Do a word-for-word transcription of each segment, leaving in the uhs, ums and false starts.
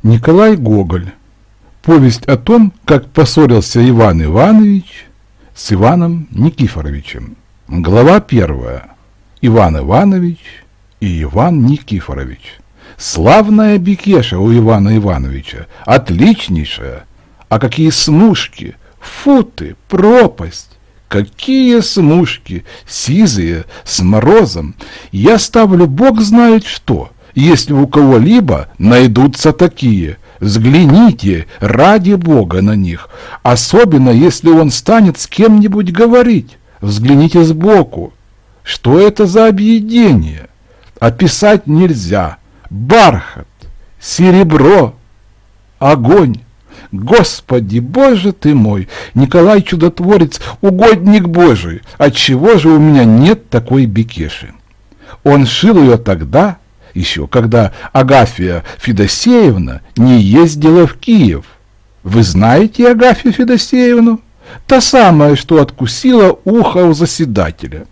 Николай Гоголь. Повесть о том, как поссорился Иван Иванович с Иваном Никифоровичем. Глава первая. Иван Иванович и Иван Никифорович. Славная бекеша у Ивана Ивановича, отличнейшая. А какие смушки, фу ты, пропасть! Какие смушки, сизые, с морозом. Я ставлю бог знает что, если у кого-либо найдутся такие. Взгляните, ради бога, на них, особенно если он станет с кем-нибудь говорить. Взгляните сбоку. Что это за объедение? Описать нельзя. Бархат, серебро, огонь. Господи, Боже ты мой, Николай Чудотворец, угодник Божий, отчего же у меня нет такой бекеши? Он шил ее тогда, еще когда Агафья Федосеевна не ездила в Киев. Вы знаете Агафью Федосеевну? Та самая, что откусила ухо у заседателя.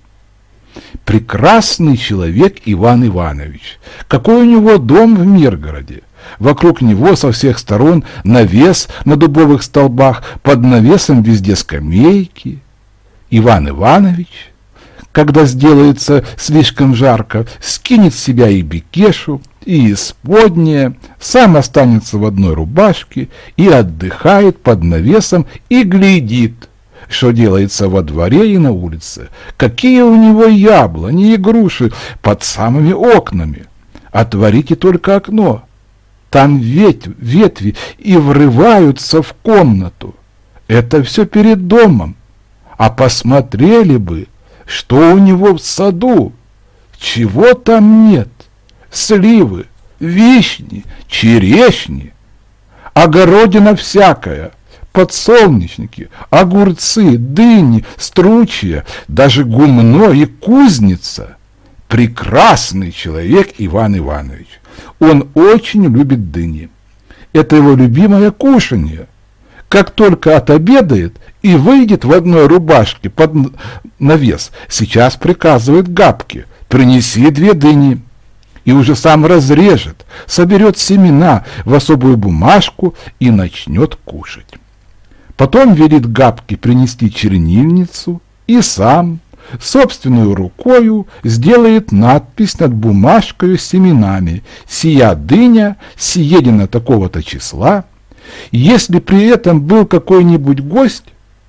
Прекрасный человек Иван Иванович. Какой у него дом в Миргороде. Вокруг него со всех сторон навес на дубовых столбах, под навесом везде скамейки. Иван Иванович, когда сделается слишком жарко, скинет с себя и бекешу, и исподнее, сам останется в одной рубашке и отдыхает под навесом и глядит, что делается во дворе и на улице, какие у него яблони и груши под самыми окнами. Отворите только окно. Там ветвь, ветви и врываются в комнату. Это все перед домом. А посмотрели бы, что у него в саду. Чего там нет? Сливы, вишни, черешни, огородина всякая, подсолнечники, огурцы, дыни, стручья, даже гумно и кузница. Прекрасный человек Иван Иванович. Он очень любит дыни. Это его любимое кушанье. Как только отобедает и выйдет в одной рубашке под навес, сейчас приказывает Габке: принеси две дыни. И уже сам разрежет, соберет семена в особую бумажку и начнет кушать. Потом велит Габке принести чернильницу и сам собственную рукою сделает надпись над бумажкой с семенами: «Сия дыня съедена такого-то числа». Если при этом был какой-нибудь гость,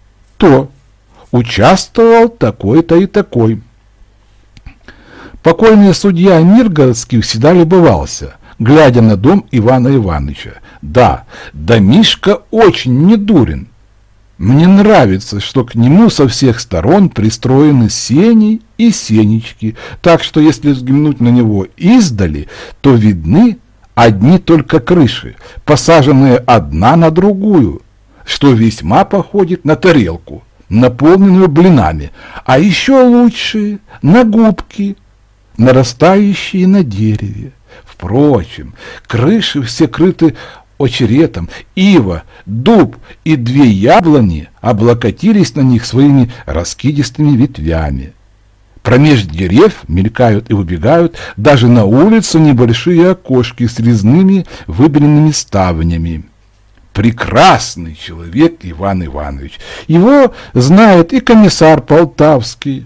то участвовал такой-то и такой. Покойный судья Миргородский всегда любовался, глядя на дом Ивана Ивановича. Да, домишко очень недурен. Мне нравится, что к нему со всех сторон пристроены сени и сенечки, так что если взглянуть на него издали, то видны одни только крыши, посаженные одна на другую, что весьма походит на тарелку, наполненную блинами, а еще лучше на губки, нарастающие на дереве. Впрочем, крыши все крыты очеретом, ива, дуб и две яблони облокотились на них своими раскидистыми ветвями. Промеж дерев мелькают и убегают даже на улицу небольшие окошки с резными выбеленными ставнями. Прекрасный человек Иван Иванович. Его знает и комиссар Полтавский,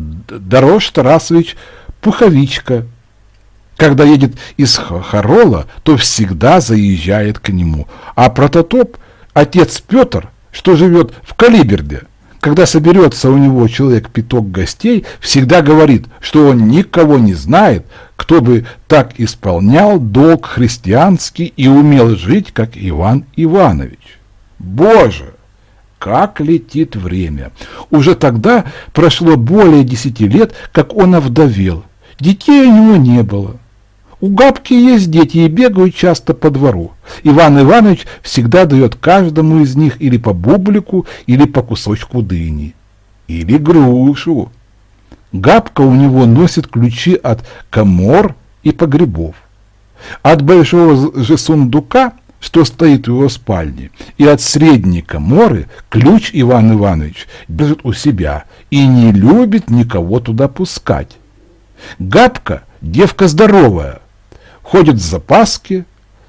Дорож Тарасович Пуховичка. Когда едет из Харола, то всегда заезжает к нему. А прототоп, отец Петр, что живет в Калиберде, когда соберется у него человек пяток гостей, всегда говорит, что он никого не знает, кто бы так исполнял долг христианский и умел жить, как Иван Иванович. Боже, как летит время! Уже тогда прошло более десяти лет, как он овдовел. Детей у него не было. У Габки есть дети и бегают часто по двору. Иван Иванович всегда дает каждому из них или по бублику, или по кусочку дыни, или грушу. Габка у него носит ключи от комор и погребов. От большого же сундука, что стоит в его спальне, и от средней коморы ключ Иван Иванович держит у себя и не любит никого туда пускать. Габка девка здоровая, ходит в запаске,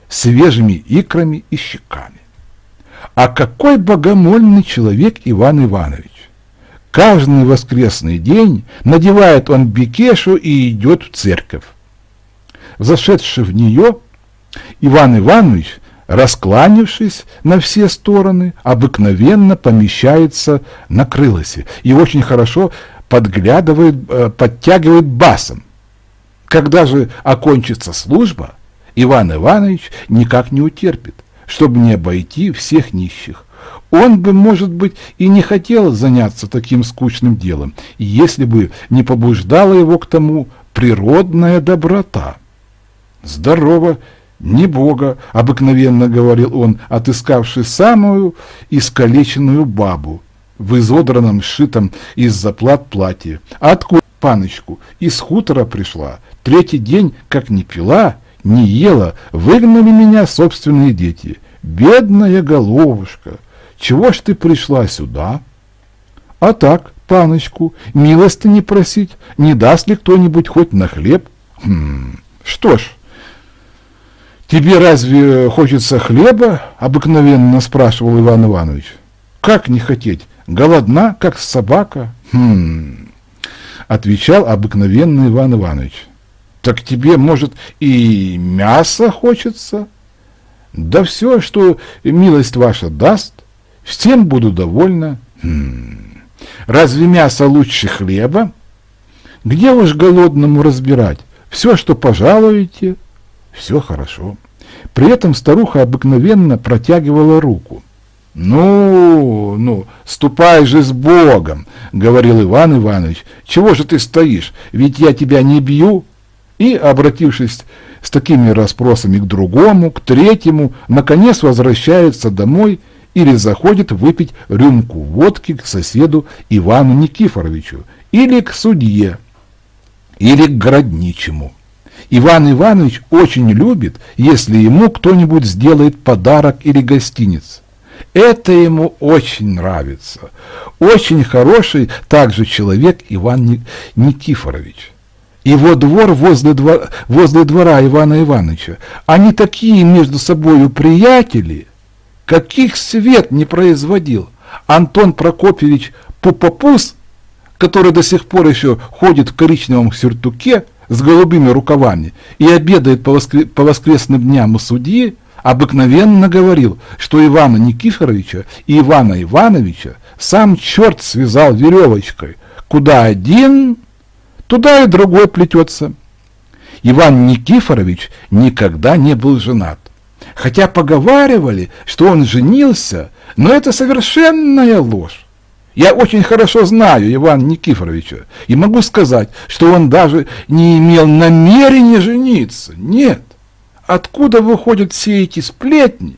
свежими икрами и щеками. А какой богомольный человек Иван Иванович! Каждый воскресный день надевает он бекешу и идет в церковь. Зашедший в нее, Иван Иванович, раскланившись на все стороны, обыкновенно помещается на крылосе и очень хорошо подглядывает, подтягивает басом. Когда же окончится служба, Иван Иванович никак не утерпит, чтобы не обойти всех нищих. Он бы, может быть, и не хотел заняться таким скучным делом, если бы не побуждала его к тому природная доброта. «Здорово, не Бога», — обыкновенно говорил он, отыскавший самую искалеченную бабу в изодранном, сшитом из заплат платье. «Откуда, паночку? Из хутора пришла. Третий день, как не пила, не ела, выгнали меня собственные дети. Бедная головушка! Чего ж ты пришла сюда?» «А так, паночку, милости просить, не даст ли кто-нибудь хоть на хлеб?» «Хм, что ж, тебе разве хочется хлеба?» — обыкновенно спрашивал Иван Иванович. «Как не хотеть? Голодна, как собака?» «Хм...» — отвечал обыкновенный Иван Иванович. «Так тебе, может, и мясо хочется?» «Да все, что милость ваша даст, всем буду довольна». «Хм... Разве мясо лучше хлеба? Где уж голодному разбирать? Все, что пожалуете, все хорошо». При этом старуха обыкновенно протягивала руку. «Ну, ну, ступай же с Богом», — говорил Иван Иванович. «Чего же ты стоишь? Ведь я тебя не бью». И, обратившись с такими расспросами к другому, к третьему, наконец возвращается домой или заходит выпить рюмку водки к соседу Ивану Никифоровичу, или к судье, или к городничему. Иван Иванович очень любит, если ему кто-нибудь сделает подарок или гостиниц. Это ему очень нравится. Очень хороший также человек Иван Никифорович. Его двор возле двора, возле двора Ивана Ивановича. Они такие между собою приятели, каких свет не производил. Антон Прокопьевич Пупопус, который до сих пор еще ходит в коричневом сюртуке с голубыми рукавами и обедает по, воскр... по воскресным дням у судьи, обыкновенно говорил, что Ивана Никифоровича и Ивана Ивановича сам черт связал веревочкой. Куда один, туда и другой плетется. Иван Никифорович никогда не был женат. Хотя поговаривали, что он женился, но это совершенная ложь. Я очень хорошо знаю Ивана Никифоровича и могу сказать, что он даже не имел намерения жениться. Нет. Откуда выходят все эти сплетни?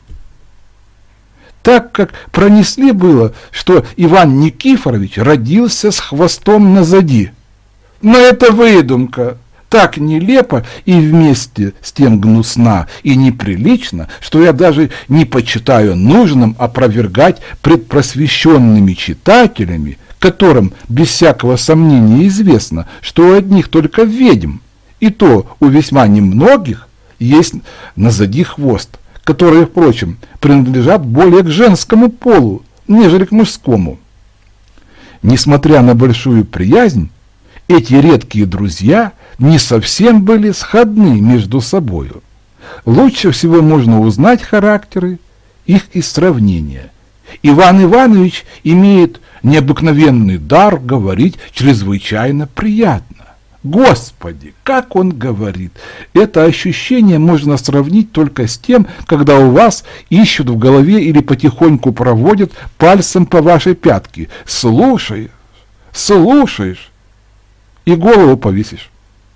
Так как пронесли было, что Иван Никифорович родился с хвостом назади. Но это выдумка. Так нелепо и вместе с тем гнусна и неприлично, что я даже не почитаю нужным опровергать пред просвещенными читателями, которым без всякого сомнения известно, что у одних только ведьм, и то у весьма немногих есть назади хвост, которые, впрочем, принадлежат более к женскому полу, нежели к мужскому. Несмотря на большую приязнь, эти редкие друзья не совсем были сходны между собою. Лучше всего можно узнать характеры их из сравнения. Иван Иванович имеет необыкновенный дар говорить чрезвычайно приятно. Господи, как он говорит! Это ощущение можно сравнить только с тем, когда у вас ищут в голове или потихоньку проводят пальцем по вашей пятке. Слушаешь, слушаешь и голову повесишь.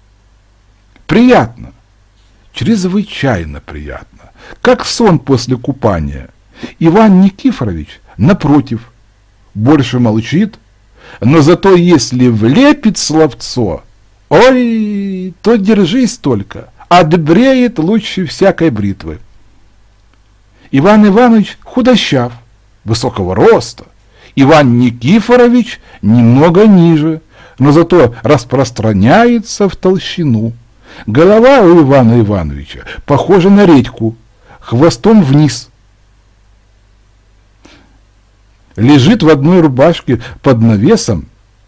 Приятно, чрезвычайно приятно, как сон после купания. Иван Никифорович, напротив, больше молчит, но зато если влепит словцо, ой, то держись только, отбреет лучше всякой бритвы. Иван Иванович худощав, высокого роста, Иван Никифорович немного ниже, но зато распространяется в толщину. Голова у Ивана Ивановича похожа на редьку, хвостом вниз. Лежит в одной рубашке под навесом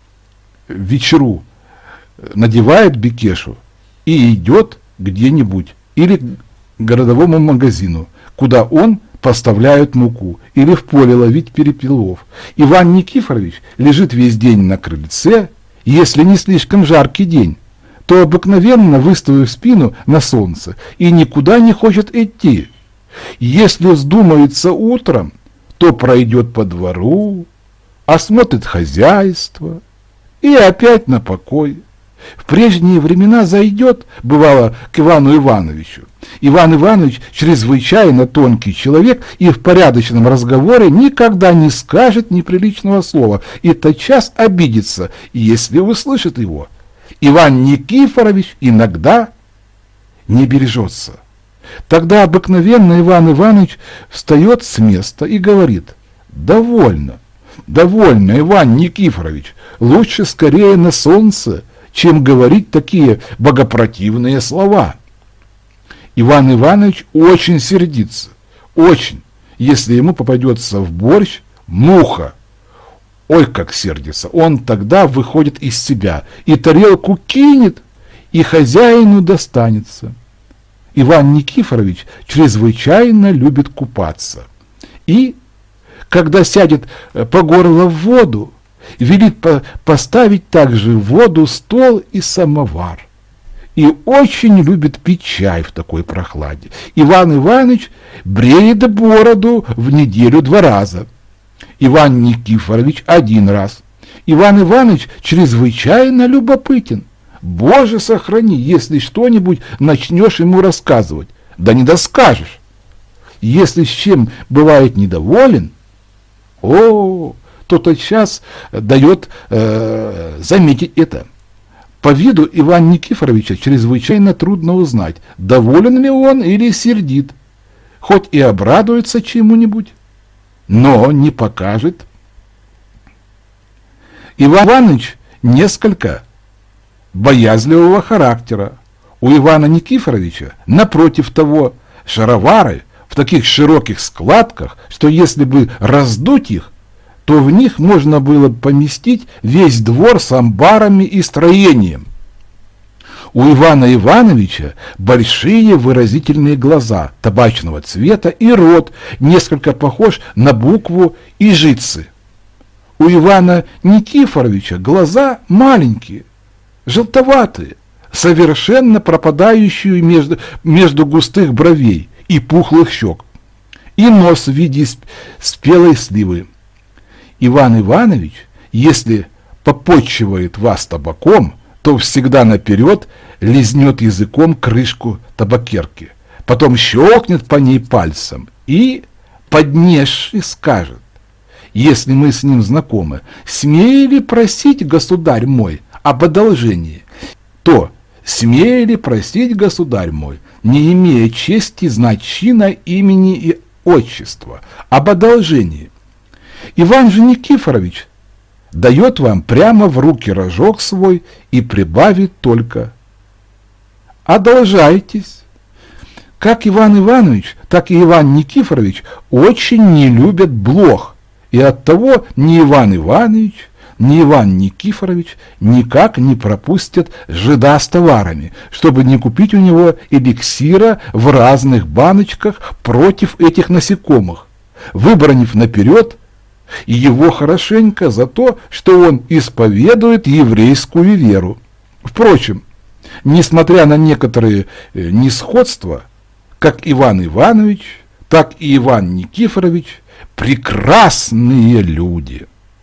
в вечеру, надевает бекешу и идет где-нибудь или к городовому магазину, куда он поставляют муку, или в поле ловить перепелов. Иван Никифорович лежит весь день на крыльце, если не слишком жаркий день, то обыкновенно выставив спину на солнце и никуда не хочет идти. Если вздумается утром, то пройдет по двору, осмотрит хозяйство и опять на покой. В прежние времена зайдет, бывало, к Ивану Ивановичу. Иван Иванович чрезвычайно тонкий человек и в порядочном разговоре никогда не скажет неприличного слова и тотчас обидится, если услышит его. Иван Никифорович иногда не бережется. Тогда обыкновенно Иван Иванович встает с места и говорит: «Довольно, довольно, Иван Никифорович, лучше скорее на солнце, чем говорить такие богопротивные слова». Иван Иванович очень сердится, очень, если ему попадется в борщ муха. Ой, как сердится, он тогда выходит из себя и тарелку кинет, и хозяину достанется. Иван Никифорович чрезвычайно любит купаться. И, когда сядет по горло в воду, велит по поставить также в воду стол и самовар. И очень любит пить чай в такой прохладе. Иван Иванович бреет бороду в неделю два раза. Иван Никифорович один раз. Иван Иванович чрезвычайно любопытен. Боже сохрани, если что-нибудь начнешь ему рассказывать, да не доскажешь. Если с чем бывает недоволен, о, то тотчас дает э, заметить это. По виду Ивана Никифоровича чрезвычайно трудно узнать, доволен ли он или сердит, хоть и обрадуется чему-нибудь, но не покажет. Иван Иванович несколько боязливого характера. У Ивана Никифоровича, напротив того, шаровары в таких широких складках, что если бы раздуть их, то в них можно было бы поместить весь двор с амбарами и строением. У Ивана Ивановича большие выразительные глаза табачного цвета и рот, несколько похож на букву «ижицы». У Ивана Никифоровича глаза маленькие, желтоватые, совершенно пропадающие между, между густых бровей и пухлых щек, и нос в виде спелой сливы. Иван Иванович, если попотчевает вас табаком, то всегда наперед лизнет языком крышку табакерки, потом щелкнет по ней пальцем и, поднесши, скажет: «Если мы с ним знакомы, смею ли просить, государь мой, об одолжении, то смею ли просить, государь мой, не имея чести знать чина, имени и отчества, об одолжении». Иван же Никифорович дает вам прямо в руки рожок свой и прибавит только: «Одолжайтесь». Как Иван Иванович, так и Иван Никифорович очень не любят блох, и оттого ни Иван Иванович, ни Иван Никифорович никак не пропустят жида с товарами, чтобы не купить у него эликсира в разных баночках против этих насекомых, выбранив наперед и его хорошенько за то, что он исповедует еврейскую веру. Впрочем, несмотря на некоторые несходства, как Иван Иванович, так и Иван Никифорович прекрасные люди.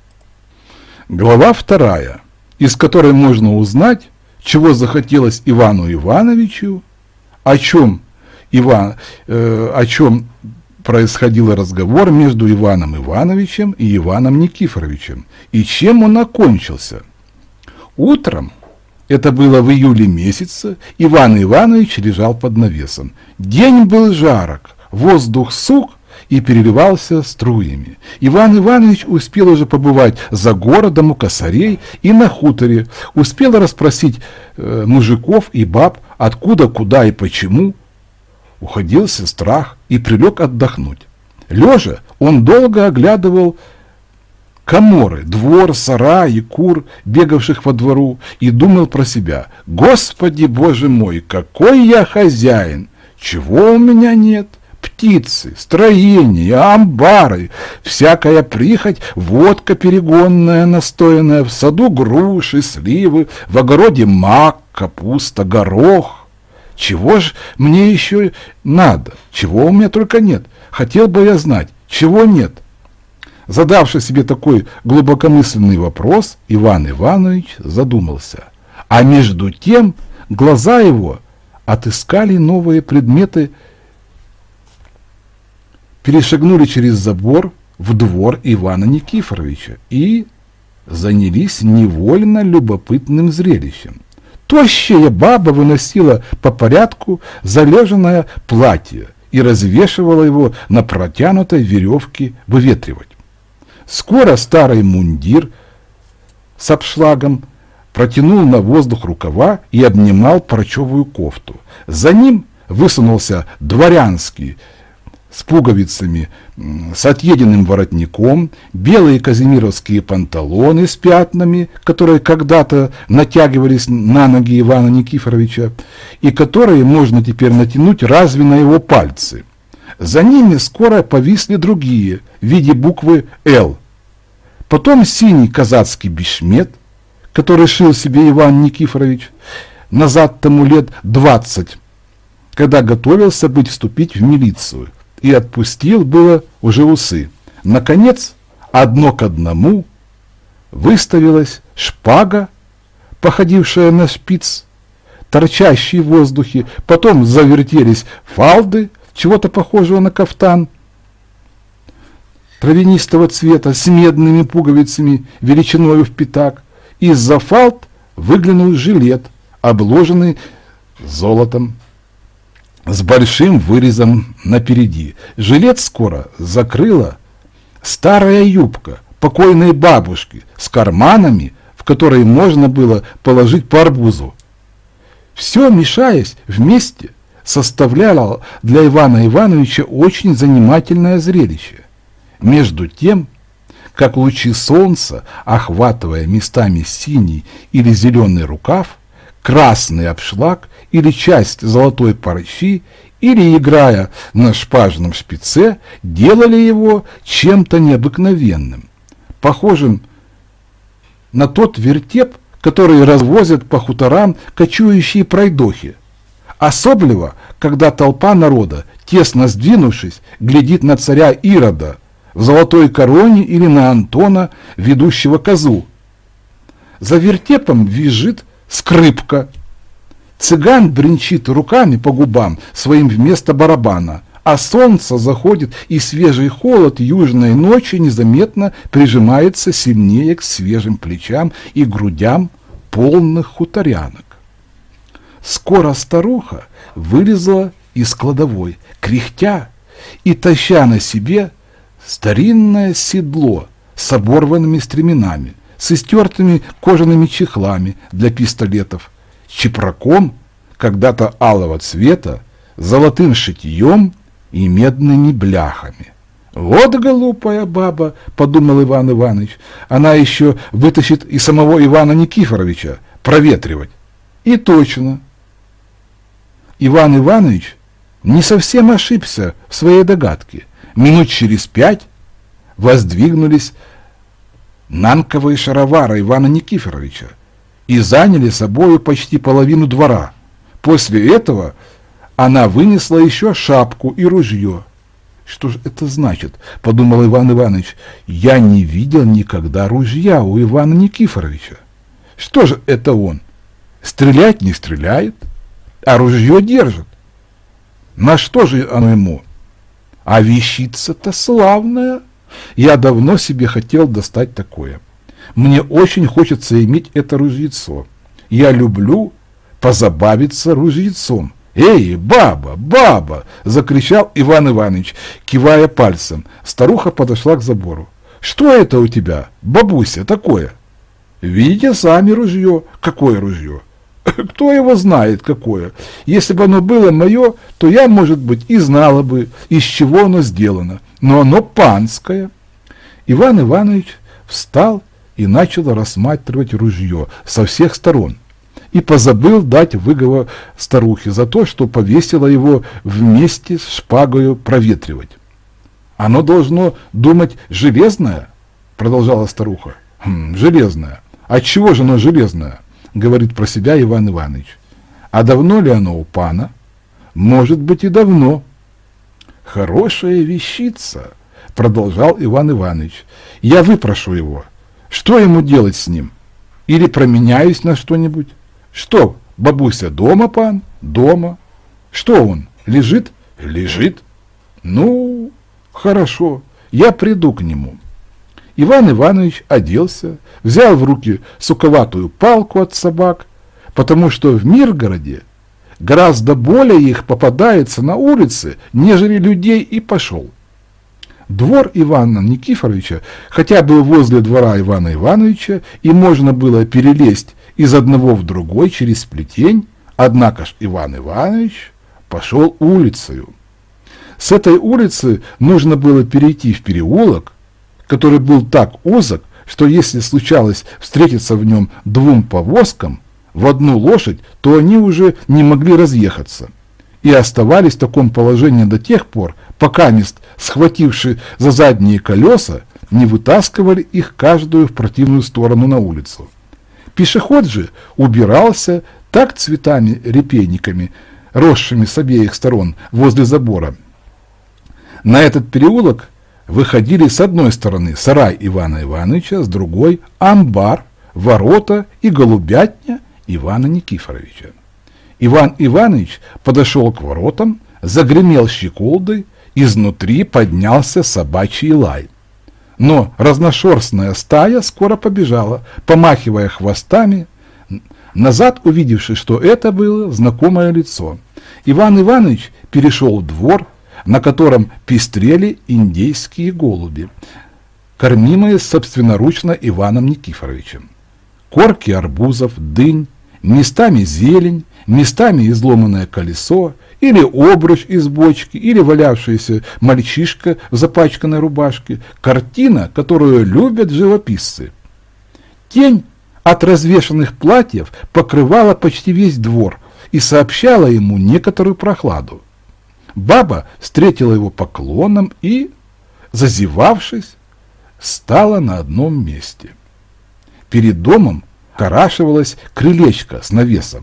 Глава вторая, из которой можно узнать, чего захотелось Ивану Ивановичу, о чем, Иван, э, о чем происходил разговор между Иваном Ивановичем и Иваном Никифоровичем, и чем он окончился. Утром, это было в июле месяце, Иван Иванович лежал под навесом. День был жарок, воздух сух и переливался струями. Иван Иванович успел уже побывать за городом у косарей и на хуторе, успел расспросить э, мужиков и баб, откуда, куда и почему. уходился страх и прилег отдохнуть. Лежа он долго оглядывал каморы, двор, сараи, кур, бегавших во двору, и думал про себя: «Господи, Боже мой, какой я хозяин! Чего у меня нет? Птицы, строения, амбары, всякая прихоть, водка перегонная, настоянная, в саду груши, сливы, в огороде мак, капуста, горох. Чего ж мне еще надо? Чего у меня только нет? Хотел бы я знать, чего нет?» Задавший себе такой глубокомысленный вопрос, Иван Иванович задумался. А между тем глаза его отыскали новые предметы, перешагнули через забор в двор Ивана Никифоровича и занялись невольно любопытным зрелищем. Тощая баба выносила по порядку залеженное платье и развешивала его на протянутой веревке выветривать. Скоро старый мундир с обшлагом протянул на воздух рукава и обнимал парчевую кофту. За ним высунулся дворянский с пуговицами, с отъеденным воротником, белые казимировские панталоны с пятнами, которые когда-то натягивались на ноги Ивана Никифоровича, и которые можно теперь натянуть разве на его пальцы. За ними скоро повисли другие в виде буквы «Л». Потом синий казацкий бешмет, который шил себе Иван Никифорович назад тому лет двадцать, когда готовился быть вступить в милицию, и отпустил было уже усы. Наконец, одно к одному выставилась шпага, походившая на шпиц, торчащий в воздухе, потом завертелись фалды чего-то похожего на кафтан травянистого цвета с медными пуговицами величиной в пятак. Из-за фалд выглянул жилет, обложенный золотом, с большим вырезом напереди. Жилет скоро закрыла старая юбка покойной бабушки с карманами, в которые можно было положить по арбузу. Все, мешаясь вместе, составляло для Ивана Ивановича очень занимательное зрелище. Между тем, как лучи солнца, охватывая местами синий или зеленый рукав, красный обшлаг или часть золотой парчи, или, играя на шпажном шпице, делали его чем-то необыкновенным, похожим на тот вертеп, который развозят по хуторам кочующие пройдохи. Особливо, когда толпа народа, тесно сдвинувшись, глядит на царя Ирода в золотой короне или на Антона, ведущего козу. За вертепом визжит скрипка. Цыган бренчит руками по губам своим вместо барабана, а солнце заходит, и свежий холод южной ночи незаметно прижимается сильнее к свежим плечам и грудям полных хуторянок. Скоро старуха вылезла из кладовой, кряхтя и таща на себе старинное седло с оборванными стременами, с истертыми кожаными чехлами для пистолетов, с чепраком когда-то алого цвета, золотым шитьем и медными бляхами. «Вот глупая баба», — подумал Иван Иванович, — «она еще вытащит и самого Ивана Никифоровича проветривать». И точно. Иван Иванович не совсем ошибся в своей догадке. Минут через пять воздвигнулись нанковые шаровары Ивана Никифоровича и заняли собою почти половину двора. После этого она вынесла еще шапку и ружье. «Что же это значит?» — подумал Иван Иванович. «Я не видел никогда ружья у Ивана Никифоровича. Что же это он? Стрелять не стреляет, а ружье держит. На что же оно ему? А вещица-то славная. Я давно себе хотел достать такое. Мне очень хочется иметь это ружьецо. Я люблю позабавиться ружьецом». «Эй, баба, баба!» — закричал Иван Иванович, кивая пальцем. Старуха подошла к забору. «Что это у тебя, бабуся, такое?» «Видите сами ружье». «Какое ружье?» Кто его знает, какое? Если бы оно было мое, то я, может быть, и знала бы, из чего оно сделано. Но оно панское. Иван Иванович встал и начал рассматривать ружье со всех сторон. И позабыл дать выговор старухе за то, что повесила его вместе с шпагою проветривать. «Оно должно думать железное?» — продолжала старуха. «Хм, железное. Отчего же оно железное?» — говорит про себя Иван Иванович. «А давно ли оно у пана?» «Может быть, и давно». «Хорошая вещица», — продолжал Иван Иванович. «Я выпрошу его. Что ему делать с ним? Или променяюсь на что-нибудь? Что, бабуся, дома, пан? Дома. Что он, лежит? Лежит. Ну, хорошо, я приду к нему». Иван Иванович оделся, взял в руки суковатую палку от собак, потому что в Миргороде гораздо более их попадается на улице, нежели людей, и пошел. Двор Ивана Никифоровича, хотя был возле двора Ивана Ивановича, и можно было перелезть из одного в другой через плетень, однако ж Иван Иванович пошел улицею. С этой улицы нужно было перейти в переулок, который был так узок, что если случалось встретиться в нем двум повозкам в одну лошадь, то они уже не могли разъехаться и оставались в таком положении до тех пор, пока мест, схватившие за задние колеса, не вытаскивали их каждую в противную сторону на улицу. Пешеход же убирался так цветами-репейниками, росшими с обеих сторон возле забора. На этот переулок выходили с одной стороны сарай Ивана Ивановича, с другой амбар, ворота и голубятня Ивана Никифоровича. Иван Иванович подошел к воротам, загремел щеколдой, изнутри поднялся собачий лай. Но разношерстная стая скоро побежала, помахивая хвостами, назад увидевши, что это было знакомое лицо. Иван Иванович перешел в двор, на котором пестрели индейские голуби, кормимые собственноручно Иваном Никифоровичем. Корки арбузов, дынь, местами зелень, местами изломанное колесо, или обруч из бочки, или валявшийся мальчишка в запачканной рубашке. Картина, которую любят живописцы. Тень от развешанных платьев покрывала почти весь двор и сообщала ему некоторую прохладу. Баба встретила его поклоном и, зазевавшись, стала на одном месте. Перед домом карашивалось крылечко с навесом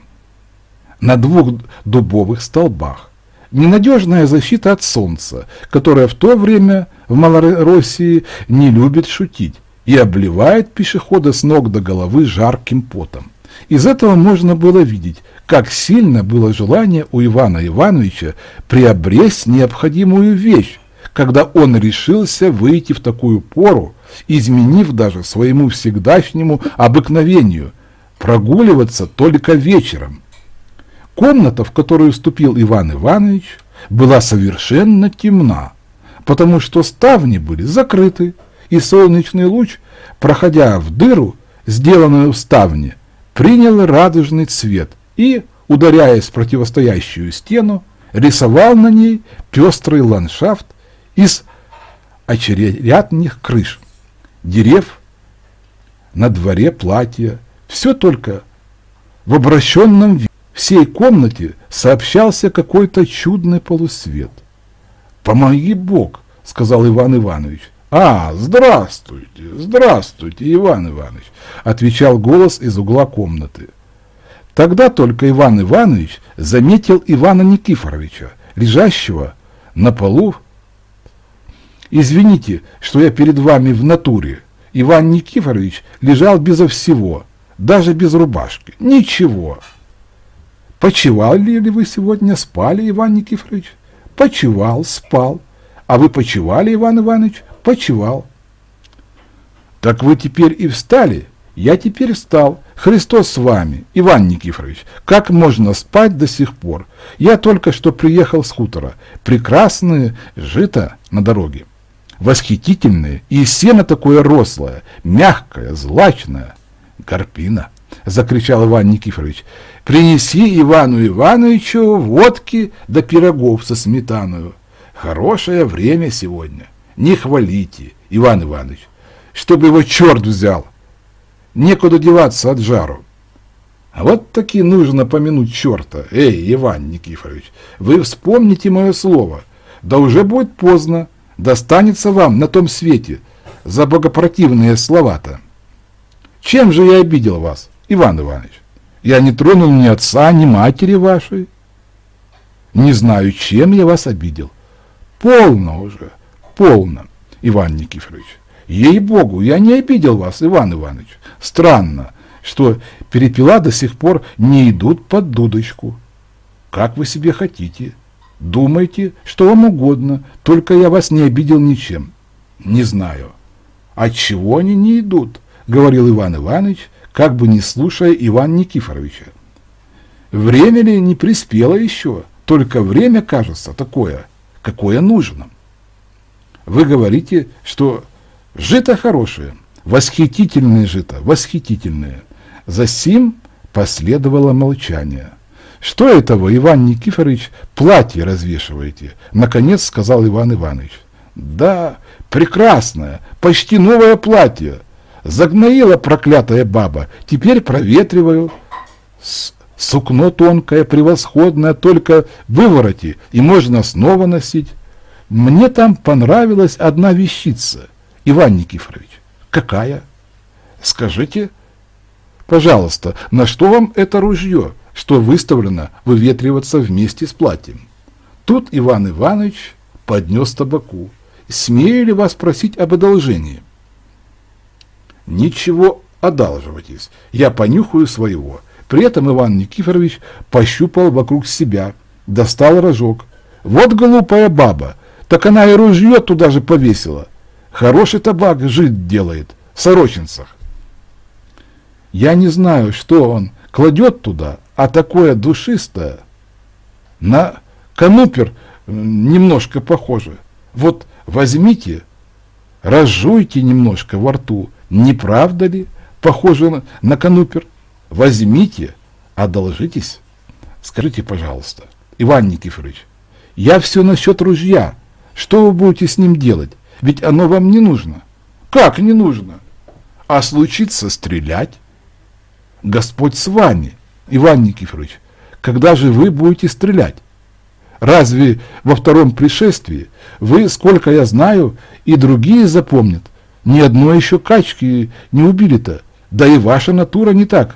на двух дубовых столбах. Ненадежная защита от солнца, которая в то время в Малороссии не любит шутить и обливает пешехода с ног до головы жарким потом. Из этого можно было видеть, как сильно было желание у Ивана Ивановича приобрести необходимую вещь, когда он решился выйти в такую пору, изменив даже своему всегдашнему обыкновению прогуливаться только вечером. Комната, в которую вступил Иван Иванович, была совершенно темна, потому что ставни были закрыты, и солнечный луч, проходя в дыру, сделанную в ставне, принял радужный цвет и, ударяясь в противостоящую стену, рисовал на ней пестрый ландшафт из очередных крыш, дерев, на дворе платья, все только в обращенном виде. В всей комнате сообщался какой-то чудный полусвет. «Помоги Бог», — сказал Иван Иванович. «А, здравствуйте, здравствуйте, Иван Иванович», — отвечал голос из угла комнаты. Тогда только Иван Иванович заметил Ивана Никифоровича, лежащего на полу. «Извините, что я перед вами в натуре. Иван Никифорович лежал безо всего, даже без рубашки. Ничего». «Почивали ли вы сегодня, спали, Иван Никифорович?» «Почивал, спал. А вы почивали, Иван Иванович?» «Почивал». «Так вы теперь и встали?» «Я теперь встал. Христос с вами, Иван Никифорович. Как можно спать до сих пор? Я только что приехал с хутора. Прекрасное жито на дороге. Восхитительное, и сено такое рослое, мягкое, злачное. Гарпина. — закричал Иван Никифорович. — Принеси Ивану Ивановичу водки да пирогов со сметаною. Хорошее время сегодня. Не хвалите, Иван Иванович, чтобы его черт взял. Некуда деваться от жару. А вот таки нужно помянуть черта. Эй, Иван Никифорович, вы вспомните мое слово. Да уже будет поздно. Достанется вам на том свете за богопротивные слова-то. Чем же я обидел вас, Иван Иванович? Я не тронул ни отца, ни матери вашей. Не знаю, чем я вас обидел. Полно уже, полно, Иван Никифорович. Ей-богу, я не обидел вас, Иван Иванович. Странно, что перепела до сих пор не идут под дудочку. Как вы себе хотите. Думайте, что вам угодно, только я вас не обидел ничем. Не знаю. Отчего они не идут, говорил Иван Иванович, как бы не слушая Ивана Никифоровича. Время ли не приспело еще, только время, кажется, такое, какое нужно. Вы говорите, что жито хорошее, восхитительное жито, восхитительное. Засим последовало молчание. Что это вы, Иван Никифорович, платье развешиваете? Наконец сказал Иван Иванович. Да, прекрасное, почти новое платье. Загноила проклятая баба, теперь проветриваю. Сукно тонкое, превосходное, только вывороти, и можно снова носить. Мне там понравилась одна вещица, Иван Никифорович. Какая? Скажите, пожалуйста, на что вам это ружье, что выставлено выветриваться вместе с платьем? Тут Иван Иванович поднес табаку. Смею ли вас просить об одолжении? Ничего, одалживайтесь, я понюхаю своего. При этом Иван Никифорович пощупал вокруг себя, достал рожок. Вот глупая баба, так она и ружье туда же повесила. Хороший табак жить делает, в сорочинцах. Я не знаю, что он кладет туда, а такое душистое. На канупер немножко похоже. Вот возьмите, разжуйте немножко во рту. Не правда ли? Похоже на, на канупер. Возьмите, одолжитесь. Скажите, пожалуйста, Иван Никифорович, я все насчет ружья. Что вы будете с ним делать? Ведь оно вам не нужно. Как не нужно? А случится стрелять? Господь с вами, Иван Никифорович. Когда же вы будете стрелять? Разве во втором пришествии вы, сколько я знаю, и другие запомнят, ни одной еще качки не убили-то, да и ваша натура не так.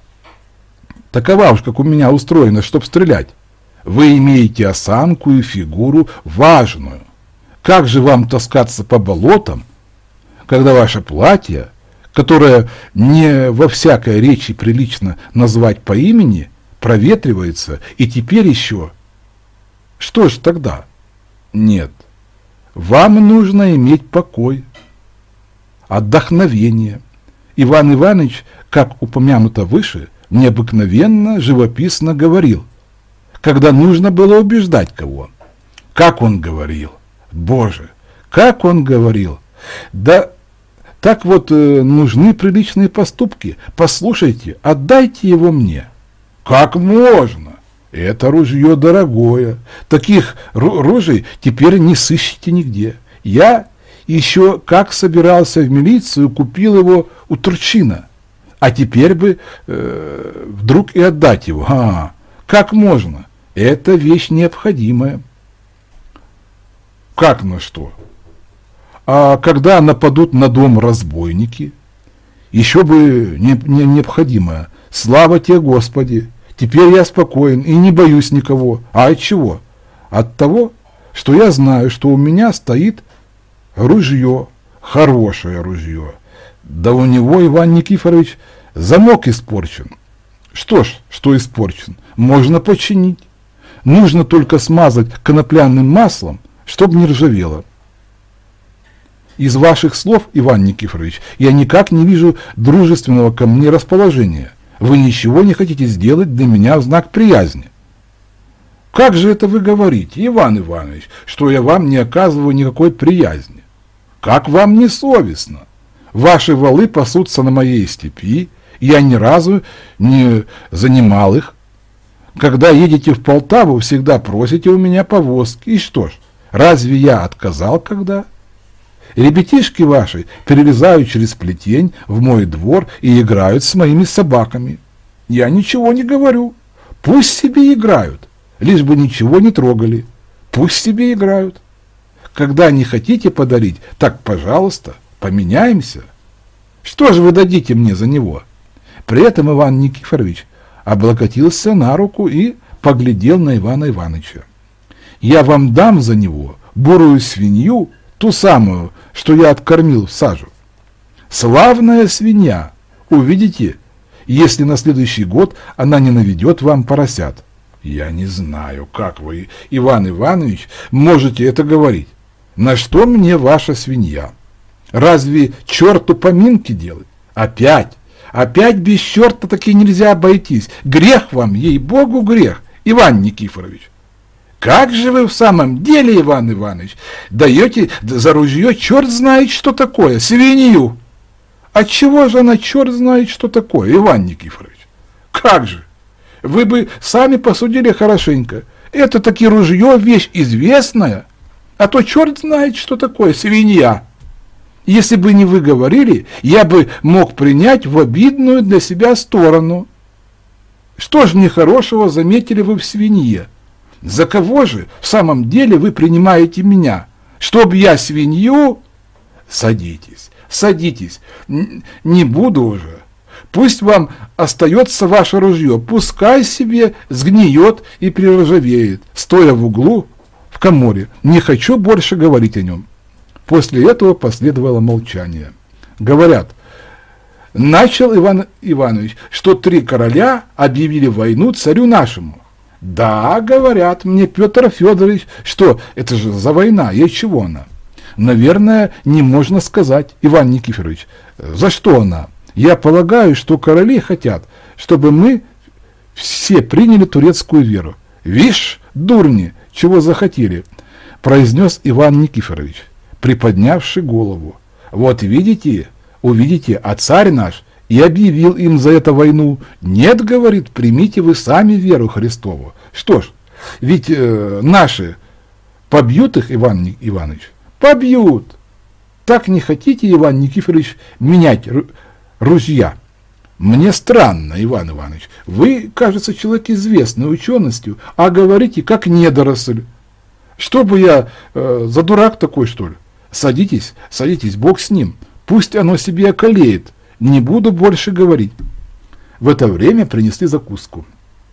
Такова уж, как у меня устроена, чтоб стрелять. Вы имеете осанку и фигуру важную. Как же вам таскаться по болотам, когда ваше платье, которое не во всякой речи прилично назвать по имени, проветривается, и теперь еще... Что ж тогда? Нет. Вам нужно иметь покой, отдохновение. Иван Иванович, как упомянуто выше, необыкновенно живописно говорил, когда нужно было убеждать кого. Как он говорил? Боже, как он говорил! Да так вот э, нужны приличные поступки. Послушайте, отдайте его мне. Как можно? Это ружье дорогое. Таких ружей теперь не сыщите нигде. Я еще как собирался в милицию, купил его у Турчина. А теперь бы э, вдруг и отдать его. А, как можно? Это вещь необходимая. Как на что? А когда нападут на дом разбойники? Еще бы не, не необходимое. Слава тебе, Господи! Теперь я спокоен и не боюсь никого. А от чего? От того, что я знаю, что у меня стоит ружье, хорошее ружье. Да у него, Иван Никифорович, замок испорчен. Что ж, что испорчен? Можно починить. Нужно только смазать конопляным маслом, чтобы не ржавело. Из ваших слов, Иван Никифорович, я никак не вижу дружественного ко мне расположения. Вы ничего не хотите сделать для меня в знак приязни. Как же это вы говорите, Иван Иванович, что я вам не оказываю никакой приязни? Как вам не совестно? Ваши валы пасутся на моей степи, Я ни разу не занимал их. Когда едете в Полтаву, всегда просите у меня повозки. И что ж, разве я отказал когда? Ребятишки ваши перелезают через плетень в мой двор и играют с моими собаками. Я ничего не говорю. Пусть себе играют, лишь бы ничего не трогали. Пусть себе играют. Когда не хотите подарить, так, пожалуйста, поменяемся. Что же вы дадите мне за него? При этом Иван Никифорович облокотился на руку и поглядел на Ивана Ивановича. Я вам дам за него бурую свинью, ту самую, что я откормил в сажу. Славная свинья, увидите, если на следующий год она не наведет вам поросят. Я не знаю, как вы, Иван Иванович, можете это говорить. На что мне ваша свинья? Разве черту поминки делать? Опять, опять без черта таки нельзя обойтись. Грех вам, ей-богу, грех, Иван Никифорович. Как же вы в самом деле, Иван Иванович, даете за ружье черт знает что такое, свинью? Отчего же она черт знает что такое, Иван Никифорович? Как же? Вы бы сами посудили хорошенько. Это таки ружье вещь известная, а то черт знает что такое, свинья. Если бы не вы говорили, я бы мог принять в обидную для себя сторону. Что ж нехорошего заметили вы в свинье? За кого же в самом деле вы принимаете меня? Чтоб я свинью? Садитесь, садитесь, не буду уже. Пусть вам остается ваше ружье, пускай себе сгниет и приржавеет, стоя в углу в каморе. Не хочу больше говорить о нем. После этого последовало молчание. Говорят, начал Иван Иванович, что три короля объявили войну царю нашему. Да, говорят мне, Петр Федорович, что это же за война, и чего она? Наверное, не можно сказать, Иван Никифорович, за что она? Я полагаю, что короли хотят, чтобы мы все приняли турецкую веру. Вишь, дурни, чего захотели, произнес Иван Никифорович, приподнявший голову. Вот видите, увидите, а царь наш и объявил им за это войну. Нет, говорит, примите вы сами веру Христову. Что ж, ведь э, наши побьют их, Иван Иванович? Побьют. Так не хотите, Иван Никифорович, менять ружья? Мне странно, Иван Иванович. Вы, кажется, человек известный ученостью, а говорите, как недоросль. Что бы я э, за дурак такой, что ли? Садитесь, садитесь, Бог с ним. Пусть оно себе околеет. Не буду больше говорить. В это время принесли закуску.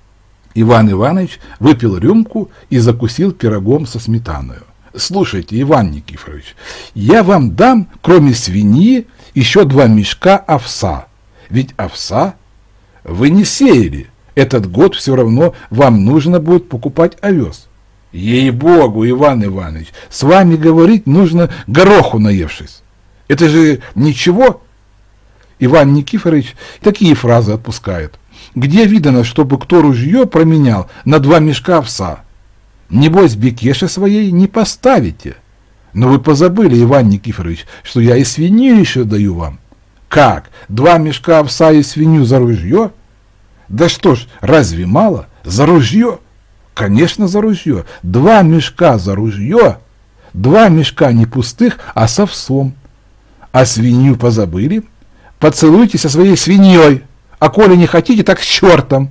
Иван Иванович выпил рюмку и закусил пирогом со сметаной. Слушайте, Иван Никифорович, я вам дам, кроме свиньи, еще два мешка овса. Ведь овса вы не сеяли. Этот год все равно вам нужно будет покупать овес. Ей-богу, Иван Иванович, с вами говорить нужно гороху наевшись. Это же ничего. Иван Никифорович такие фразы отпускает. Где видано, чтобы кто ружье променял на два мешка овса? Небось, бекеши своей не поставите. Но вы позабыли, Иван Никифорович, что я и свинью еще даю вам. Как? Два мешка овса и свинью за ружье? Да что ж, разве мало? За ружье? Конечно, за ружье. Два мешка за ружье. Два мешка не пустых, а с овсом. А свинью позабыли? Поцелуйтесь со своей свиньей, а коли не хотите, так с чертом.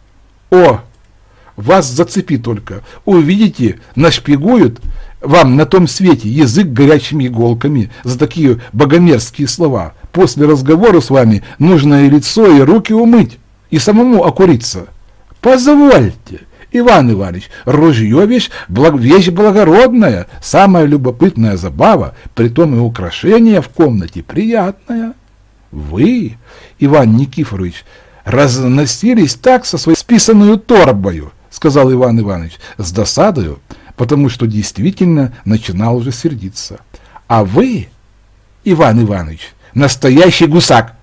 О, вас зацепи только, увидите, нашпигуют вам на том свете язык горячими иголками за такие богомерзкие слова. После разговора с вами нужно и лицо, и руки умыть, и самому окуриться. Позвольте, Иван Иванович, ружье вещь, благ, вещь благородная, самая любопытная забава, притом и украшение в комнате приятное. Вы, Иван Никифорович, разносились так со своей списанную торбою, сказал Иван Иванович с досадою, потому что действительно начинал уже сердиться. А вы, Иван Иванович, настоящий гусак.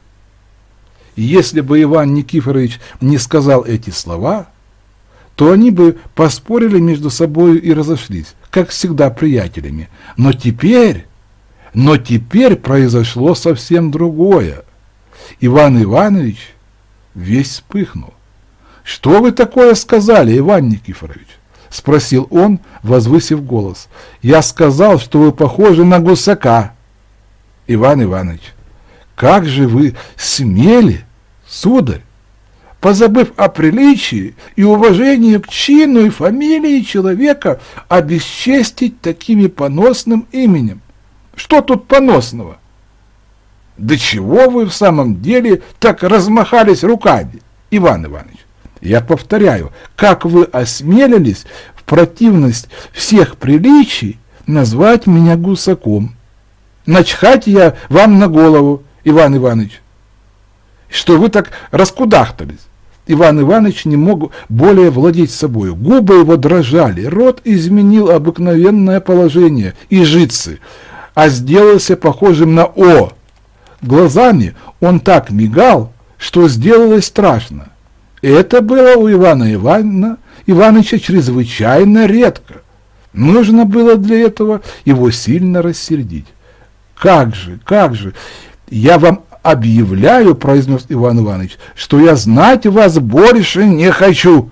Если бы Иван Никифорович не сказал эти слова, то они бы поспорили между собой и разошлись, как всегда приятелями. Но теперь... Но теперь произошло совсем другое. Иван Иванович весь вспыхнул. «Что вы такое сказали, Иван Никифорович?» — спросил он, возвысив голос. «Я сказал, что вы похожи на гусака». «Иван Иванович, как же вы смели, сударь, позабыв о приличии и уважении к чину и фамилии человека, обесчестить такими поносным именем? Что тут поносного? Да чего вы в самом деле так размахались руками, Иван Иванович? Я повторяю, как вы осмелились в противность всех приличий назвать меня гусаком? Начхать я вам на голову, Иван Иванович, что вы так раскудахтались». Иван Иванович не мог более владеть собой. Губы его дрожали, рот изменил обыкновенное положение и жицы, а сделался похожим на О. Глазами он так мигал, что сделалось страшно. Это было у Ивана Ивановна Ивановича чрезвычайно редко. Нужно было для этого его сильно рассердить. «Как же, как же, я вам объявляю, — произнес Иван Иванович, — что я знать вас больше не хочу».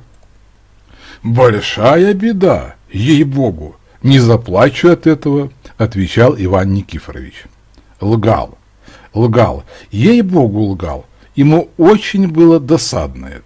«Большая беда, ей-богу, не заплачу от этого, — отвечал Иван Никифорович. Лгал, лгал, ей-богу лгал, ему очень было досадно это.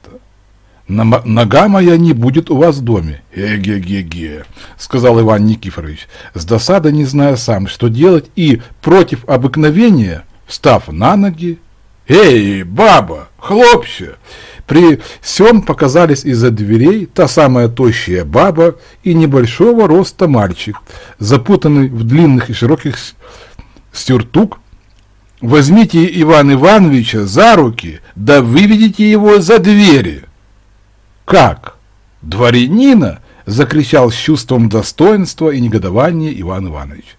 «Нога моя не будет у вас в доме». «Эге-ге-ге», — сказал Иван Никифорович, с досадой не зная сам, что делать, и, против обыкновения, встав на ноги: «Эй, баба, хлопче!» При всем показались из-за дверей та самая тощая баба и небольшого роста мальчик, запутанный в длинных и широких сюртук. «Возьмите Ивана Ивановича за руки, да выведите его за двери». «Как? Дворянина?» — закричал с чувством достоинства и негодования Иван Иванович.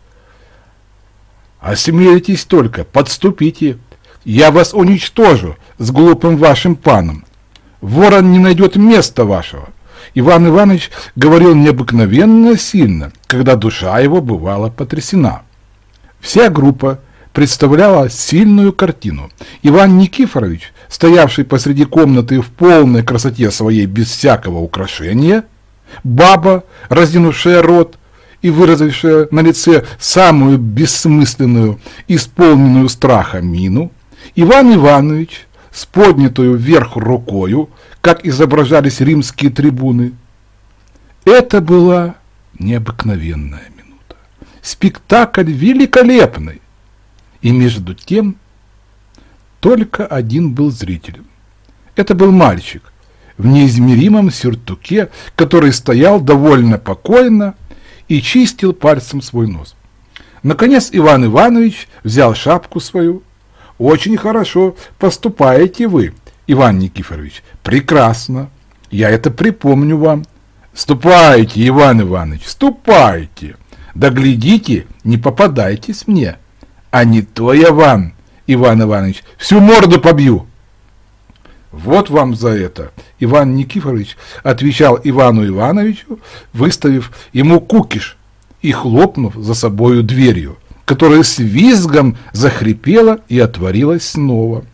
«Осмелитесь только, подступите, я вас уничтожу с глупым вашим паном. Ворон не найдет места вашего». Иван Иванович говорил необыкновенно сильно, когда душа его бывала потрясена. Вся группа представляла сильную картину. Иван Никифорович, стоявший посреди комнаты в полной красоте своей без всякого украшения, баба, раздвинувшая рот и выразившая на лице самую бессмысленную, исполненную страха мину, Иван Иванович с поднятую вверх рукою, как изображались римские трибуны. Это была необыкновенная минута. Спектакль великолепный. И между тем только один был зрителем. Это был мальчик в неизмеримом сюртуке, который стоял довольно покойно и чистил пальцем свой нос. Наконец Иван Иванович взял шапку свою. «Очень хорошо поступаете вы, Иван Никифорович. Прекрасно. Я это припомню вам. Ступайте, Иван Иванович, ступайте. Да глядите, не попадайтесь мне. А не то я вам, Иван Иванович, всю морду побью». «Вот вам за это», — Иван Никифорович отвечал Ивану Ивановичу, выставив ему кукиш и хлопнув за собою дверью, которая с визгом захрипела и отворилась снова.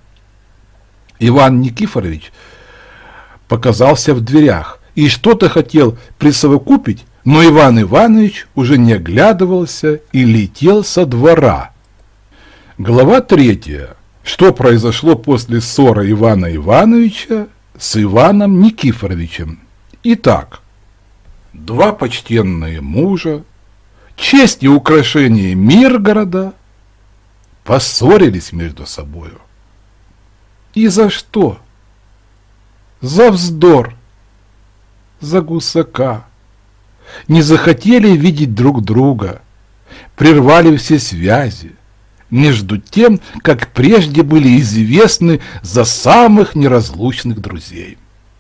Иван Никифорович показался в дверях и что-то хотел присовокупить, но Иван Иванович уже не оглядывался и летел со двора. Глава третья. Что произошло после ссоры Ивана Ивановича с Иваном Никифоровичем? Итак, два почтенные мужа, честь и украшение Миргорода, поссорились между собою. И за что? За вздор, за гусака. Не захотели видеть друг друга, прервали все связи, между тем, как прежде были известны за самых неразлучных друзей.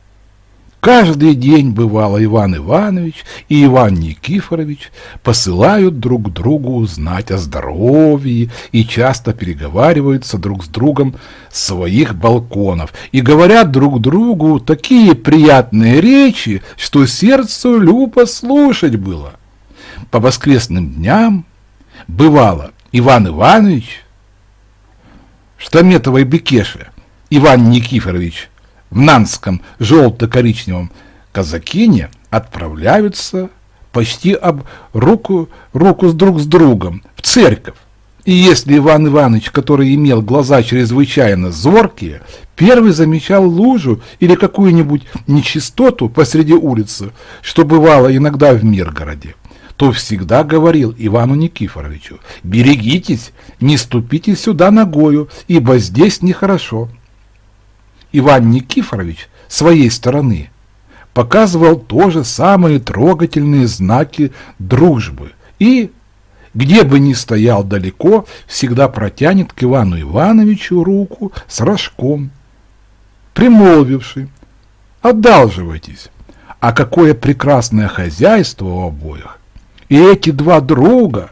Каждый день, бывало, Иван Иванович и Иван Никифорович посылают друг другу узнать о здоровье и часто переговариваются друг с другом с своих балконов и говорят друг другу такие приятные речи, что сердцу любо слушать было. По воскресным дням, бывало, Иван Иванович в штаметовой бекеше, Иван Никифорович в нанском желто-коричневом казакине отправляются почти об руку, руку с друг с другом в церковь. И если Иван Иванович, который имел глаза чрезвычайно зоркие, первый замечал лужу или какую-нибудь нечистоту посреди улицы, что бывало иногда в Миргороде, то всегда говорил Ивану Никифоровичу: «Берегитесь, не ступите сюда ногою, ибо здесь нехорошо». Иван Никифорович с своей стороны показывал тоже самые трогательные знаки дружбы и, где бы ни стоял далеко, всегда протянет к Ивану Ивановичу руку с рожком, примолвивший: «Одалживайтесь». А какое прекрасное хозяйство у обоих! И эти два друга,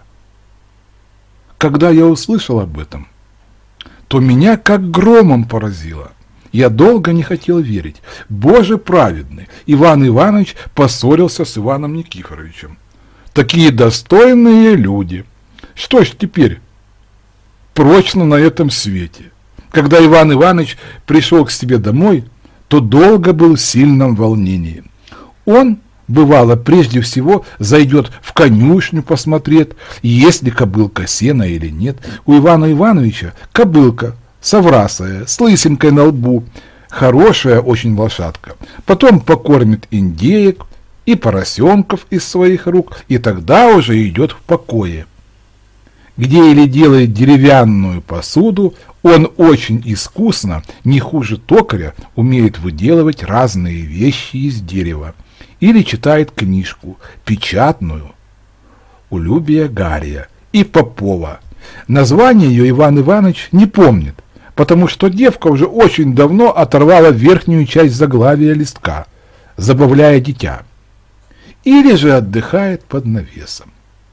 когда я услышал об этом, то меня как громом поразило. Я долго не хотел верить. Боже праведный, Иван Иванович поссорился с Иваном Никифоровичем. Такие достойные люди. Что ж теперь прочно на этом свете? Когда Иван Иванович пришел к себе домой, то долго был в сильном волнении. Он, бывало, прежде всего зайдет в конюшню посмотреть, есть ли кобылка сена или нет. У Ивана Ивановича кобылка соврасая, с лысинкой на лбу, хорошая очень лошадка. Потом покормит индеек и поросенков из своих рук, и тогда уже идет в покое, где или делает деревянную посуду. Он очень искусно, не хуже токаря, умеет выделывать разные вещи из дерева, или читает книжку, печатную, у Любия Гария и Попова. Название ее Иван Иванович не помнит, потому что девка уже очень давно оторвала верхнюю часть заглавия листка, забавляя дитя, или же отдыхает под навесом.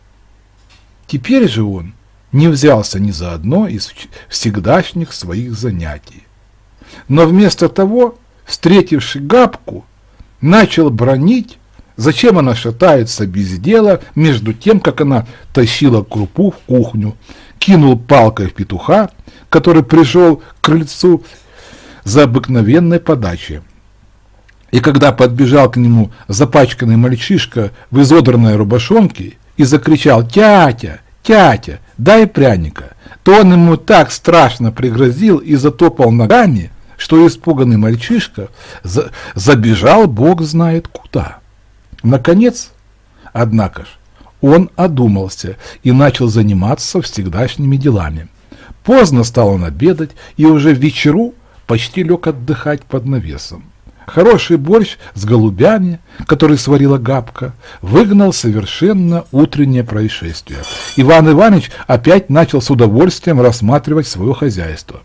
Теперь же он не взялся ни за одно из всегдашних своих занятий, но вместо того, встретивши Габку, начал бранить, зачем она шатается без дела, между тем, как она тащила крупу в кухню, кинул палкой в петуха, который пришел к крыльцу за обыкновенной подачей. И когда подбежал к нему запачканный мальчишка в изодранной рубашонке и закричал: «Тятя, тятя, дай пряника», то он ему так страшно пригрозил и затопал ногами, что испуганный мальчишка за забежал бог знает куда. Наконец, однако ж, он одумался и начал заниматься всегдашними делами. Поздно стал он обедать, и уже в вечеру почти лег отдыхать под навесом. Хороший борщ с голубями, который сварила Габка, выгнал совершенно утреннее происшествие. Иван Иванович опять начал с удовольствием рассматривать свое хозяйство.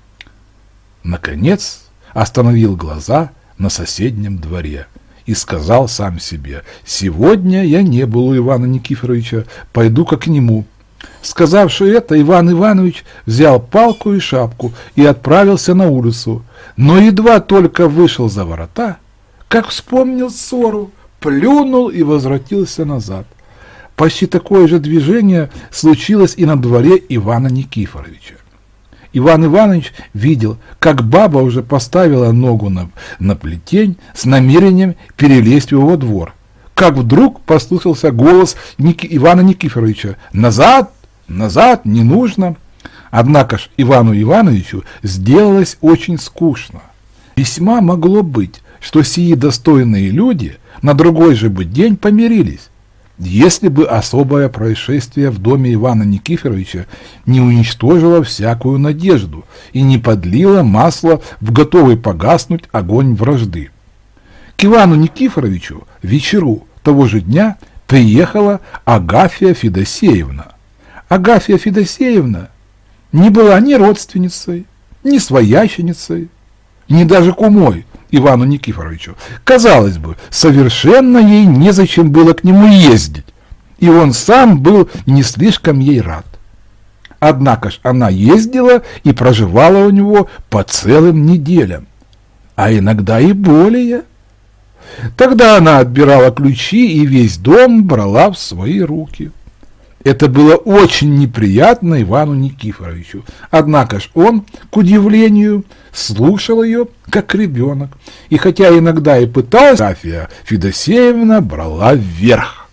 Наконец остановил глаза на соседнем дворе и сказал сам себе: «Сегодня я не был у Ивана Никифоровича, пойду-ка к нему». Сказавши это, Иван Иванович взял палку и шапку и отправился на улицу, но едва только вышел за ворота, как вспомнил ссору, плюнул и возвратился назад. Почти такое же движение случилось и на дворе Ивана Никифоровича. Иван Иванович видел, как баба уже поставила ногу на, на плетень с намерением перелезть в его двор, как вдруг послышался голос Ники, Ивана Никифоровича: «Назад! Назад! Не нужно!» Однако ж Ивану Ивановичу сделалось очень скучно. Весьма могло быть, что сии достойные люди на другой же бы день помирились, если бы особое происшествие в доме Ивана Никифоровича не уничтожило всякую надежду и не подлило масло в готовый погаснуть огонь вражды. К Ивану Никифоровичу вечеру того же дня приехала Агафья Федосеевна. Агафья Федосеевна не была ни родственницей, ни свояченицей, ни даже кумой Ивану Никифоровичу. Казалось бы, совершенно ей незачем было к нему ездить, и он сам был не слишком ей рад. Однако ж она ездила и проживала у него по целым неделям, а иногда и более. Тогда она отбирала ключи и весь дом брала в свои руки. Это было очень неприятно Ивану Никифоровичу. Однако ж он, к удивлению, слушал ее, как ребенок. И хотя иногда и пыталась, Агафья Федосеевна брала вверх.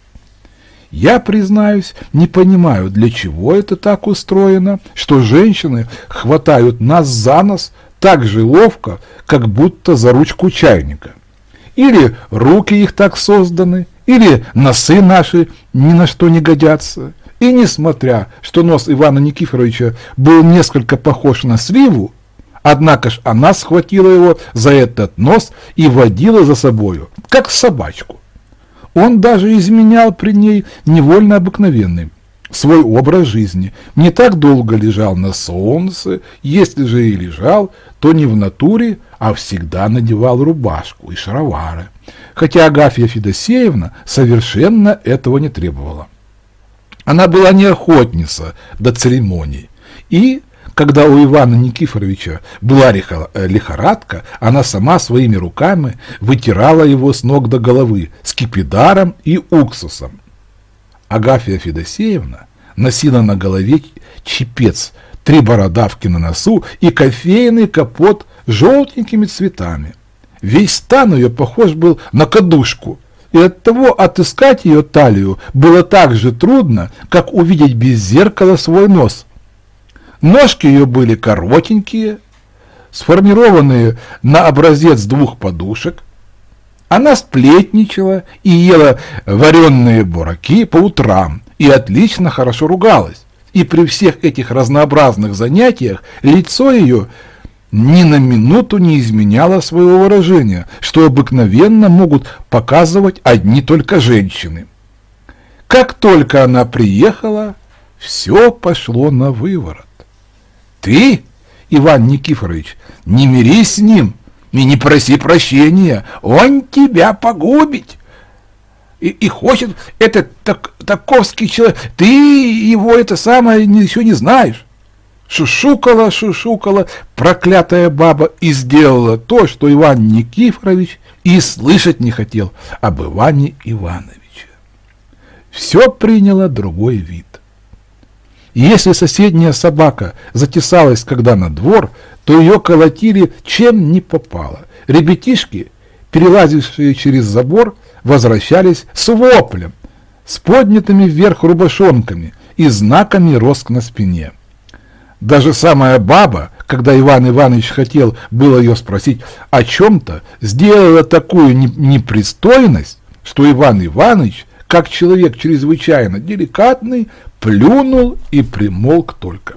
Я, признаюсь, не понимаю, для чего это так устроено, что женщины хватают нас за нос так же ловко, как будто за ручку чайника. Или руки их так созданы, или носы наши ни на что не годятся. И несмотря, что нос Ивана Никифоровича был несколько похож на сливу, однако ж она схватила его за этот нос и водила за собою, как собачку. Он даже изменял при ней невольно обыкновенный свой образ жизни. Не так долго лежал на солнце, если же и лежал, то не в натуре, а всегда надевал рубашку и шаровары. Хотя Агафья Федосеевна совершенно этого не требовала. Она была не охотница до церемоний. И, когда у Ивана Никифоровича была лихорадка, она сама своими руками вытирала его с ног до головы скипидаром и уксусом. Агафья Федосеевна носила на голове чепец, три бородавки на носу и кофейный капот с желтенькими цветами. Весь стан ее похож был на кадушку, и оттого отыскать ее талию было так же трудно, как увидеть без зеркала свой нос. Ножки ее были коротенькие, сформированные на образец двух подушек. Она сплетничала и ела вареные бураки по утрам, и отлично хорошо ругалась. И при всех этих разнообразных занятиях лицо ее ни на минуту не изменяло своего выражения, что обыкновенно могут показывать одни только женщины. Как только она приехала, все пошло на выворот. Ты, Иван Никифорович, не мирись с ним и не проси прощения, он тебя погубит. И, и хочет этот так, таковский человек, ты его это самое еще не знаешь. Шушукала, шушукала проклятая баба и сделала то, что Иван Никифорович и слышать не хотел об Иване Ивановиче. Все приняло другой вид. Если соседняя собака затесалась когда на двор, то ее колотили чем ни попало. Ребятишки, перелазившие через забор, возвращались с воплем, с поднятыми вверх рубашонками и знаками роск на спине. Даже самая баба, когда Иван Иванович хотел было ее спросить о чем-то, сделала такую непристойность, что Иван Иванович, как человек чрезвычайно деликатный, плюнул и примолк только.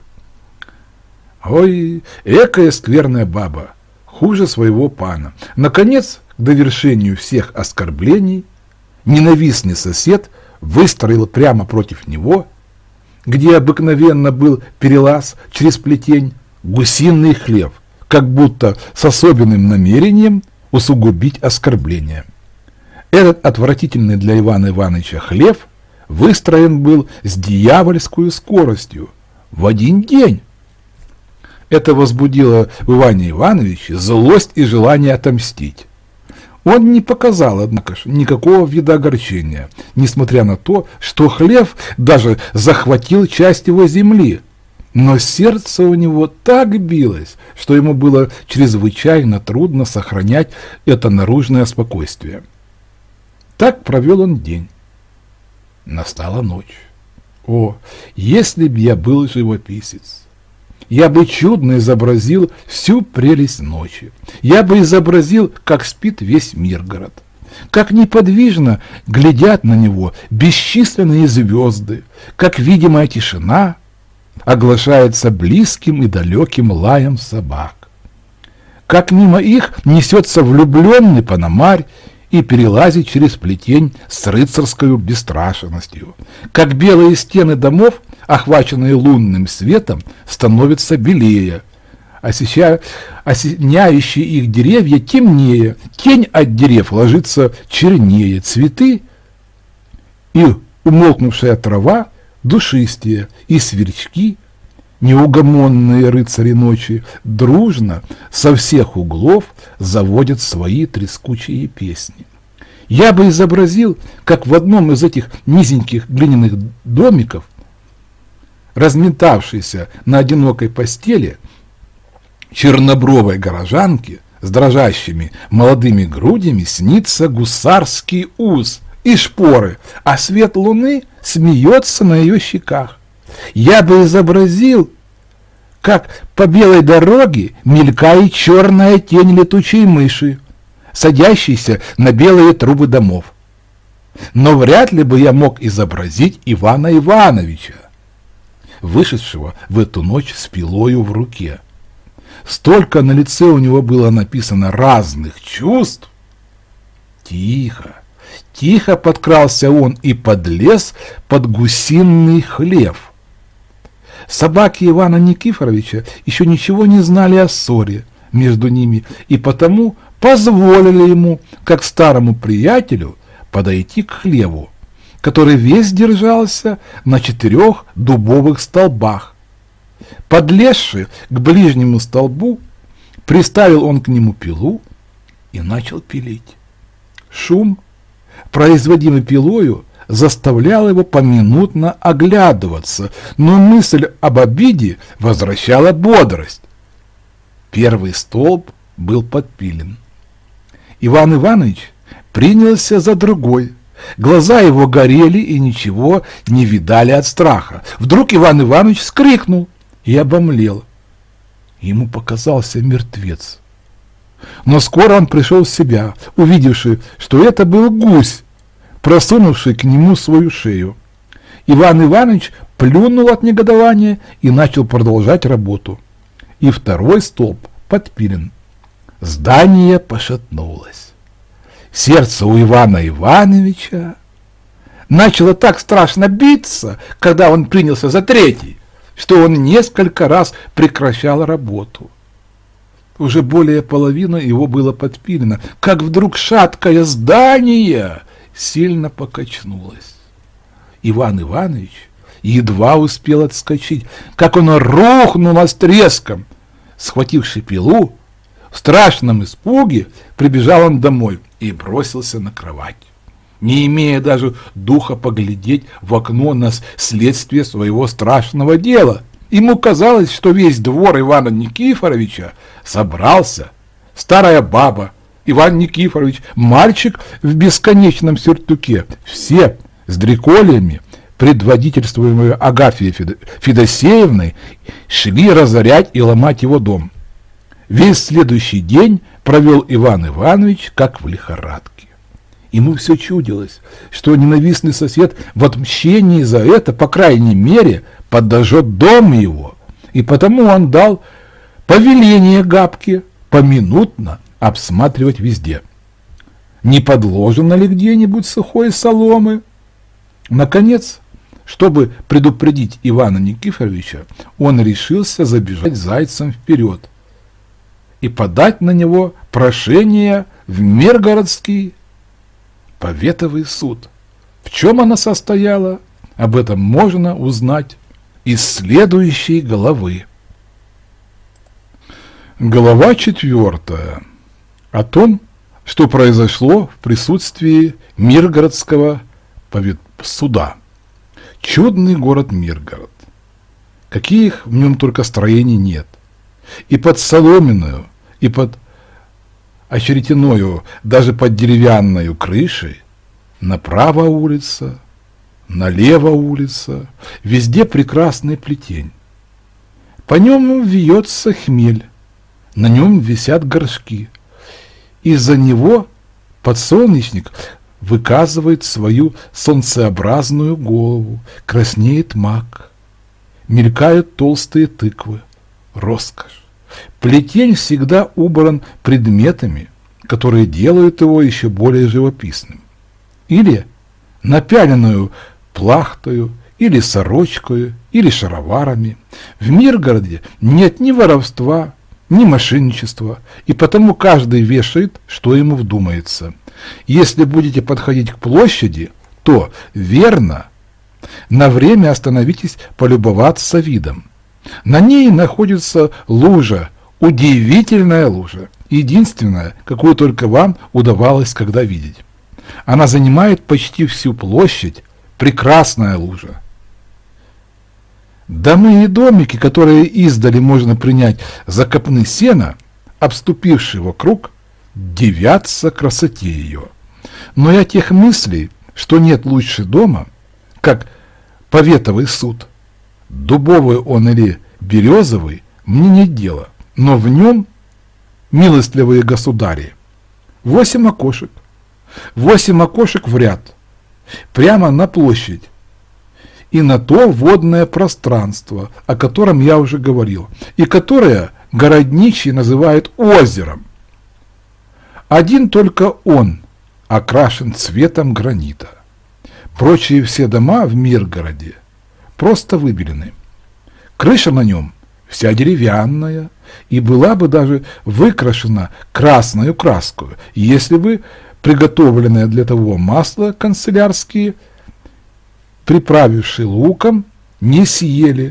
Ой, экая скверная баба, хуже своего пана. Наконец, к довершению всех оскорблений, ненавистный сосед выстроил прямо против него, где обыкновенно был перелаз через плетень, гусиный хлев, как будто с особенным намерением усугубить оскорбление. Этот отвратительный для Ивана Ивановича хлев выстроен был с дьявольской скоростью в один день. Это возбудило в Иване Ивановиче злость и желание отомстить. Он не показал, однако же, никакого вида огорчения, несмотря на то, что хлев даже захватил часть его земли. Но сердце у него так билось, что ему было чрезвычайно трудно сохранять это наружное спокойствие. Так провел он день. Настала ночь. О, если б я был живописец! Я бы чудно изобразил всю прелесть ночи. Я бы изобразил, как спит весь Миргород. Как неподвижно глядят на него бесчисленные звезды. Как видимая тишина оглашается близким и далеким лаем собак. Как мимо их несется влюбленный пономарь и перелазит через плетень с рыцарской бесстрашностью. Как белые стены домов, охваченные лунным светом, становятся белее, освещая, осеняющие их деревья темнее, тень от дерев ложится чернее, цветы и умолкнувшая трава душистее, и сверчки, неугомонные рыцари ночи, дружно со всех углов заводят свои трескучие песни. Я бы изобразил, как в одном из этих низеньких глиняных домиков разметавшейся на одинокой постели чернобровой горожанке с дрожащими молодыми грудями снится гусарский уз и шпоры, а свет луны смеется на ее щеках. Я бы изобразил, как по белой дороге мелькает черная тень летучей мыши, садящейся на белые трубы домов. Но вряд ли бы я мог изобразить Ивана Ивановича, вышедшего в эту ночь с пилою в руке. Столько на лице у него было написано разных чувств. Тихо, тихо подкрался он и подлез под гусиный хлев. Собаки Ивана Никифоровича еще ничего не знали о ссоре между ними, и потому позволили ему, как старому приятелю, подойти к хлеву, который весь держался на четырех дубовых столбах. Подлезши к ближнему столбу, приставил он к нему пилу и начал пилить. Шум, производимый пилою, заставлял его поминутно оглядываться, но мысль об обиде возвращала бодрость. Первый столб был подпилен. Иван Иванович принялся за другой. Глаза его горели и ничего не видали от страха. Вдруг Иван Иванович вскрикнул и обомлел. Ему показался мертвец. Но скоро он пришел в себя, увидевший, что это был гусь, просунувший к нему свою шею. Иван Иванович плюнул от негодования и начал продолжать работу. И второй столб подпилен. Здание пошатнулось. Сердце у Ивана Ивановича начало так страшно биться, когда он принялся за третий, что он несколько раз прекращал работу. Уже более половины его было подпилено, как вдруг шаткое здание сильно покачнулось. Иван Иванович едва успел отскочить, как он рухнул с треском. Схвативши пилу, в страшном испуге прибежал он домой и бросился на кровать, не имея даже духа поглядеть в окно на следствие своего страшного дела. Ему казалось, что весь двор Ивана Никифоровича собрался. Старая баба, Иван Никифорович, мальчик в бесконечном сюртуке, все с дрекольями, предводительствуемые Агафьей Федосеевной, шли разорять и ломать его дом. Весь следующий день провел Иван Иванович как в лихорадке. Ему все чудилось, что ненавистный сосед в отмщении за это, по крайней мере, подожжет дом его, и потому он дал повеление Габке поминутно обсматривать везде, не подложено ли где-нибудь сухой соломы. Наконец, чтобы предупредить Ивана Никифоровича, он решился забежать зайцем вперед и подать на него прошение в Миргородский поветовый суд. В чем она состояла, об этом можно узнать из следующей главы. Глава четвертая. О том, что произошло в присутствии Миргородского суда. Чудный город Миргород. Каких в нем только строений нет. И под соломенную, и под очеретяною, даже под деревянную крышей, направо улица, налево улица, везде прекрасный плетень. По нему вьется хмель, на нем висят горшки. Из-за него подсолнечник выказывает свою солнцеобразную голову, краснеет мак, мелькают толстые тыквы. Роскошь. Плетень всегда убран предметами, которые делают его еще более живописным. Или напяленную плахтою, или сорочкою, или шароварами. В Миргороде нет ни воровства, ни мошенничества, и потому каждый вешает, что ему вдумается. Если будете подходить к площади, то, верно, на время остановитесь полюбоваться видом. На ней находится лужа, удивительная лужа, единственная, какую только вам удавалось когда видеть. Она занимает почти всю площадь, прекрасная лужа. Домы и домики, которые издали можно принять за копны сена, обступившие вокруг, дивятся красоте ее. Но я тех мыслей, что нет лучше дома, как поветовый суд, дубовый он или березовый, мне нет дела, но в нем, милостливые государи, восемь окошек, восемь окошек в ряд, прямо на площадь, и на то водное пространство, о котором я уже говорил, и которое городничий называют озером. Один только он окрашен цветом гранита. Прочие все дома в Миргороде просто выбелены. Крыша на нем вся деревянная и была бы даже выкрашена красной краской, если бы приготовленное для того масло канцелярские, приправившие луком, не съели,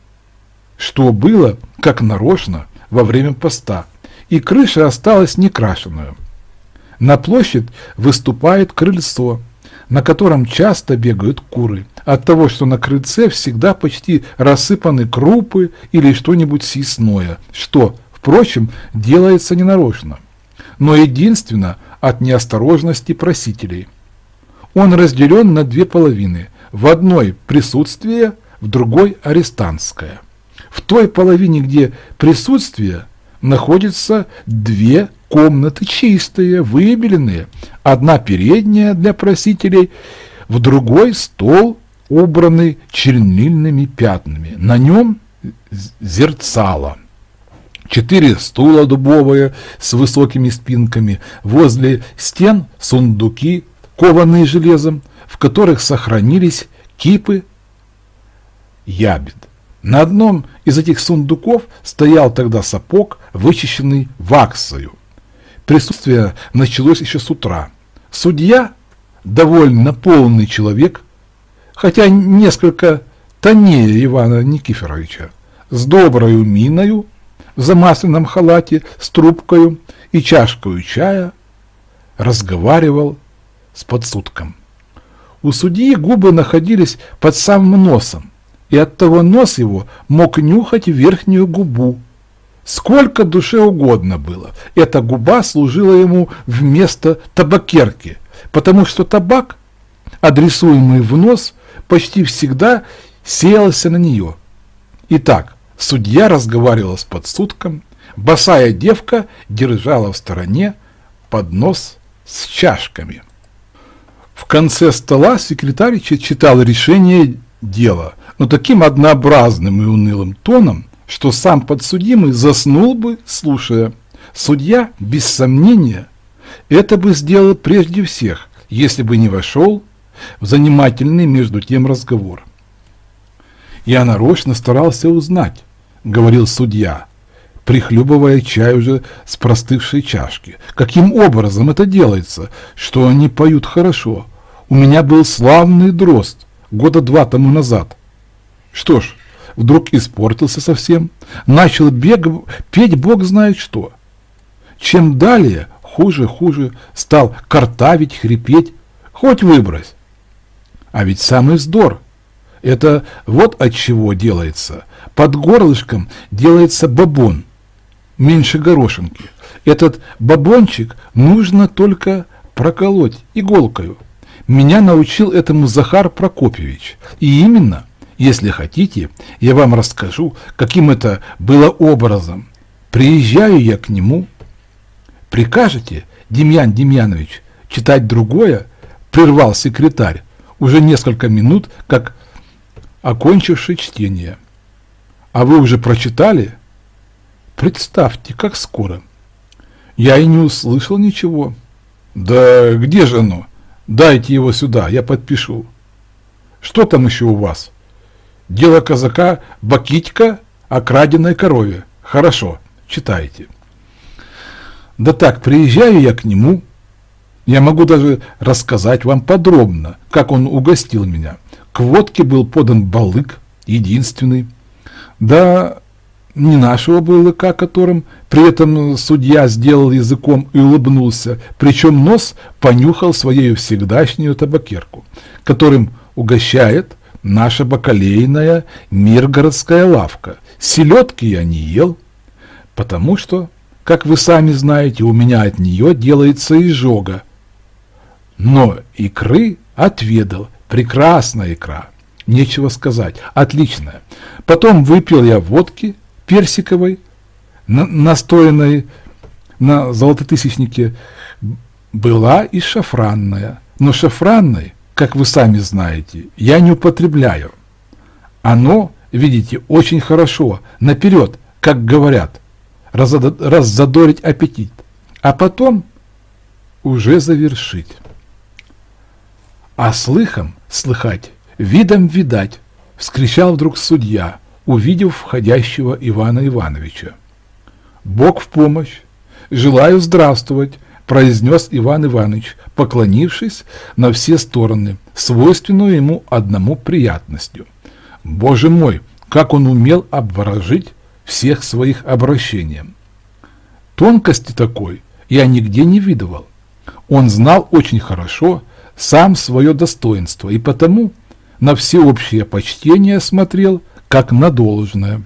что было, как нарочно, во время поста, и крыша осталась некрашенную. На площадь выступает крыльцо, на котором часто бегают куры, от того, что на крыльце всегда почти рассыпаны крупы или что-нибудь съестное, что, впрочем, делается ненарочно, но единственно от неосторожности просителей. Он разделен на две половины, в одной присутствие, в другой арестантское. В той половине, где присутствие, находятся две комнаты чистые, выбеленные, одна передняя для просителей, в другой стол, убранный чернильными пятнами, на нем зерцало. Четыре стула дубовые с высокими спинками, возле стен сундуки, кованные железом, в которых сохранились кипы ябед. На одном из этих сундуков стоял тогда сапог, вычищенный ваксою. Присутствие началось еще с утра. Судья, довольно полный человек, хотя несколько тоннее Ивана Никифоровича, с доброю миною, в замасленном халате, с трубкою и чашкою чая, разговаривал с подсудком. У судьи губы находились под самым носом, и оттого нос его мог нюхать верхнюю губу. Сколько душе угодно было, эта губа служила ему вместо табакерки, потому что табак, адресуемый в нос, почти всегда сеялся на нее. Итак, судья разговаривал с подсудком, босая девка держала в стороне поднос с чашками. В конце стола секретарь читал решение дела, но таким однообразным и унылым тоном, что сам подсудимый заснул бы, слушая. Судья, без сомнения, это бы сделал прежде всех, если бы не вошел в занимательный между тем разговор. «Я нарочно старался узнать», — говорил судья, прихлебывая чай уже с простывшей чашки, «каким образом это делается, что они поют хорошо. У меня был славный дрозд года два тому назад. Что ж, вдруг испортился совсем, начал бег, петь бог знает что. Чем далее, хуже, хуже, стал картавить, хрипеть, хоть выбрось. А ведь самый вздор. Это вот от чего делается. Под горлышком делается бабон, меньше горошинки. Этот бабончик нужно только проколоть иголкою. Меня научил этому Захар Прокопьевич. И именно, если хотите, я вам расскажу, каким это было образом. Приезжаю я к нему. Прикажете, Демьян Демьянович, читать другое? Прервал секретарь, уже несколько минут, как окончивший чтение. А вы уже прочитали? Представьте, как скоро. Я и не услышал ничего. Да где же оно? Дайте его сюда, я подпишу. Что там еще у вас? Дело казака Бакитька о краденой корове. Хорошо, читайте. Да так, приезжаю я к нему. Я могу даже рассказать вам подробно, как он угостил меня. К водке был подан балык, единственный. Да не нашего балыка, которым при этом судья сделал языком и улыбнулся, причем нос понюхал своею всегдашнюю табакерку, которым угощает, наша бакалейная миргородская лавка. Селедки я не ел, потому что, как вы сами знаете, у меня от нее делается изжога. Но икры отведал. Прекрасная икра. Нечего сказать. Отличная. Потом выпил я водки персиковой, на, настоянной на золототысячнике. Была и шафранная. Но шафранной, как вы сами знаете, я не употребляю. Оно, видите, очень хорошо. Наперед, как говорят, раззадорить аппетит. А потом уже завершить. А слыхом слыхать, видом видать, вскричал вдруг судья, увидев входящего Ивана Ивановича. Бог в помощь, желаю здравствовать, произнес Иван Иванович, поклонившись на все стороны, свойственную ему одному приятностью. Боже мой, как он умел обворожить всех своих обращением. Тонкости такой я нигде не видывал. Он знал очень хорошо сам свое достоинство и потому на всеобщее почтение смотрел, как на должное.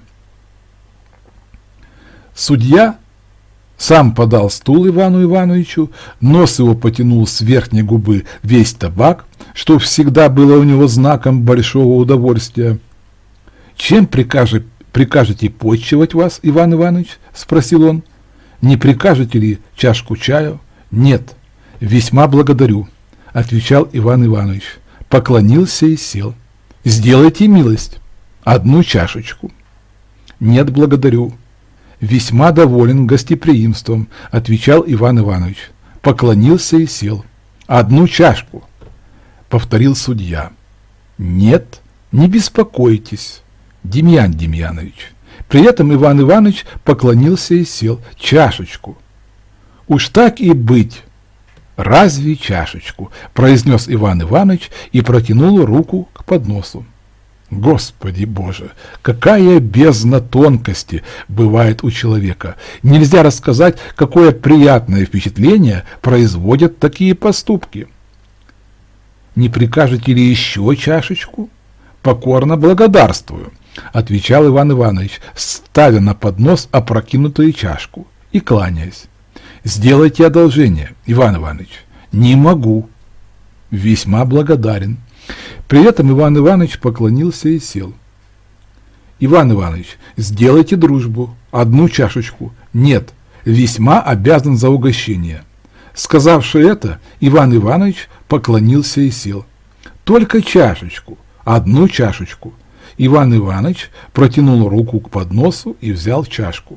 Судья сам подал стул Ивану Ивановичу, нос его потянул с верхней губы весь табак, что всегда было у него знаком большого удовольствия. «Чем прикажет, прикажете почивать вас, Иван Иванович?» – спросил он. «Не прикажете ли чашку чаю?» «Нет, весьма благодарю», – отвечал Иван Иванович, поклонился и сел. «Сделайте милость, одну чашечку». «Нет, благодарю». «Весьма доволен гостеприимством», – отвечал Иван Иванович, поклонился и сел. «Одну чашку», – повторил судья. «Нет, не беспокойтесь, Демьян Демьянович». При этом Иван Иванович поклонился и сел. «Чашечку». «Уж так и быть». «Разве чашечку?» – произнес Иван Иванович и протянул руку к подносу. Господи Боже, какая бездна тонкости бывает у человека! Нельзя рассказать, какое приятное впечатление производят такие поступки. «Не прикажете ли еще чашечку?» «Покорно благодарствую», – отвечал Иван Иванович, ставя на поднос опрокинутую чашку и кланяясь. «Сделайте одолжение, Иван Иванович». «Не могу». «Весьма благодарен». При этом Иван Иванович поклонился и сел. «Иван Иванович, сделайте дружбу, одну чашечку». «Нет, весьма обязан за угощение». Сказавши это, Иван Иванович поклонился и сел. «Только чашечку, одну чашечку». Иван Иванович протянул руку к подносу и взял чашку.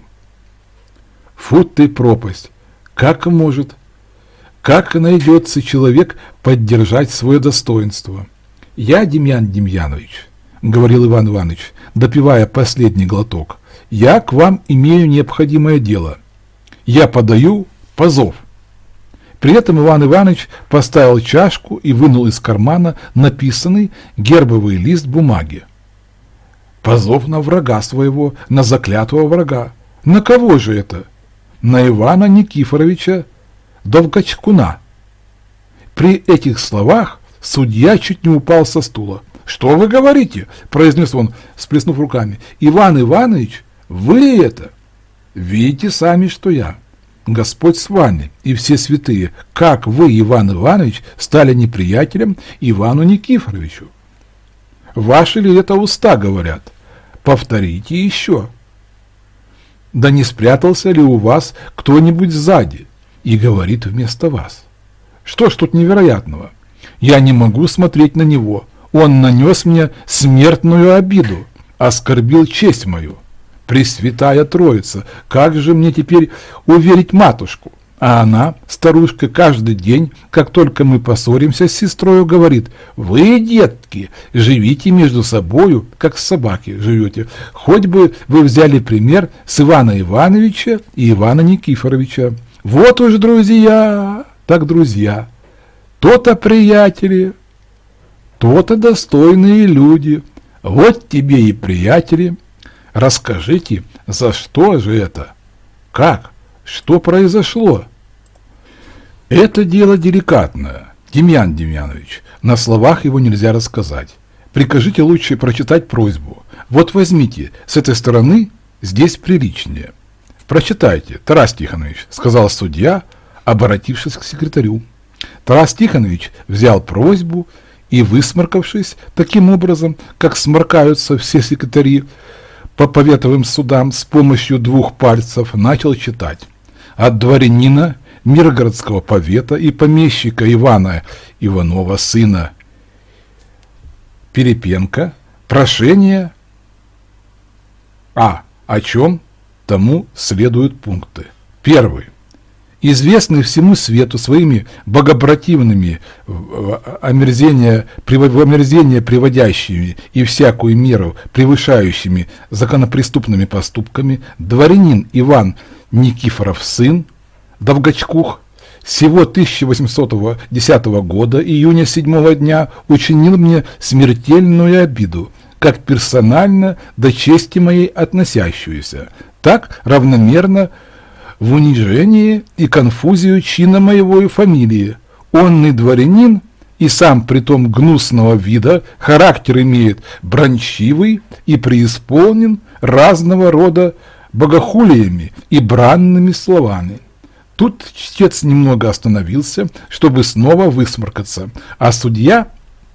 «Фу ты пропасть! Как может, как найдется человек поддержать свое достоинство?» «Я, Демьян Демьянович, — говорил Иван Иванович, допивая последний глоток, — я к вам имею необходимое дело. Я подаю позов». При этом Иван Иванович поставил чашку и вынул из кармана написанный гербовый лист бумаги. «Позов на врага своего, на заклятого врага». «На кого же это?» «На Ивана Никифоровича Довгачкуна». При этих словах судья чуть не упал со стула. «Что вы говорите?» – произнес он, сплеснув руками. «Иван Иванович, вы это? Видите сами, что я. Господь с вами и все святые. Как вы, Иван Иванович, стали неприятелем Ивану Никифоровичу? Ваши ли это уста говорят? Повторите еще. Да не спрятался ли у вас кто-нибудь сзади и говорит вместо вас? Что ж тут невероятного? Я не могу смотреть на него. Он нанес мне смертную обиду, оскорбил честь мою. Пресвятая Троица, как же мне теперь уверить матушку? А она, старушка, каждый день, как только мы поссоримся с сестрою, говорит: вы, детки, живите между собою, как собаки живете. Хоть бы вы взяли пример с Ивана Ивановича и Ивана Никифоровича. Вот уж друзья, так друзья. То-то приятели, то-то достойные люди. Вот тебе и приятели. Расскажите, за что же это? Как? Что произошло? Это дело деликатное, Демьян Демьянович. На словах его нельзя рассказать. прикажите лучше прочитать просьбу. Вот возьмите, с этой стороны здесь приличнее. Прочитайте, Тарас Тихонович, сказал судья, обратившись к секретарю. Тарас Тихонович взял просьбу и, высморкавшись таким образом, как сморкаются все секретари по поветовым судам, с помощью двух пальцев начал читать. От дворянина Миргородского повета и помещика Ивана Иванова, сына Перепенко, прошение А. О чем тому следуют пункты. Первый. Известный всему свету своими богопротивными, в омерзение, в омерзение приводящими и всякую меру превышающими законопреступными поступками, дворянин Иван Никифоров, сын Довгачкух, сего тысяча восемьсот десятого года, июня седьмого дня, учинил мне смертельную обиду, как персонально до чести моей относящуюся, так равномерно в унижении и конфузию чина моего и фамилии. Онный дворянин и сам притом гнусного вида, характер имеет бранчивый и преисполнен разного рода богохулиями и бранными словами. Тут чтец немного остановился, чтобы снова высморкаться, а судья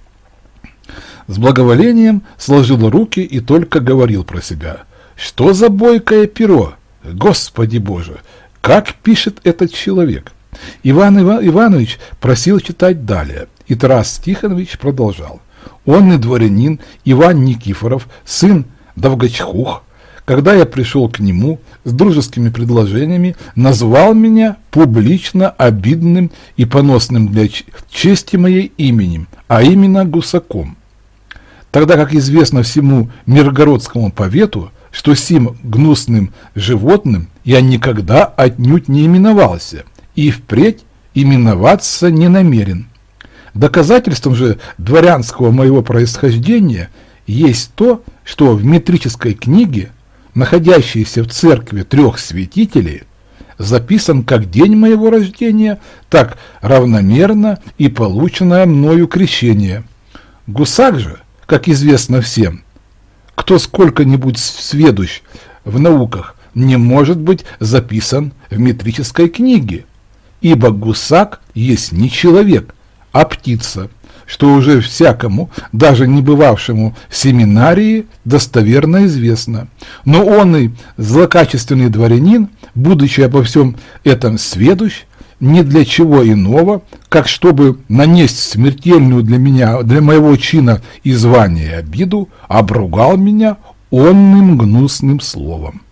с благоволением сложил руки и только говорил про себя: «Что за бойкое перо? Господи Боже, как пишет этот человек!» Иван Ива- Иванович просил читать далее, и Тарас Тихонович продолжал. «Онный дворянин Иван Никифоров, сын Довгачкух, когда я пришел к нему с дружескими предложениями, назвал меня публично обидным и поносным для чести моей именем, а именно гусаком. Тогда как известно всему Миргородскому повету, что сим гнусным животным я никогда отнюдь не именовался и впредь именоваться не намерен. Доказательством же дворянского моего происхождения есть то, что в метрической книге, находящейся в церкви трех святителей, записан как день моего рождения, так равномерно и полученное мною крещение. Гусак же, как известно всем, кто сколько-нибудь сведущ в науках, не может быть записан в метрической книге, ибо гусак есть не человек, а птица, что уже всякому, даже не бывавшему в семинарии, достоверно известно. Но он и злокачественный дворянин, будучи обо всем этом сведущ, ни для чего иного, как чтобы нанести смертельную для меня, для моего чина и звания обиду, обругал меня онным гнусным словом.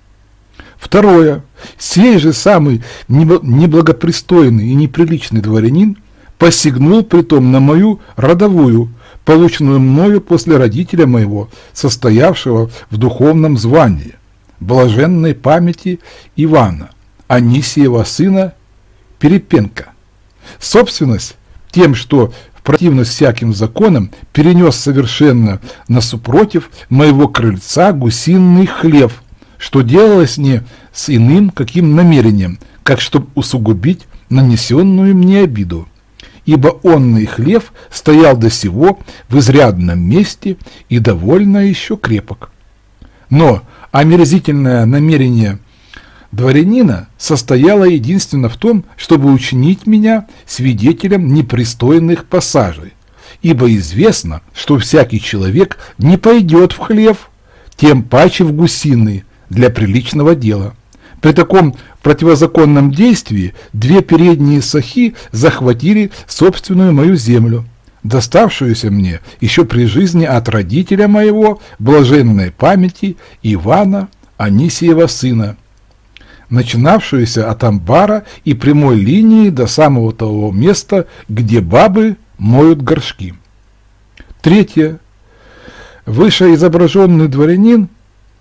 Второе. Сей же самый неблагопристойный и неприличный дворянин посягнул притом на мою родовую, полученную мною после родителя моего, состоявшего в духовном звании, блаженной памяти Ивана, Анисиева сына Перепенко. Собственность тем, что в противность всяким законам перенес совершенно насупротив моего крыльца гусиный хлев, что делалось не с иным каким намерением, как чтобы усугубить нанесенную мне обиду. Ибо онный хлев стоял до сего в изрядном месте и довольно еще крепок. Но омерзительное намерение дворянина состояло единственно в том, чтобы учинить меня свидетелем непристойных пассажей, ибо известно, что всякий человек не пойдет в хлев, тем паче в гусиный, для приличного дела. При таком противозаконном действии две передние сахи захватили собственную мою землю, доставшуюся мне еще при жизни от родителя моего, блаженной памяти Ивана Анисиева сына, начинавшуюся от амбара и прямой линии до самого того места, где бабы моют горшки. Третье. Вышеизображенный дворянин,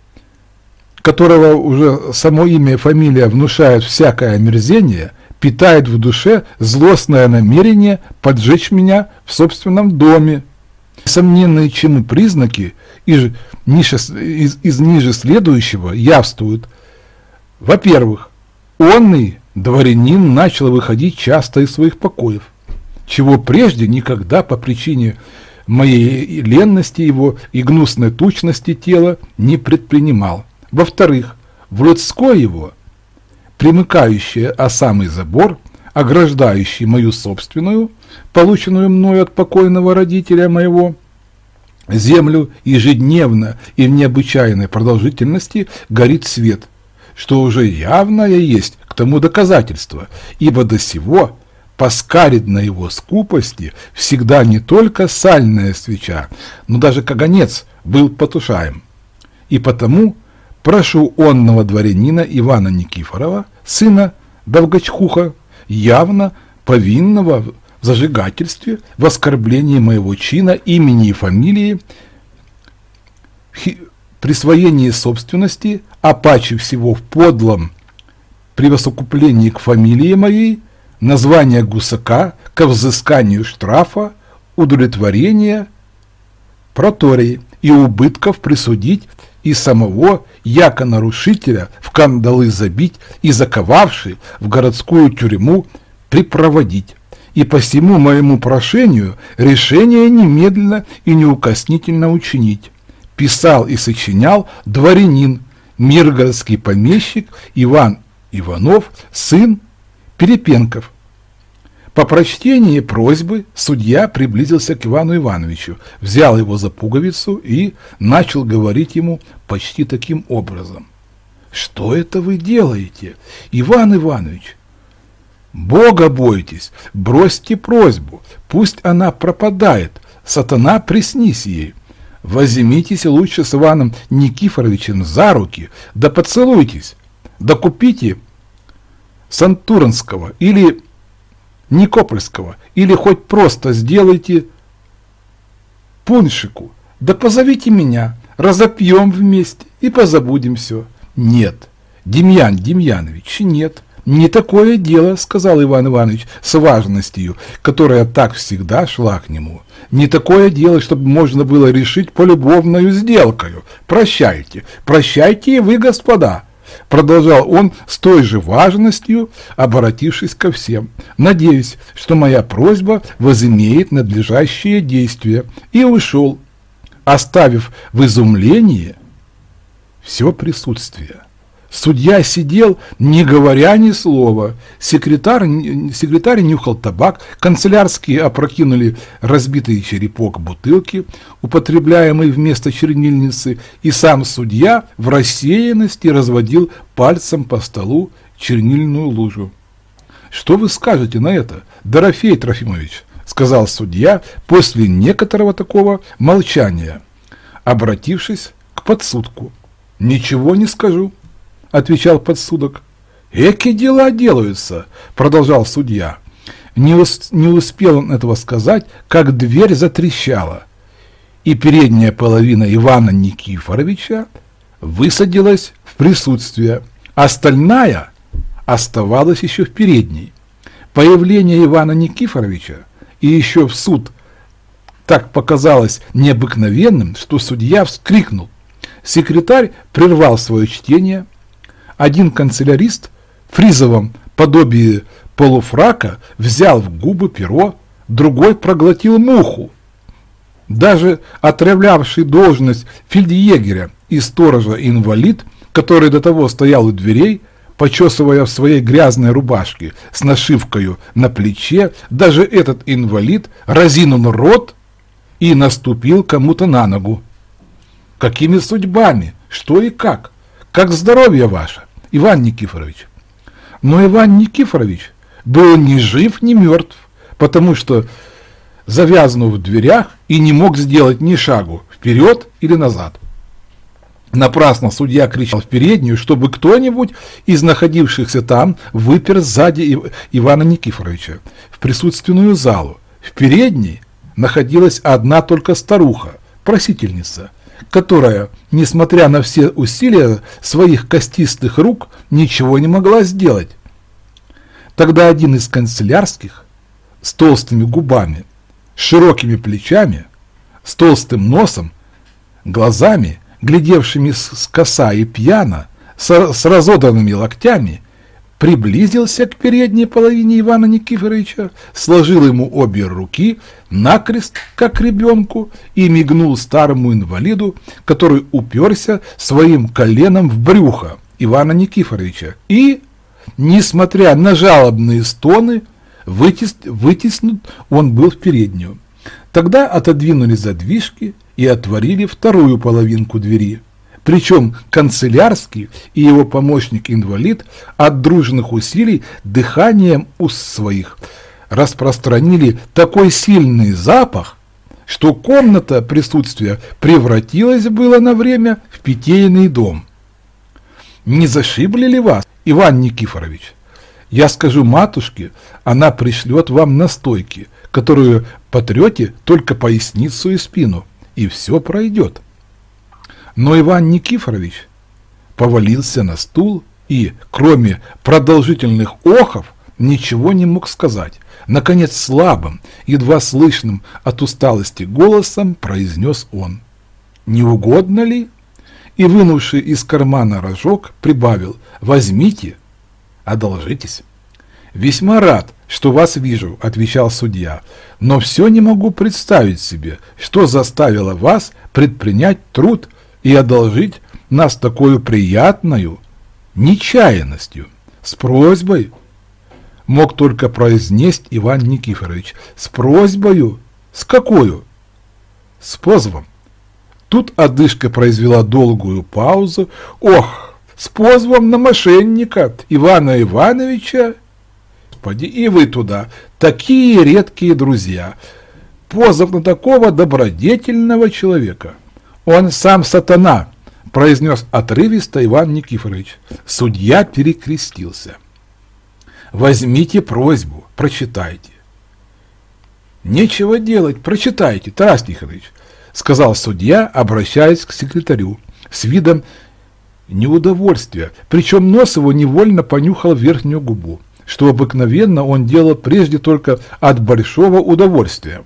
которого уже само имя и фамилия внушают всякое омерзение, питает в душе злостное намерение поджечь меня в собственном доме. Несомненные чему признаки из, из, из ниже следующего явствуют. Во-первых, онный дворянин начал выходить часто из своих покоев, чего прежде никогда по причине моей ленности его и гнусной тучности тела не предпринимал. Во-вторых, в людской его, примыкающее о самый забор, ограждающий мою собственную, полученную мною от покойного родителя моего, землю, ежедневно и в необычайной продолжительности горит свет, что уже явное есть к тому доказательство, ибо до сего поскарит на его скупости всегда не только сальная свеча, но даже каганец был потушаем. И потому прошу онного дворянина Ивана Никифорова, сына Довгачхуха, явно повинного в зажигательстве, в оскорблении моего чина, имени и фамилии, присвоении собственности, а паче всего в подлом присовокуплении к фамилии моей, название гусака, ко взысканию штрафа, удовлетворения протории и убытков присудить и самого яко нарушителя в кандалы забить и заковавший в городскую тюрьму припроводить. И по всему моему прошению решение немедленно и неукоснительно учинить. Писал и сочинял дворянин, миргородский помещик Иван Иванов, сын Перепенков. По прочтении просьбы судья приблизился к Ивану Ивановичу, взял его за пуговицу и начал говорить ему почти таким образом. «Что это вы делаете, Иван Иванович? Бога бойтесь, бросьте просьбу, пусть она пропадает, сатана приснись ей. Возьмитесь лучше с Иваном Никифоровичем за руки, да поцелуйтесь, да купите Сантуранского или Никопольского, или хоть просто сделайте пуншику, да позовите меня, разопьем вместе и позабудем все». «Нет, Демьян Демьянович, нет, не такое дело», — сказал Иван Иванович с важностью, которая так всегда шла к нему. «Не такое дело, чтобы можно было решить полюбовною сделкою. Прощайте, прощайте и вы, господа», — продолжал он с той же важностью, обратившись ко всем. «Надеюсь, что моя просьба возымеет надлежащее действие», и ушел, оставив в изумлении все присутствие. Судья сидел, не говоря ни слова. Секретарь, секретарь нюхал табак, канцелярские опрокинули разбитый черепок бутылки, употребляемый вместо чернильницы, и сам судья в рассеянности разводил пальцем по столу чернильную лужу. «Что вы скажете на это, Дорофей Трофимович?» — сказал судья после некоторого такого молчания, обратившись к подсудку. «Ничего не скажу», — отвечал подсудок. «Эки дела делаются», — продолжал судья. Не, ус не успел он этого сказать, как дверь затрещала, и передняя половина Ивана Никифоровича высадилась в присутствие, остальная оставалась еще в передней. Появление Ивана Никифоровича и еще в суд так показалось необыкновенным, что судья вскрикнул. Секретарь прервал свое чтение. Один канцелярист в фризовом подобии полуфрака взял в губы перо, другой проглотил муху. Даже отравлявший должность фельдъегеря и сторожа инвалид, который до того стоял у дверей, почесывая в своей грязной рубашке с нашивкою на плече, даже этот инвалид разинул рот и наступил кому-то на ногу. «Какими судьбами? Что и как? Как здоровье ваше, Иван Никифорович?» Но Иван Никифорович был ни жив, ни мертв, потому что, завязнув в дверях, и не мог сделать ни шагу вперед или назад. Напрасно судья кричал в переднюю, чтобы кто-нибудь из находившихся там выпер сзади Ивана Никифоровича в присутственную залу. В передней находилась одна только старуха, просительница, которая, несмотря на все усилия своих костистых рук, ничего не могла сделать. Тогда один из канцелярских, с толстыми губами, с широкими плечами, с толстым носом, глазами, глядевшими скоса и пьяно, с, с разодранными локтями, приблизился к передней половине Ивана Никифоровича, сложил ему обе руки накрест, как ребенку, и мигнул старому инвалиду, который уперся своим коленом в брюхо Ивана Никифоровича и, несмотря на жалобные стоны, вытес... вытеснут он был в переднюю. Тогда отодвинули задвижки и отворили вторую половинку двери. Причем канцелярский и его помощник-инвалид от дружных усилий дыханием уст своих распространили такой сильный запах, что комната присутствия превратилась было на время в питейный дом. Не зашибли ли вас, Иван Никифорович? Я скажу матушке, она пришлет вам настойки, которую потрете только поясницу и спину, и все пройдет. Но Иван Никифорович повалился на стул и, кроме продолжительных охов, ничего не мог сказать. Наконец, слабым, едва слышным от усталости голосом произнес он: «Не угодно ли?» И, вынувший из кармана рожок, прибавил: «Возьмите, одолжитесь». «Весьма рад, что вас вижу», — отвечал судья, «но все не могу представить себе, что заставило вас предпринять труд и одолжить нас такую приятную нечаянностью, с просьбой». Мог только произнести Иван Никифорович. «С просьбою? С какую?» «С позовом». Тут одышка произвела долгую паузу. «Ох, с позовом на мошенника Ивана Ивановича? Господи, и вы туда, такие редкие друзья. Позов на такого добродетельного человека. Он сам сатана», — произнес отрывисто Иван Никифорович. Судья перекрестился. «Возьмите просьбу, прочитайте». «Нечего делать, прочитайте, Тарас Николаевич», — сказал судья, обращаясь к секретарю с видом неудовольствия, причем нос его невольно понюхал верхнюю губу, что обыкновенно он делал прежде только от большого удовольствия.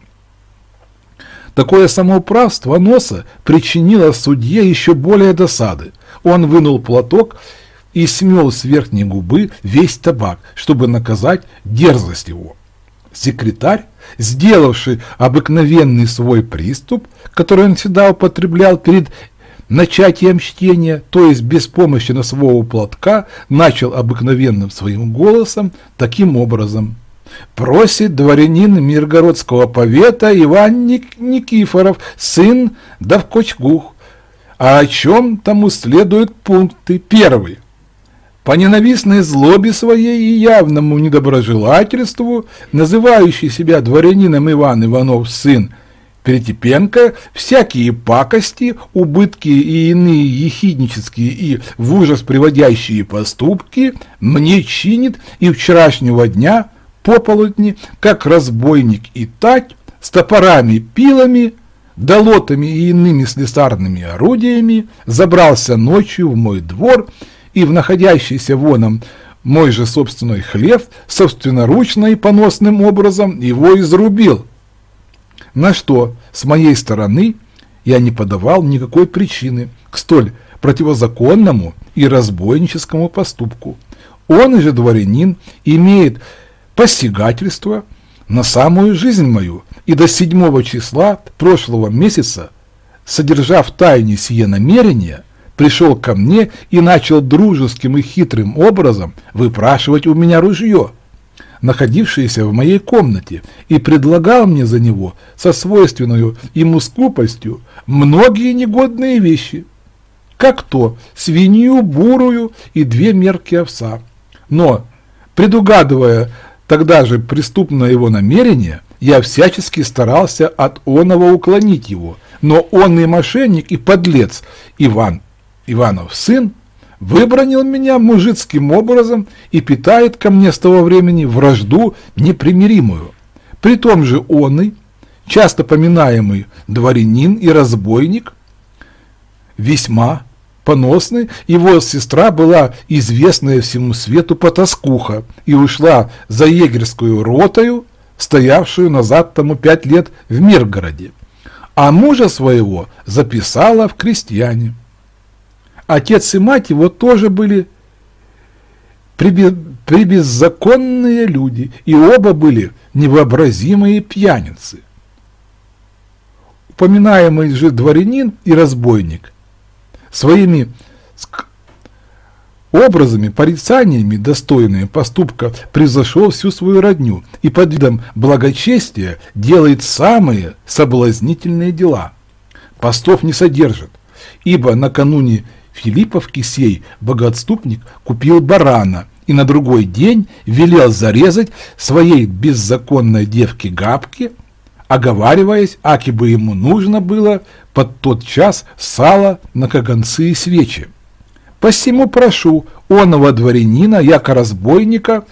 Такое самоуправство носа причинило судье еще более досады. Он вынул платок и смел с верхней губы весь табак, чтобы наказать дерзость его. Секретарь, сделавший обыкновенный свой приступ, который он всегда употреблял перед начатием чтения, то есть без помощи носового платка, начал обыкновенным своим голосом таким образом: «Просит дворянин Миргородского повета Иван Ник Никифоров, сын Довкочгух, а о чем тому следуют пункты. Первый. По ненавистной злобе своей и явному недоброжелательству, называющий себя дворянином Иван Иванов, сын Перетипенко, всякие пакости, убытки и иные ехиднические и в ужас приводящие поступки мне чинит и вчерашнего дня пополудни, как разбойник и тать, с топорами, пилами, долотами и иными слесарными орудиями, забрался ночью в мой двор и в находящийся воном мой же собственной хлев собственноручно и поносным образом его изрубил. На что с моей стороны я не подавал никакой причины к столь противозаконному и разбойническому поступку. Он же дворянин имеет посягательство на самую жизнь мою, и до седьмого числа прошлого месяца, содержав в тайне сие намерение, пришел ко мне и начал дружеским и хитрым образом выпрашивать у меня ружье, находившееся в моей комнате, и предлагал мне за него со свойственной ему скупостью многие негодные вещи, как то свинью бурую и две мерки овса. Но, предугадывая тогда же преступное его намерение, я всячески старался от оного уклонить его, но он и мошенник, и подлец Иван Иванов сын выбранил меня мужицким образом и питает ко мне с того времени вражду непримиримую. При том же он и, часто поминаемый дворянин и разбойник, весьма поносный, его сестра была известная всему свету потаскуха и ушла за егерскую ротою, стоявшую назад тому пять лет в Миргороде, а мужа своего записала в крестьяне. Отец и мать его тоже были прибеззаконные люди, и оба были невообразимые пьяницы. Упоминаемый же дворянин и разбойник своими образами, порицаниями, достойными поступка, превзошел всю свою родню и под видом благочестия делает самые соблазнительные дела. Постов не содержит, ибо накануне Филипповки сей богоотступник купил барана и на другой день велел зарезать своей беззаконной девке Габке, оговариваясь, аки бы ему нужно было под тот час сало на каганцы и свечи. Посему прошу оного дворянина, яко разбойника,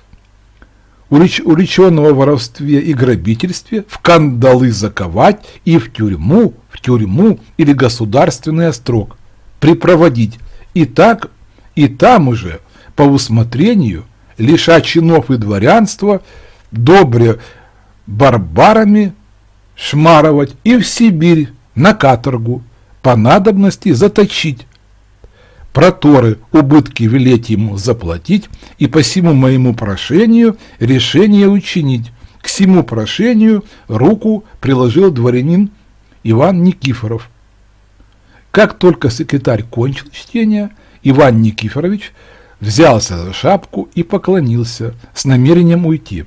уличенного в воровстве и грабительстве, в кандалы заковать и в тюрьму, в тюрьму или государственный острог припроводить, и так, и там уже, по усмотрению, лиша чинов и дворянства, добре барбарами шмаровать и в Сибирь на каторгу, по надобности заточить, проторы, убытки велеть ему заплатить, и по сему моему прошению решение учинить. К сему прошению руку приложил дворянин Иван Никифоров. Как только секретарь кончил чтение, Иван Никифорович взялся за шапку и поклонился с намерением уйти.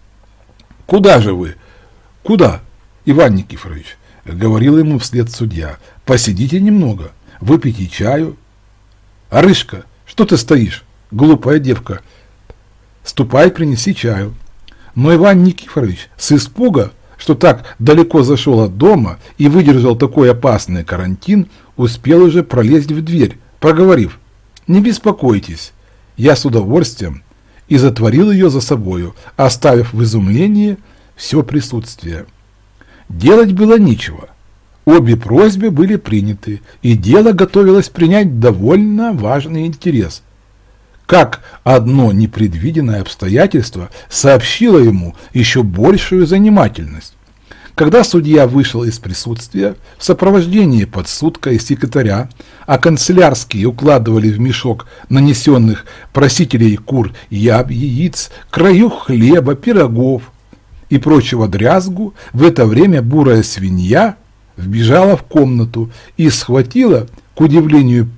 «Куда же вы? Куда, Иван Никифорович?» — говорил ему вслед судья. «Посидите немного, выпейте чаю». «Арышка, что ты стоишь, глупая девка? Ступай, принеси чаю». Но Иван Никифорович с испуга, что так далеко зашел от дома и выдержал такой опасный карантин, успел уже пролезть в дверь, проговорив: «Не беспокойтесь, я с удовольствием», и затворил ее за собою, оставив в изумлении все присутствие. Делать было нечего. Обе просьбы были приняты, и дело готовилось принять довольно важный интерес. Как одно непредвиденное обстоятельство сообщило ему еще большую занимательность. Когда судья вышел из присутствия в сопровождении подсудка и секретаря, а канцелярские укладывали в мешок нанесенных просителей кур, яб, яиц, краю хлеба, пирогов и прочего дрязгу, в это время бурая свинья вбежала в комнату и схватила, к удивлению,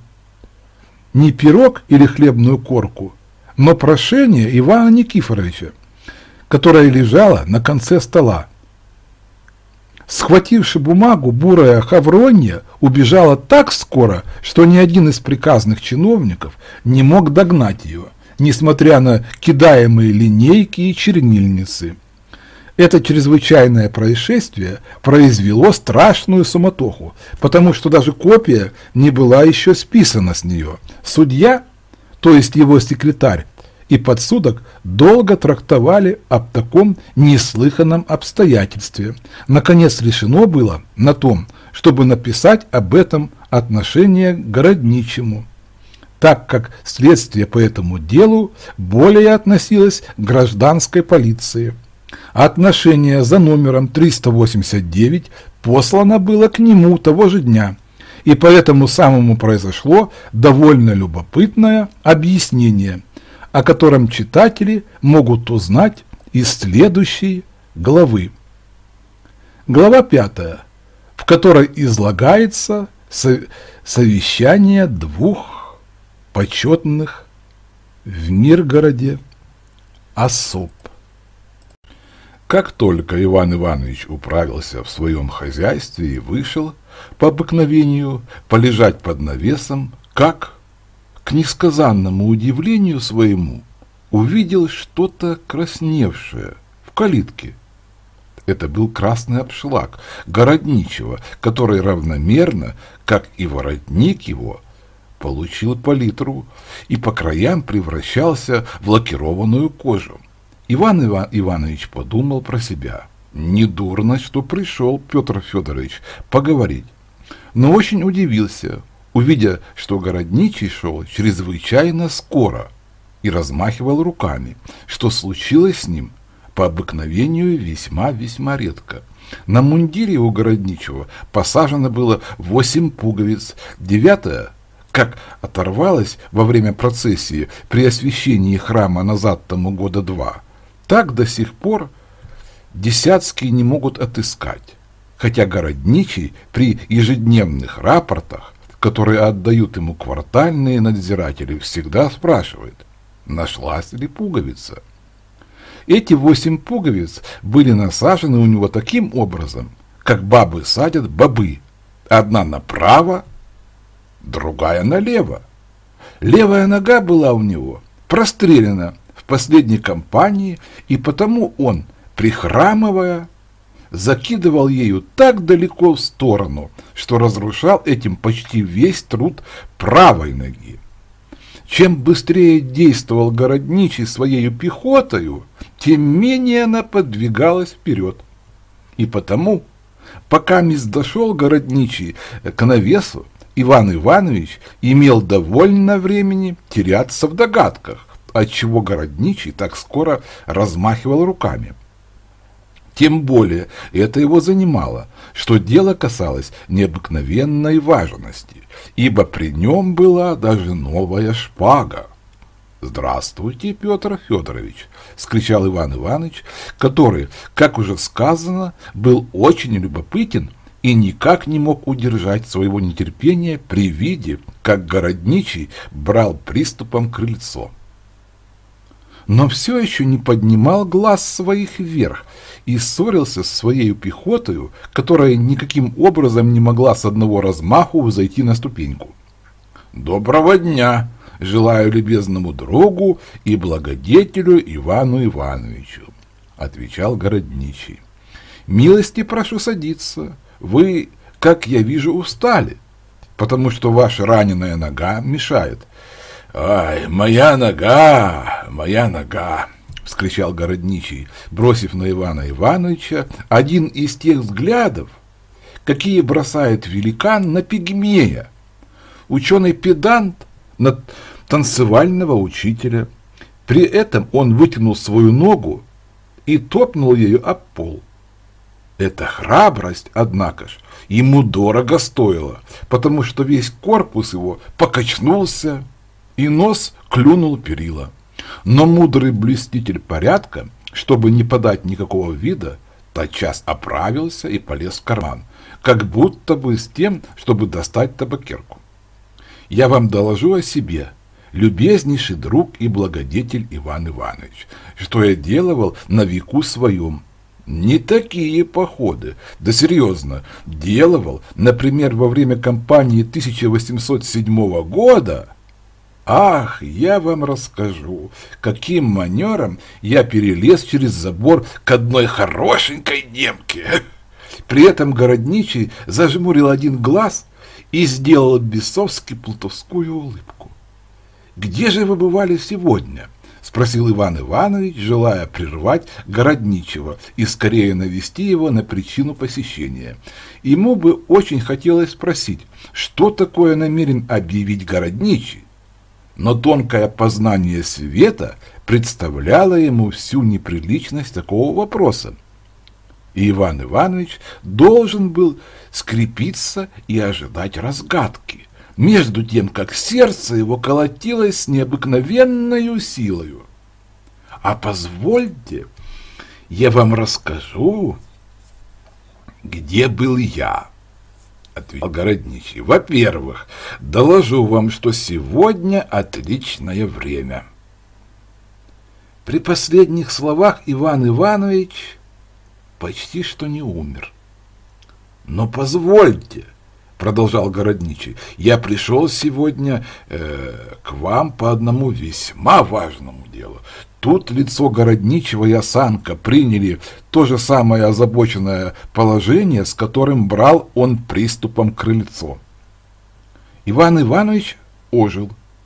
не пирог или хлебную корку, но прошение Ивана Никифоровича, которое лежало на конце стола. Схвативши бумагу, бурая Хавронья убежала так скоро, что ни один из приказных чиновников не мог догнать ее, несмотря на кидаемые линейки и чернильницы. Это чрезвычайное происшествие произвело страшную суматоху, потому что даже копия не была еще списана с нее. Судья, то есть его секретарь, и подсудок долго трактовали об таком неслыханном обстоятельстве. Наконец решено было на том, чтобы написать об этом отношение к городничему, так как следствие по этому делу более относилось к гражданской полиции. Отношение за номером триста восемьдесят девять послано было к нему того же дня, и по этому самому произошло довольно любопытное объяснение, о котором читатели могут узнать из следующей главы. Глава пятая, в которой излагается совещание двух почетных в Миргороде особ. Как только Иван Иванович управился в своем хозяйстве и вышел, по обыкновению, полежать под навесом, как, к несказанному удивлению своему, увидел что-то красневшее в калитке. Это был красный обшлаг городничего, который равномерно, как и воротник его, получил палитру и по краям превращался в лакированную кожу. Иван Иван Иванович подумал про себя: недурно, что пришел Петр Федорович поговорить, но очень удивился, увидя, что городничий шел чрезвычайно скоро и размахивал руками, что случилось с ним по обыкновению весьма-весьма редко. На мундире у городничего посажено было восемь пуговиц, девятая как оторвалась во время процессии при освящении храма назад тому года два, так до сих пор Десятские не могут отыскать, хотя городничий при ежедневных рапортах, которые отдают ему квартальные надзиратели, всегда спрашивает, нашлась ли пуговица. Эти восемь пуговиц были насажены у него таким образом, как бабы садят бобы, одна направо, другая налево. Левая нога была у него прострелена в последней кампании, и потому он, прихрамывая, закидывал ею так далеко в сторону, что разрушал этим почти весь труд правой ноги. Чем быстрее действовал городничий своей пехотою, тем менее она подвигалась вперед. И потому, пока мисс дошел городничий к навесу, Иван Иванович имел довольно времени теряться в догадках, отчего городничий так скоро размахивал руками. Тем более это его занимало, что дело касалось необыкновенной важности, ибо при нем была даже новая шпага. «Здравствуйте, Петр Федорович!» — скричал Иван Иванович, который, как уже сказано, был очень любопытен и никак не мог удержать своего нетерпения при виде, как городничий брал приступом крыльцо. Но все еще не поднимал глаз своих вверх и ссорился со своей пехотою, которая никаким образом не могла с одного размаху взойти на ступеньку. «Доброго дня! Желаю любезному другу и благодетелю Ивану Ивановичу», — отвечал городничий. «Милости прошу садиться. Вы, как я вижу, устали, потому что ваша раненая нога мешает». «Ай, моя нога, моя нога!» — вскричал городничий, бросив на Ивана Ивановича один из тех взглядов, какие бросает великан на пигмея, ученый-педант на танцевального учителя. При этом он вытянул свою ногу и топнул ею об пол. Эта храбрость, однако ж, ему дорого стоила, потому что весь корпус его покачнулся, и нос клюнул перила. Но мудрый блюститель порядка, чтобы не подать никакого вида, тотчас оправился и полез в карман, как будто бы с тем, чтобы достать табакерку. «Я вам доложу о себе, любезнейший друг и благодетель Иван Иванович, что я делал на веку своем. Не такие походы, да серьезно, делал, например, во время кампании тысяча восемьсот седьмого года. Ах, я вам расскажу, каким манером я перелез через забор к одной хорошенькой немке». При этом городничий зажмурил один глаз и сделал бесовски плутовскую улыбку. «Где же вы бывали сегодня?» — спросил Иван Иванович, желая прервать городничего и скорее навести его на причину посещения. Ему бы очень хотелось спросить, что такое намерен объявить городничий, но тонкое познание света представляло ему всю неприличность такого вопроса. И Иван Иванович должен был скрепиться и ожидать разгадки, между тем, как сердце его колотилось с необыкновенной силою. «А позвольте, я вам расскажу, где был я», — ответил городничий. «Во-первых, доложу вам, что сегодня отличное время». При последних словах Иван Иванович почти что не умер. «Но позвольте, — продолжал городничий, — я пришел сегодня э, к вам по одному весьма важному делу». Тут лицо городничего и осанка приняли то же самое озабоченное положение, с которым брал он приступом крыльцо. Иван Иванович ожил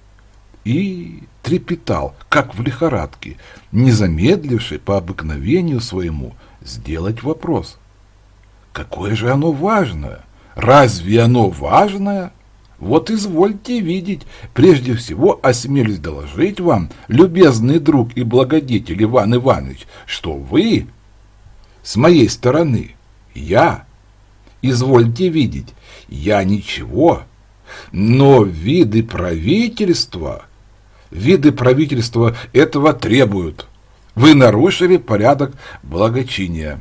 и трепетал, как в лихорадке, не замедливший по обыкновению своему сделать вопрос. Какое же оно важное? Разве оно важное? Вот извольте видеть, прежде всего осмелюсь доложить вам, любезный друг и благодетель Иван Иванович, что вы, с моей стороны, я, извольте видеть, я ничего, Но виды правительства, виды правительства этого требуют. Вы нарушили порядок благочиния.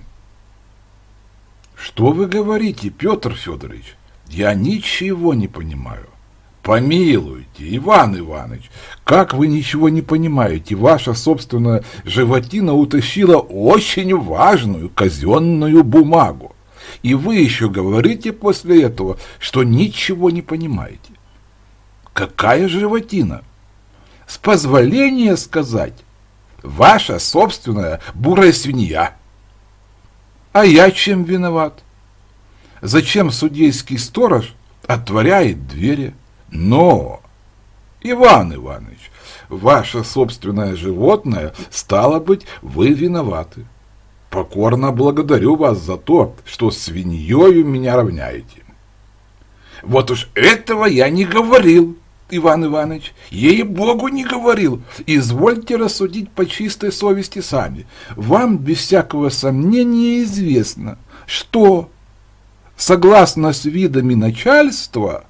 Что вы говорите, Петр Федорович? Я ничего не понимаю. Помилуйте, Иван Иванович, как вы ничего не понимаете? Ваша собственная животина утащила очень важную казенную бумагу. И вы еще говорите после этого, что ничего не понимаете. Какая животина? С позволения сказать, ваша собственная бурая свинья. А я чем виноват? Зачем судейский сторож отворяет двери? Но, Иван Иванович, ваше собственное животное, стало быть, вы виноваты. Покорно благодарю вас за то, что свиньёю меня равняете. Вот уж этого я не говорил, Иван Иванович, ей-богу не говорил. Извольте рассудить по чистой совести сами. Вам без всякого сомнения известно, что, согласно с видами начальства,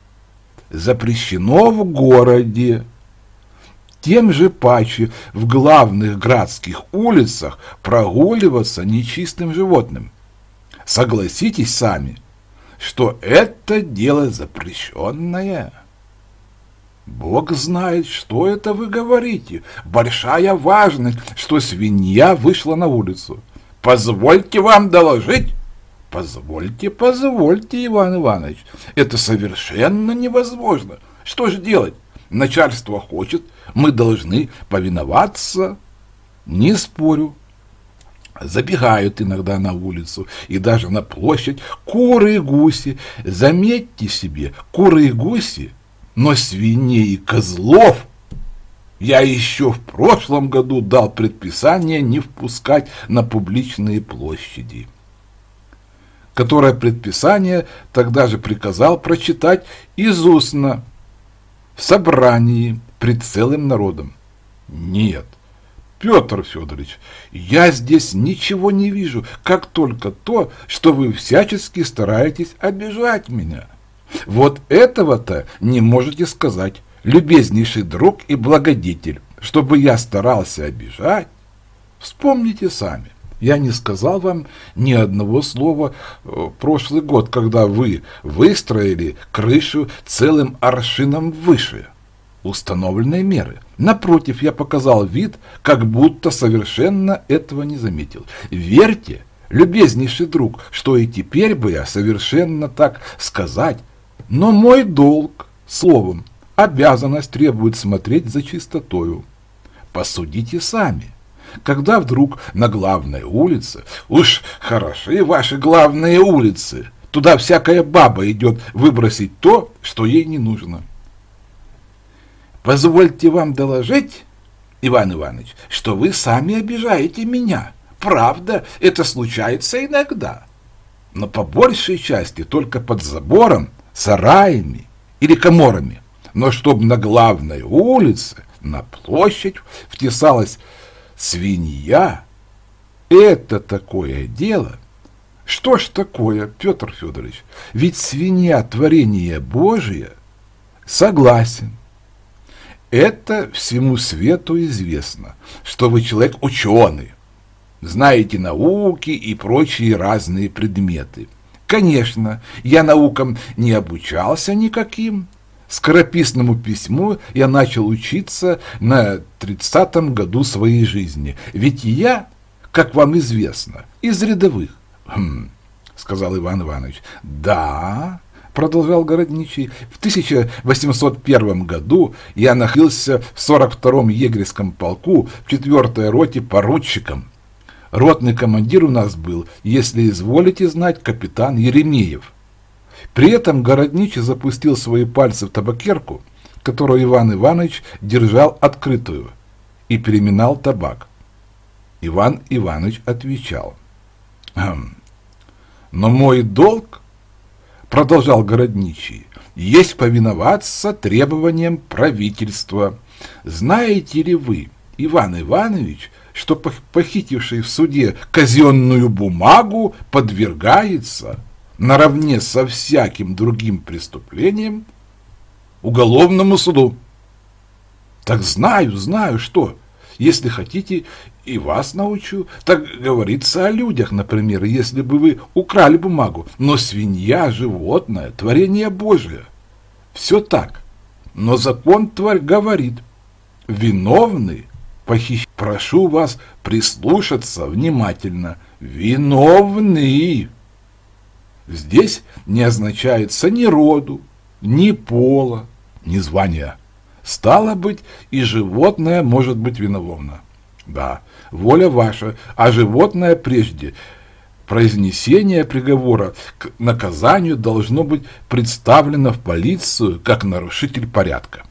запрещено в городе, тем же паче в главных градских улицах прогуливаться нечистым животным. Согласитесь сами, что это дело запрещенное. Бог знает, что это вы говорите. Большая важность, что свинья вышла на улицу. Позвольте вам доложить. Позвольте, позвольте, Иван Иванович. Это совершенно невозможно. Что же делать? Начальство хочет, мы должны повиноваться. Не спорю. Забегают иногда на улицу и даже на площадь куры и гуси. Заметьте себе, куры и гуси, но свиней и козлов я еще в прошлом году дал предписание не впускать на публичные площади, которое предписание тогда же приказал прочитать из устно в собрании пред целым народом. Нет, Петр Федорович, я здесь ничего не вижу, как только то, что вы всячески стараетесь обижать меня. Вот этого-то не можете сказать, любезнейший друг и благодетель, чтобы я старался обижать. Вспомните сами. Я не сказал вам ни одного слова прошлый год, когда вы выстроили крышу целым аршином выше установленной меры. Напротив, я показал вид, как будто совершенно этого не заметил. Верьте, любезнейший друг, что и теперь бы я совершенно так сказать, но мой долг, словом, обязанность требует смотреть за чистотою. Посудите сами. Когда вдруг на главной улице, уж хороши ваши главные улицы, туда всякая баба идет выбросить то, что ей не нужно. Позвольте вам доложить, Иван Иванович, что вы сами обижаете меня. Правда, это случается иногда, но по большей части только под забором, сараями или каморами. Но чтобы на главной улице, на площадь втесалась свинья, это такое дело. Что ж такое, Петр Федорович? Ведь свинья творение Божие. Согласен. Это всему свету известно, что вы человек ученый, знаете науки и прочие разные предметы. Конечно, я наукам не обучался никаким. Скорописному письму я начал учиться на тридцатом году своей жизни. Ведь я, как вам известно, из рядовых. Хм, сказал Иван Иванович. Да, продолжал городничий, в тысяча восемьсот первом году я находился в сорок втором егерском полку в четвёртой роте поручиком. Ротный командир у нас был, если изволите знать, капитан Еремеев. При этом городничий запустил свои пальцы в табакерку, которую Иван Иванович держал открытую, и переминал табак. Иван Иванович отвечал. «Хм, но мой долг, продолжал городничий, есть повиноваться требованиям правительства. Знаете ли вы, Иван Иванович, что похитивший в суде казенную бумагу подвергается наравне со всяким другим преступлением уголовному суду. Так знаю, знаю, что. Если хотите, и вас научу. Так говорится о людях, например, если бы вы украли бумагу. Но свинья, животное, творение Божие. Все так. Но закон тварь говорит. Виновный похищ... Прошу вас прислушаться внимательно. Виновный. Здесь не означается ни роду, ни пола, ни звания. Стало быть, и животное может быть виновно. Да, воля ваша, а животное прежде произнесения приговора к наказанию должно быть представлено в полицию как нарушитель порядка.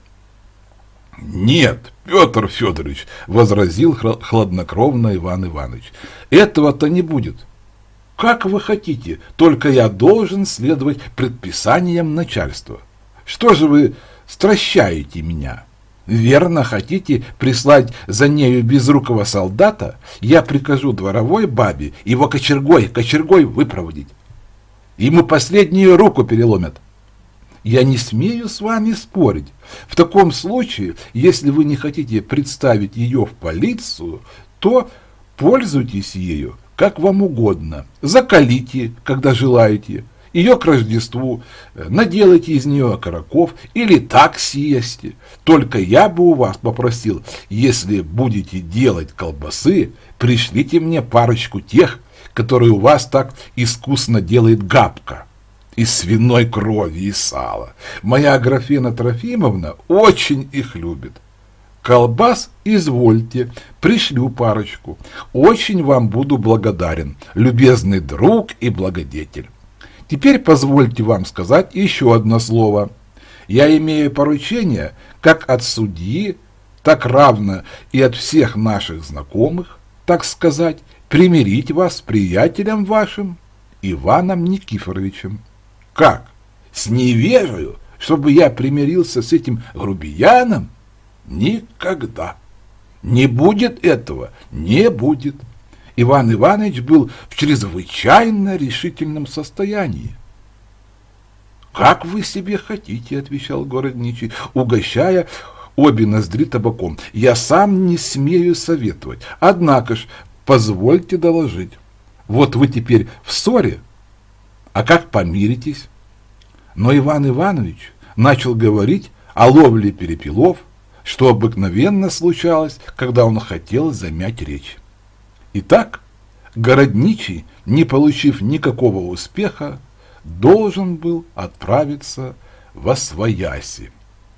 Нет, Петр Федорович, возразил хладнокровно Иван Иванович, этого-то не будет. Как вы хотите, только я должен следовать предписаниям начальства. Что же вы стращаете меня? Верно, хотите прислать за нею безрукого солдата? Я прикажу дворовой бабе его кочергой, кочергой выпроводить. Ему последнюю руку переломят. Я не смею с вами спорить. В таком случае, если вы не хотите представить ее в полицию, то пользуйтесь ею как вам угодно. Закалите, когда желаете. Ее к Рождеству, наделайте из нее окороков или так съешьте. Только я бы у вас попросил, если будете делать колбасы, пришлите мне парочку тех, которые у вас так искусно делает Габка, из свиной крови и сала. Моя Аграфена Трофимовна очень их любит. Колбас извольте, пришлю парочку. Очень вам буду благодарен, любезный друг и благодетель. Теперь позвольте вам сказать еще одно слово. Я имею поручение как от судьи, так равно и от всех наших знакомых, так сказать, примирить вас с приятелем вашим, Иваном Никифоровичем. Как? С невежею, чтобы я примирился с этим грубияном? Никогда. Не будет этого, не будет. Иван Иванович был в чрезвычайно решительном состоянии. «Как вы себе хотите», — отвечал городничий, угощая обе ноздри табаком. «Я сам не смею советовать. Однако ж, позвольте доложить. Вот вы теперь в ссоре, а как помиритесь?» Но Иван Иванович начал говорить о ловле перепелов, что обыкновенно случалось, когда он хотел замять речь. Итак, городничий, не получив никакого успеха, должен был отправиться восвояси.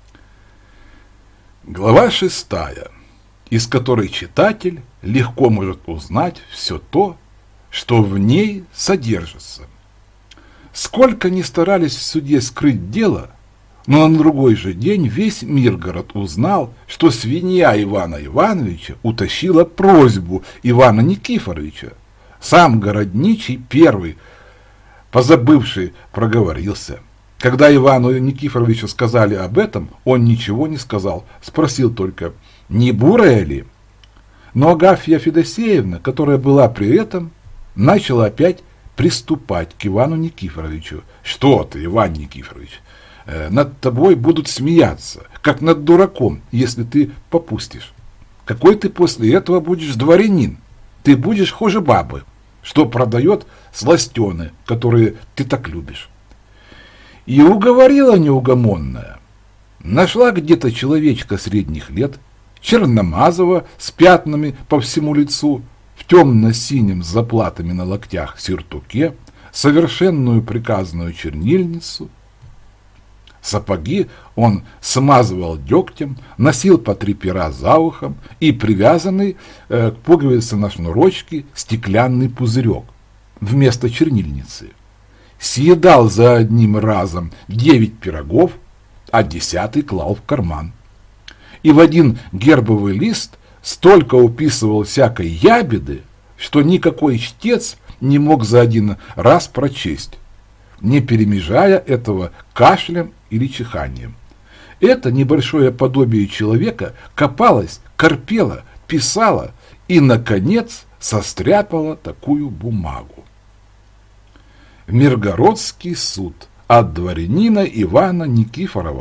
Глава шестая, из которой читатель легко может узнать все то, что в ней содержится. Сколько ни старались в суде скрыть дело, но на другой же день весь Миргород узнал, что свинья Ивана Ивановича утащила просьбу Ивана Никифоровича. Сам городничий первый, позабывший, проговорился. Когда Ивану Никифоровичу сказали об этом, он ничего не сказал, спросил только, не бурая ли? Но Агафья Федосеевна, которая была при этом, начала опять приступать к Ивану Никифоровичу. Что ты, Иван Никифорович? Над тобой будут смеяться, как над дураком, если ты попустишь. Какой ты после этого будешь дворянин? Ты будешь хуже бабы, что продает сластены, которые ты так любишь. И уговорила неугомонная. Нашла где-то человечка средних лет, черномазого, с пятнами по всему лицу, в темно-синем с заплатами на локтях сюртуке, совершенную приказную чернильницу. Сапоги он смазывал дегтем, носил по три пера за ухом и привязанный э, к пуговице на шнурочке стеклянный пузырек вместо чернильницы. Съедал за одним разом девять пирогов, а десятый клал в карман. И в один гербовый лист столько уписывал всякой ябеды, что никакой чтец не мог за один раз прочесть, не перемежая этого кашлем или чиханием. Это небольшое подобие человека копалось, корпело, писало и, наконец, состряпало такую бумагу. Миргородский суд от дворянина Ивана Никифорова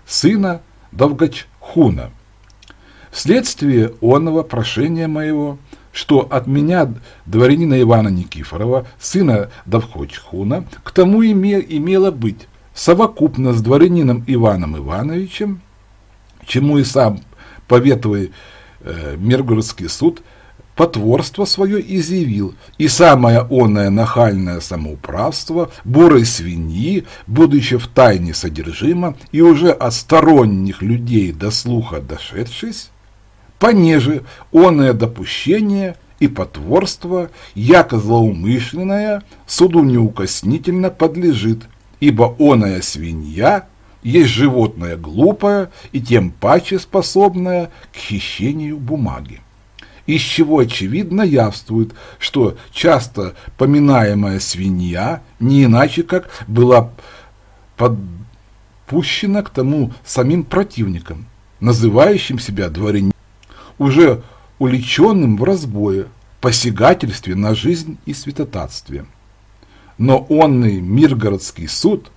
сына Довгачхуна. Вследствие оного прошения моего, что от меня, дворянина Ивана Никифорова, сына Довгачхуна, к тому име, имело быть совокупно с дворянином Иваном Ивановичем, чему и сам поветовый э, Миргородский суд потворство свое изъявил, и самое оное нахальное самоуправство бурой свиньи, будучи в тайне содержимо, и уже от сторонних людей до слуха дошедшись, понеже оное допущение и потворство, яко злоумышленное, суду неукоснительно подлежит, ибо оная свинья есть животное глупое и тем паче способное к хищению бумаги. Из чего очевидно явствует, что часто поминаемая свинья не иначе как была подпущена к тому самим противникам, называющим себя дворянином, уже уличенным в разбое, посягательстве на жизнь и святотатстве. Но онный Миргородский суд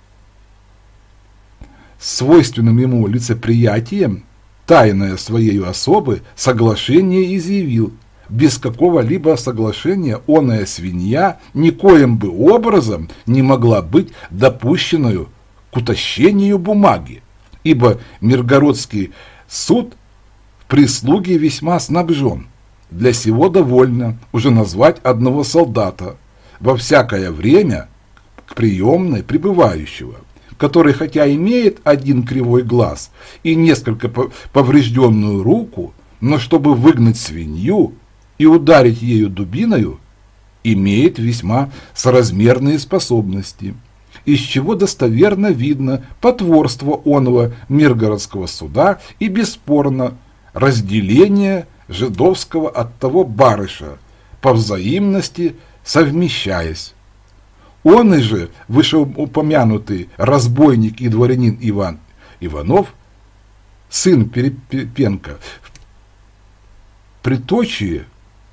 свойственным ему лицеприятием тайное своей особы соглашение изъявил, без какого-либо соглашения оная свинья никоим бы образом не могла быть допущенную к утащению бумаги, ибо Миргородский суд в прислуге весьма снабжен. Для сего довольно уже назвать одного солдата во всякое время к приемной прибывающего, который хотя имеет один кривой глаз и несколько поврежденную руку, но чтобы выгнать свинью и ударить ею дубиною, имеет весьма соразмерные способности, из чего достоверно видно потворство оного Миргородского суда и бесспорно разделение жидовского от того барыша, по взаимности совмещаясь. Он и же, вышеупомянутый разбойник и дворянин Иван Иванов, сын Перепенка, в приточии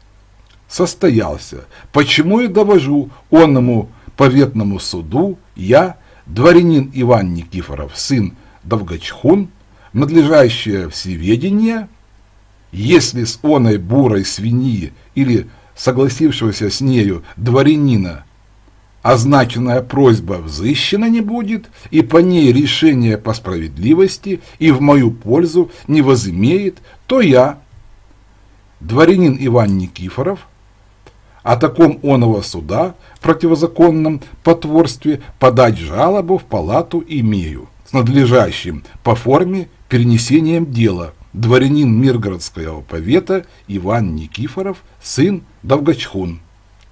состоялся, почему и довожу онному поветному суду я, дворянин Иван Никифоров, сын Довгачхун, надлежащее всеведение, если с оной бурой свиньи или согласившегося с нею дворянина означенная просьба взыщена не будет, и по ней решение по справедливости и в мою пользу не возымеет, то я, дворянин Иван Никифоров, о таком оного суда в противозаконном потворстве подать жалобу в палату имею, с надлежащим по форме перенесением дела, дворянин Миргородского повета Иван Никифоров, сын Довгачхун.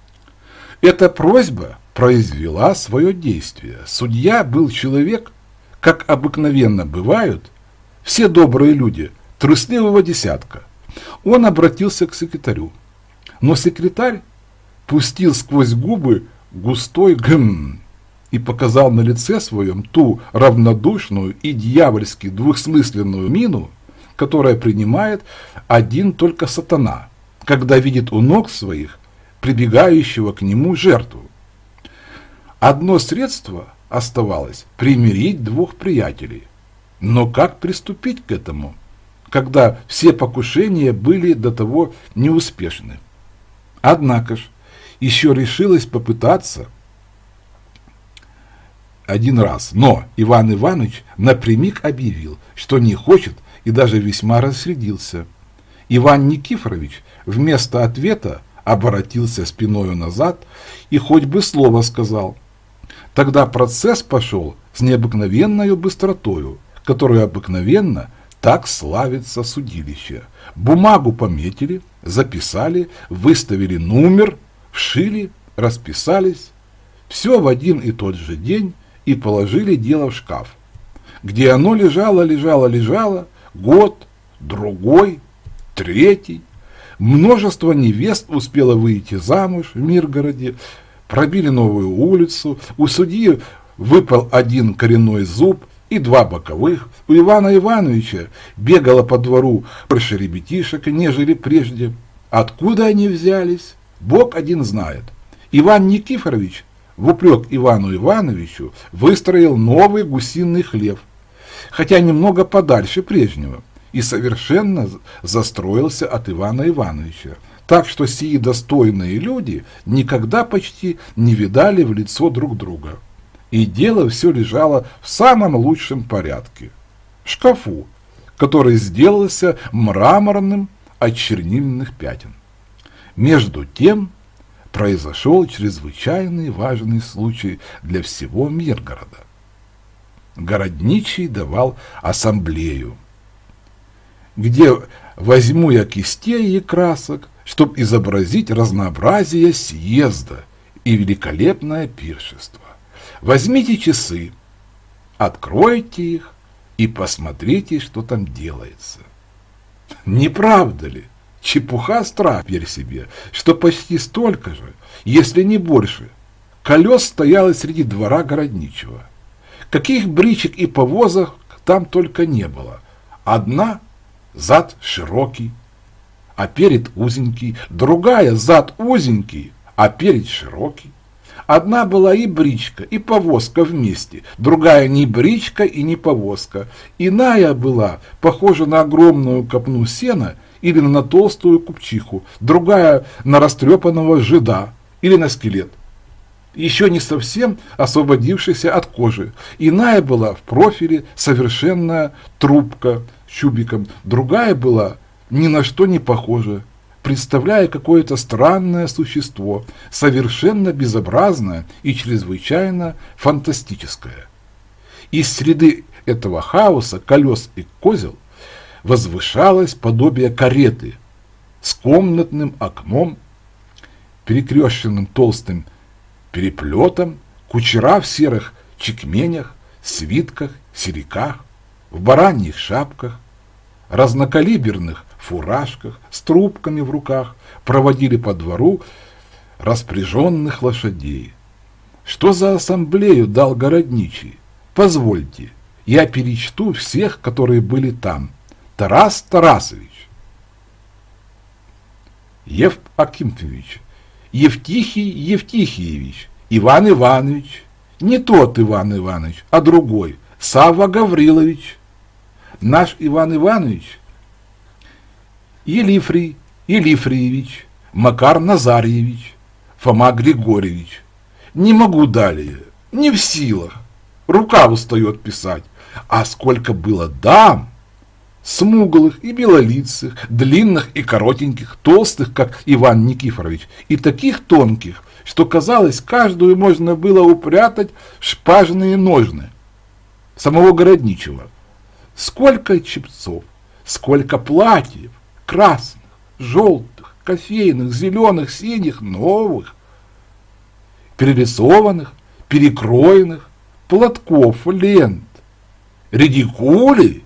Эта просьба произвела свое действие. Судья был человек, как обыкновенно бывают все добрые люди, трусливого десятка. Он обратился к секретарю, но секретарь пустил сквозь губы густой гм и показал на лице своем ту равнодушную и дьявольски двухсмысленную мину, которая принимает один только сатана, когда видит у ног своих прибегающего к нему жертву. Одно средство оставалось – примирить двух приятелей. Но как приступить к этому, когда все покушения были до того неуспешны? Однако ж, еще решилось попытаться один раз, но Иван Иванович напрямик объявил, что не хочет, и даже весьма рассердился. Иван Никифорович вместо ответа оборотился спиною назад и хоть бы слово сказал. Тогда процесс пошел с необыкновенной быстротою, которую обыкновенно так славится судилище. Бумагу пометили, записали, выставили номер, вшили, расписались, все в один и тот же день и положили дело в шкаф, где оно лежало, лежало, лежало, год, другой, третий. Множество невест успело выйти замуж в Миргороде, пробили новую улицу, у судьи выпал один коренной зуб и два боковых, у Ивана Ивановича бегало по двору больше ребятишек, нежели прежде. Откуда они взялись, Бог один знает. Иван Никифорович в упрек Ивану Ивановичу выстроил новый гусиный хлев хотя немного подальше прежнего, и совершенно застроился от Ивана Ивановича, так что сии достойные люди никогда почти не видали в лицо друг друга. И дело все лежало в самом лучшем порядке. В шкафу, который сделался мраморным от чернильных пятен. Между тем произошел чрезвычайный важный случай для всего Миргорода. Городничий давал ассамблею, где возьму я кистей и красок, чтобы изобразить разнообразие съезда и великолепное пиршество. Возьмите часы, откройте их и посмотрите, что там делается. Не правда ли? Чепуха страх, верь себе, что почти столько же, если не больше, колес стояло среди двора городничего. Каких бричек и повозок там только не было. Одна зад широкий, а перед узенький, другая зад узенький, а перед широкий. Одна была и бричка, и повозка вместе, другая не бричка и не повозка. Иная была похожа на огромную копну сена или на толстую купчиху, другая на растрепанного жида или на скелет, еще не совсем освободившийся от кожи. Иная была в профиле совершенная трубка с чубиком, другая была ни на что не похожа, представляя какое-то странное существо, совершенно безобразное и чрезвычайно фантастическое. Из среды этого хаоса колес и козел возвышалось подобие кареты с комнатным окном, перекрещенным толстым переплетом, кучера в серых чекменях, свитках, сериках, в бараньих шапках, разнокалиберных фуражках, с трубками в руках, проводили по двору распряженных лошадей. Что за ассамблею дал городничий? Позвольте, я перечту всех, которые были там. Тарас Тарасович, Ев Акимфович, Евтихий Евтихиевич, Иван Иванович, не тот Иван Иванович, а другой, Савва Гаврилович, наш Иван Иванович, Елифрий Елифриевич, Макар Назарьевич, Фома Григорьевич. Не могу далее, не в силах, рука устает писать. А сколько было дам, смуглых и белолицых, длинных и коротеньких, толстых, как Иван Никифорович, и таких тонких, что, казалось, каждую можно было упрятать в шпажные ножны самого городничего. Сколько чепцов, сколько платьев, красных, желтых, кофейных, зеленых, синих, новых, перерисованных, перекроенных, платков, лент, редикулей.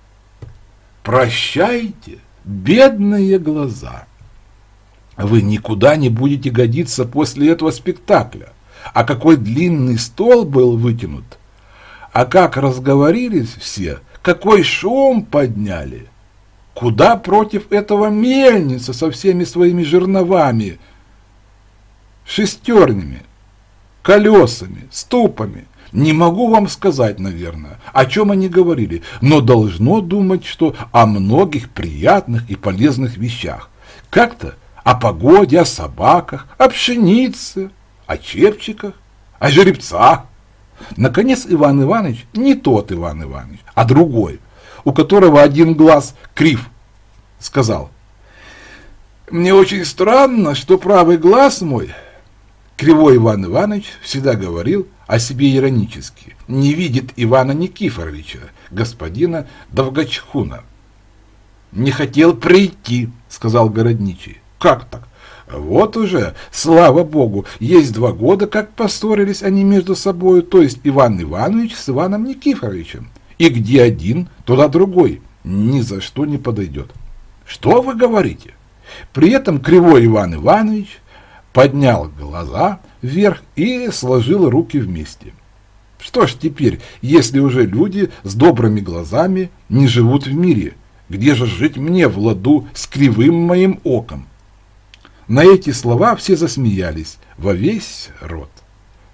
Прощайте, бедные глаза. Вы никуда не будете годиться после этого спектакля. А какой длинный стол был вытянут, а как разговорились все, какой шум подняли. Куда против этого мельница со всеми своими жерновами, шестернями, колесами, ступами. Не могу вам сказать, наверное, о чем они говорили, но должно думать, что о многих приятных и полезных вещах. Как-то о погоде, о собаках, о пшенице, о чепчиках, о жеребцах. Наконец Иван Иванович, не тот Иван Иванович, а другой, у которого один глаз крив, сказал: «Мне очень странно, что правый глаз мой...» Кривой Иван Иванович всегда говорил о себе иронически: не видит Ивана Никифоровича, господина Довгачхуна. «Не хотел прийти», — сказал городничий. «Как так?» «Вот уже, слава богу, есть два года, как поссорились они между собой, то есть Иван Иванович с Иваном Никифоровичем. И где один, туда другой. Ни за что не подойдет». «Что вы говорите?» При этом Кривой Иван Иванович поднял глаза вверх и сложил руки вместе. Что ж теперь, если уже люди с добрыми глазами не живут в мире, где же жить мне в ладу с кривым моим оком? На эти слова все засмеялись во весь рот.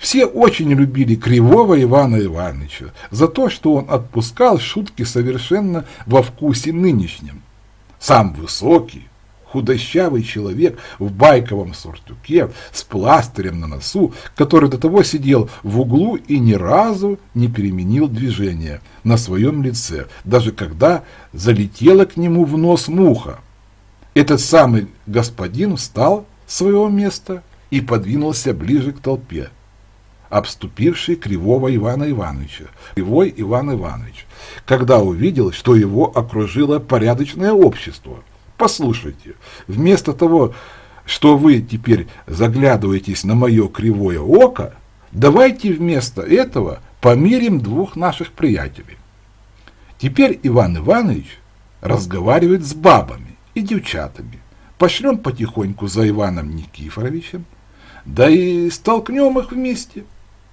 Все очень любили Кривого Ивана Ивановича за то, что он отпускал шутки совершенно во вкусе нынешнем. Сам высокий, худощавый человек в байковом сюртуке с пластырем на носу, который до того сидел в углу и ни разу не переменил движения на своем лице, даже когда залетела к нему в нос муха. Этот самый господин встал с своего места и подвинулся ближе к толпе, обступивший Кривого Ивана Ивановича. Кривой Иван Иванович, когда увидел, что его окружило порядочное общество. Послушайте, вместо того, что вы теперь заглядываетесь на мое кривое око, давайте вместо этого помирим двух наших приятелей. Теперь Иван Иванович разговаривает с бабами и девчатами. Пошлем потихоньку за Иваном Никифоровичем, да и столкнем их вместе.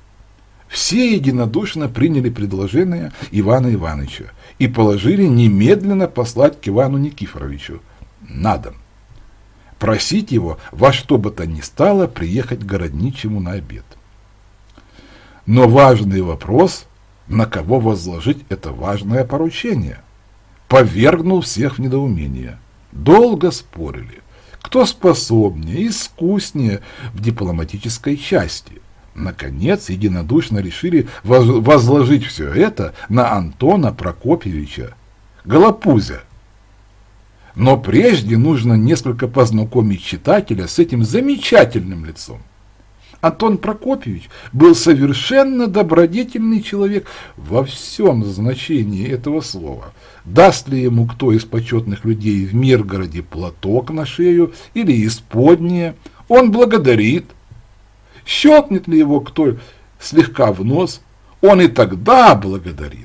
Все единодушно приняли предложение Ивана Ивановича и положили немедленно послать к Ивану Никифоровичу на дом, просить его во что бы то ни стало приехать к городничему на обед. Но важный вопрос, на кого возложить это важное поручение, повергнул всех в недоумение. Долго спорили, кто способнее, искуснее в дипломатической части. Наконец, единодушно решили возложить все это на Антона Прокопьевича Голопузя. Но прежде нужно несколько познакомить читателя с этим замечательным лицом. Антон Прокопьевич был совершенно добродетельный человек во всем значении этого слова. Даст ли ему кто из почетных людей в Миргороде платок на шею или исподнее, он благодарит. Щелкнет ли его кто слегка в нос, он и тогда благодарит.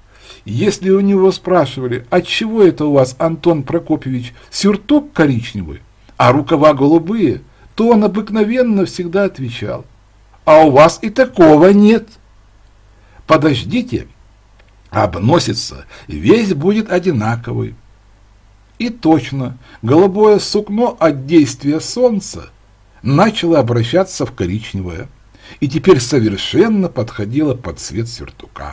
Если у него спрашивали, отчего это у вас, Антон Прокопьевич, сюртук коричневый, а рукава голубые, то он обыкновенно всегда отвечал: а у вас и такого нет. Подождите, обносится, весь будет одинаковый. И точно, голубое сукно от действия солнца начало обращаться в коричневое, и теперь совершенно подходило под цвет сюртука.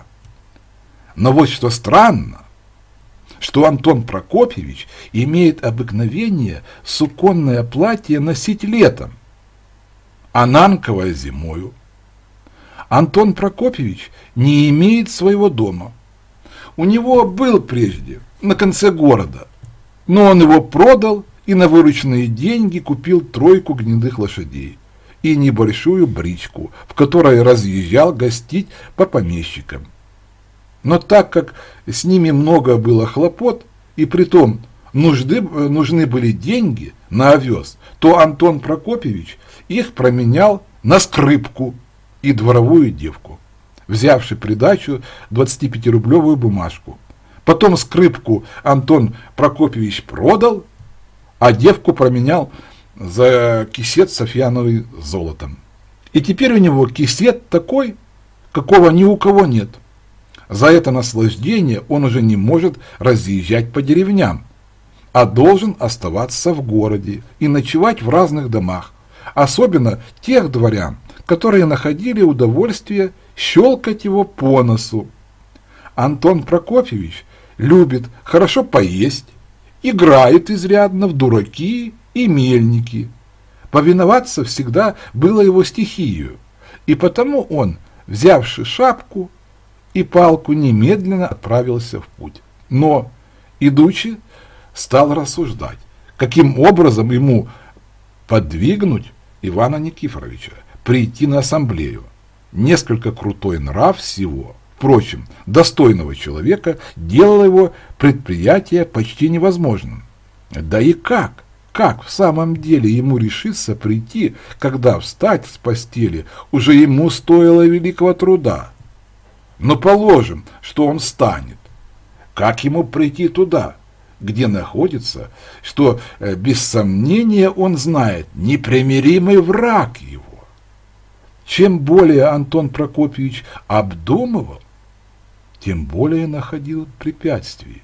Но вот что странно, что Антон Прокопьевич имеет обыкновение суконное платье носить летом, а нанковое зимою. Антон Прокопьевич не имеет своего дома. У него был прежде, на конце города, но он его продал и на вырученные деньги купил тройку гнедых лошадей и небольшую бричку, в которой разъезжал гостить по помещикам. Но так как с ними много было хлопот, и притом нужды, нужны были деньги на овес, то Антон Прокопьевич их променял на скрипку и дворовую девку, взявши придачу двадцатипятирублевую бумажку. Потом скрипку Антон Прокопьевич продал, а девку променял за кисет софьяновый с золотом. И теперь у него кисет такой, какого ни у кого нет. За это наслаждение он уже не может разъезжать по деревням, а должен оставаться в городе и ночевать в разных домах, особенно тех дворян, которые находили удовольствие щелкать его по носу. Антон Прокопьевич любит хорошо поесть, играет изрядно в дураки и мельники. Повиноваться всегда было его стихией, и потому он, взявши шапку и палку, немедленно отправился в путь. Но, идучи, стал рассуждать, каким образом ему подвигнуть Ивана Никифоровича прийти на ассамблею. Несколько крутой нрав всего, впрочем, достойного человека, делал его предприятие почти невозможным. Да и как? Как в самом деле ему решиться прийти, когда встать с постели уже ему стоило великого труда? Но положим, что он встанет. Как ему прийти туда, где находится, что, без сомнения, он знает непримиримый враг его? Чем более Антон Прокопьевич обдумывал, тем более находил препятствий.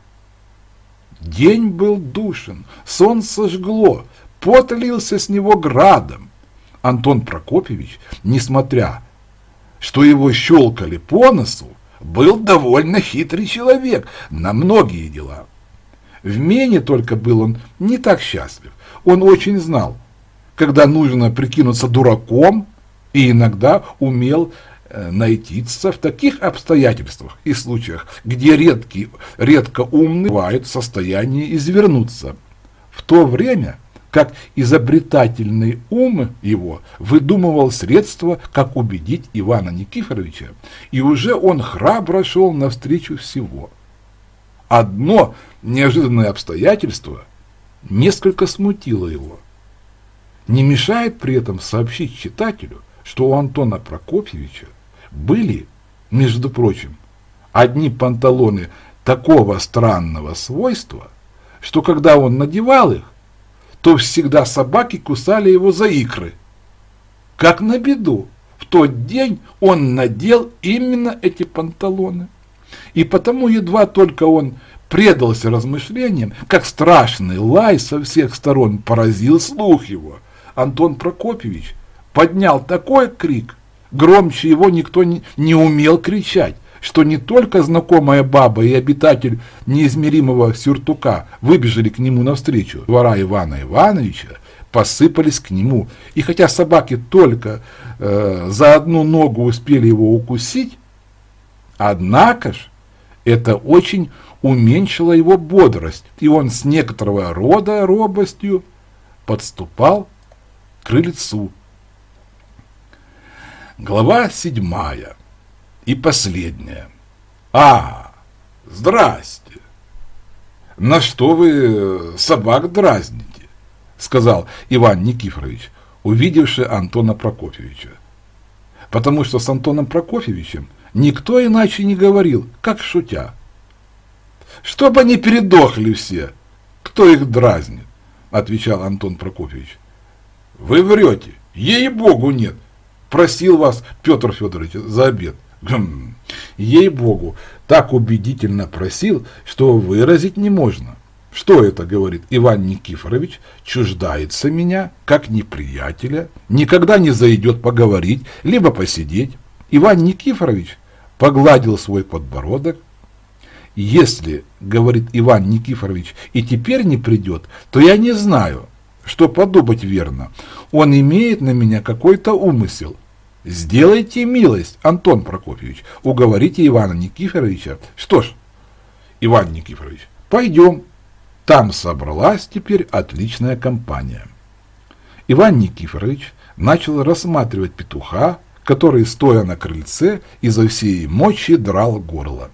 День был душен, солнце жгло, пот лился с него градом. Антон Прокопьевич, несмотря что его щелкали по носу, был довольно хитрый человек на многие дела. В мене только был он не так счастлив. Он очень знал, когда нужно прикинуться дураком, и иногда умел э, найтиться в таких обстоятельствах и случаях, где редкие, редко умные бывают в состоянии извернуться, в то время как изобретательный ум его выдумывал средства, как убедить Ивана Никифоровича, и уже он храбро шел навстречу всего. Одно неожиданное обстоятельство несколько смутило его. Не мешает при этом сообщить читателю, что у Антона Прокофьевича были, между прочим, одни панталоны такого странного свойства, что когда он надевал их, то всегда собаки кусали его за икры. Как на беду, в тот день он надел именно эти панталоны. И потому едва только он предался размышлениям, как страшный лай со всех сторон поразил слух его. Антон Прокофьевич поднял такой крик, громче его никто не, не умел кричать, что не только знакомая баба и обитатель неизмеримого сюртука выбежали к нему навстречу, двора Ивана Ивановича посыпались к нему, и хотя собаки только э, за одну ногу успели его укусить, однако ж это очень уменьшило его бодрость, и он с некоторого рода робостью подступал к крыльцу. Глава седьмая. И последняя. А, здрасте. На что вы собак дразните? Сказал Иван Никифорович, увидевший Антона Прокофьевича. Потому что с Антоном Прокофьевичем никто иначе не говорил, как шутя. Чтоб они передохли все, кто их дразнит, отвечал Антон Прокофьевич. Вы врете, ей-богу нет. Просил вас Петр Федорович за обед. Ей-богу, так убедительно просил, что выразить не можно. Что это, говорит Иван Никифорович, чуждается меня, как неприятеля, никогда не зайдет поговорить, либо посидеть. Иван Никифорович погладил свой подбородок. Если, говорит Иван Никифорович, и теперь не придет, то я не знаю, что подумать верно. Он имеет на меня какой-то умысел. Сделайте милость, Антон Прокофьевич, уговорите Ивана Никифоровича. Что ж, Иван Никифорович, пойдем. Там собралась теперь отличная компания. Иван Никифорович начал рассматривать петуха, который, стоя на крыльце, изо всей мочи драл горло.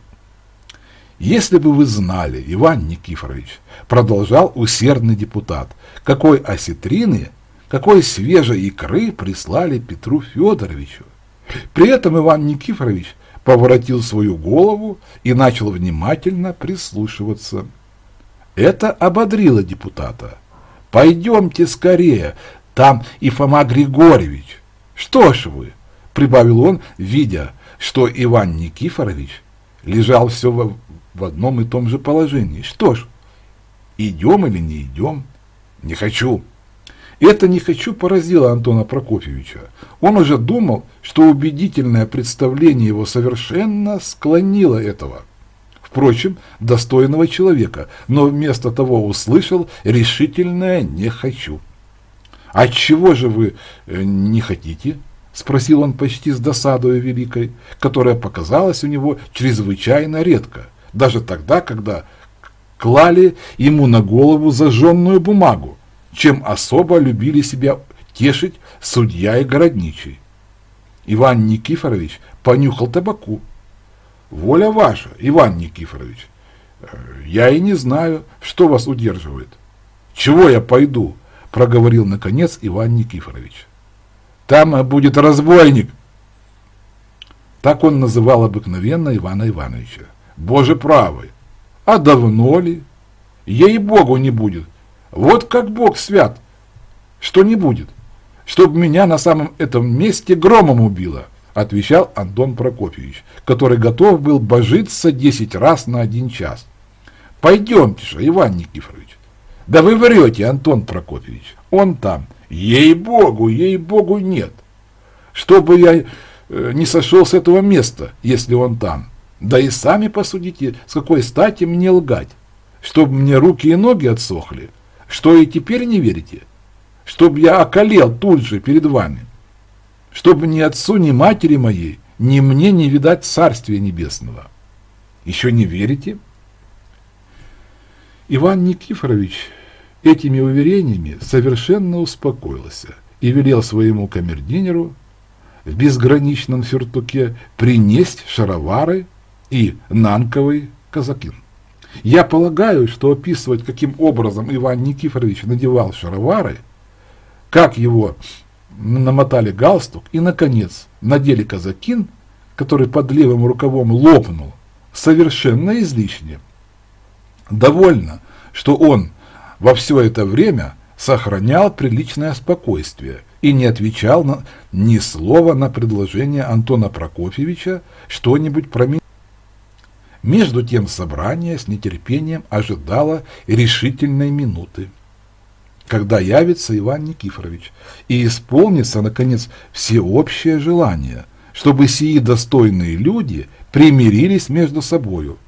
Если бы вы знали, Иван Никифорович, продолжал усердный депутат, какой осетрины, какой свежей икры прислали Петру Федоровичу. При этом Иван Никифорович поворотил свою голову и начал внимательно прислушиваться. Это ободрило депутата. «Пойдемте скорее, там и Фома Григорьевич». «Что ж вы», — прибавил он, видя, что Иван Никифорович лежал все в, в одном и том же положении. «Что ж, идем или не идем?» «Не хочу». Это «не хочу» поразило Антона Прокофьевича. Он уже думал, что убедительное представление его совершенно склонило этого, впрочем, достойного человека, но вместо того услышал решительное «не хочу». «Отчего же вы не хотите?» — спросил он почти с досадой великой, которая показалась у него чрезвычайно редко, даже тогда, когда клали ему на голову зажженную бумагу, чем особо любили себя тешить судья и городничий. Иван Никифорович понюхал табаку. «Воля ваша, Иван Никифорович, я и не знаю, что вас удерживает». «Чего я пойду?» — проговорил наконец Иван Никифорович. «Там будет разбойник». Так он называл обыкновенно Ивана Ивановича. «Боже правый, а давно ли? Ей-богу не будет. Вот как Бог свят, что не будет, чтобы меня на самом этом месте громом убило», отвечал Антон Прокофьевич, который готов был божиться десять раз на один час. «Пойдемте же, Иван Никифорович». «Да вы врете, Антон Прокофьевич, он там». «Ей-богу, ей-богу нет. Чтобы я э, не сошел с этого места, если он там. Да и сами посудите, с какой стати мне лгать, чтобы мне руки и ноги отсохли, что и теперь не верите, чтобы я околел тут же перед вами, чтобы ни отцу, ни матери моей, ни мне не видать Царствия Небесного. Еще не верите? Иван Никифорович этими уверениями совершенно успокоился и велел своему камердинеру в безграничном сюртуке принесть шаровары и нанковый казакин. Я полагаю, что описывать, каким образом Иван Никифорович надевал шаровары, как его намотали галстук и, наконец, надели казакин, который под левым рукавом лопнул, совершенно излишне. Довольно, что он во все это время сохранял приличное спокойствие и не отвечал на, ни слова на предложение Антона Прокофьевича что-нибудь променять. Между тем собрание с нетерпением ожидало решительной минуты, когда явится Иван Никифорович и исполнится, наконец, всеобщее желание, чтобы сии достойные люди примирились между собою.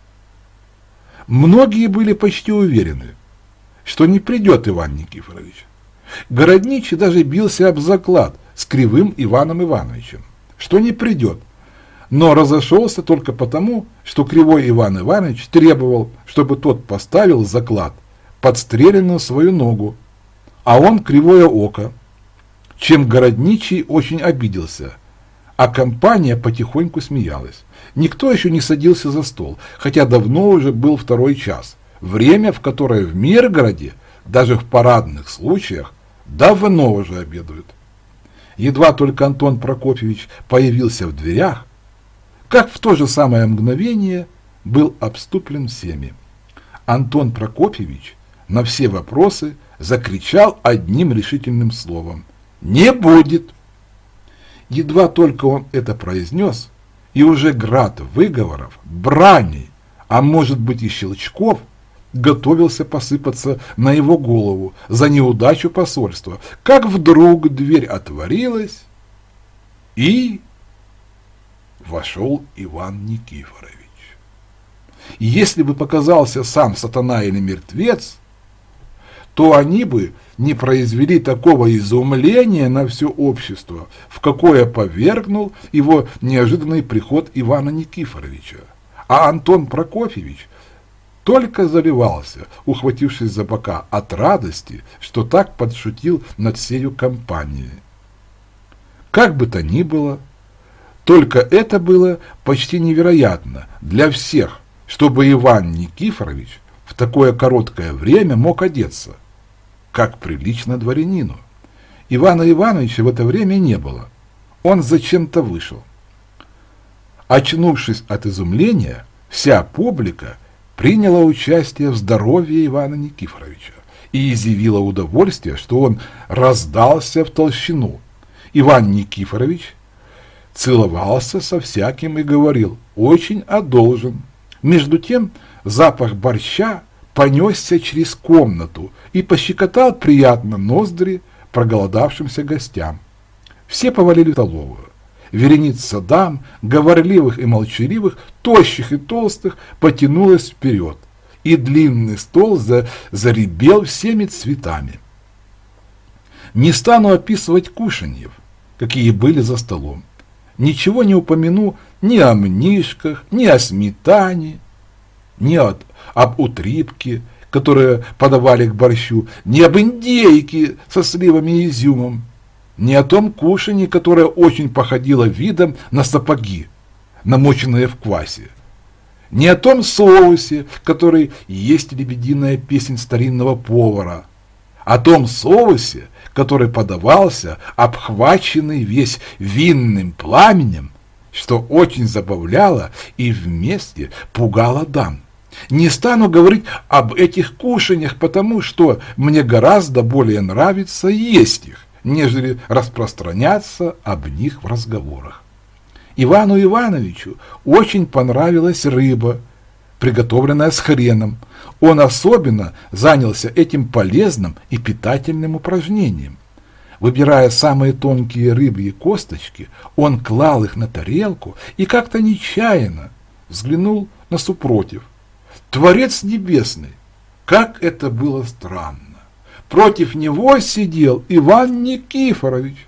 Многие были почти уверены, что не придет Иван Никифорович. Городничий даже бился об заклад с Кривым Иваном Ивановичем, что не придет, но разошелся только потому, что Кривой Иван Иванович требовал, чтобы тот поставил заклад подстреленную свою ногу, а он кривое око, чем Городничий очень обиделся, а компания потихоньку смеялась. Никто еще не садился за стол, хотя давно уже был второй час, время, в которое в Миргороде, даже в парадных случаях, давно уже обедают. Едва только Антон Прокофьевич появился в дверях, как в то же самое мгновение был обступлен всеми. Антон Прокофьевич на все вопросы закричал одним решительным словом: «Не будет!» Едва только он это произнес, и уже град выговоров, браней, а может быть и щелчков, готовился посыпаться на его голову за неудачу посольства, как вдруг дверь отворилась, и вошел Иван Никифорович. Если бы показался сам сатана или мертвец, то они бы не произвели такого изумления на все общество, в какое повергнул его неожиданный приход Ивана Никифоровича. А Антон Прокофьевич только заливался, ухватившись за бока от радости, что так подшутил над сею компанией. Как бы то ни было, только это было почти невероятно для всех, чтобы Иван Никифорович в такое короткое время мог одеться, как прилично дворянину. Ивана Ивановича в это время не было. Он зачем-то вышел. Очнувшись от изумления, вся публика приняла участие в здоровье Ивана Никифоровича и изъявила удовольствие, что он раздался в толщину. Иван Никифорович целовался со всяким и говорил: «Очень одолжен». Между тем запах борща понесся через комнату и пощекотал приятно ноздри проголодавшимся гостям. Все повалили в столовую. Вереница дам, говорливых и молчаливых, тощих и толстых, потянулась вперед, и длинный стол за, заребел всеми цветами. Не стану описывать кушаньев, какие были за столом. Ничего не упомяну ни о мнишках, ни о сметане, ни от, об утрипке, которые подавали к борщу, ни об индейке со сливами и изюмом, ни о том кушанье, которое очень походило видом на сапоги, намоченные в квасе, ни о том соусе, который есть лебединая песнь старинного повара, о том соусе, который подавался, обхваченный весь винным пламенем, что очень забавляло и вместе пугало дам. Не стану говорить об этих кушаньях, потому что мне гораздо более нравится есть их, нежели распространяться об них в разговорах. Ивану Ивановичу очень понравилась рыба, приготовленная с хреном. Он особенно занялся этим полезным и питательным упражнением. Выбирая самые тонкие рыбьи косточки, он клал их на тарелку и как-то нечаянно взглянул на супротив. Творец небесный! Как это было странно! Против него сидел Иван Никифорович.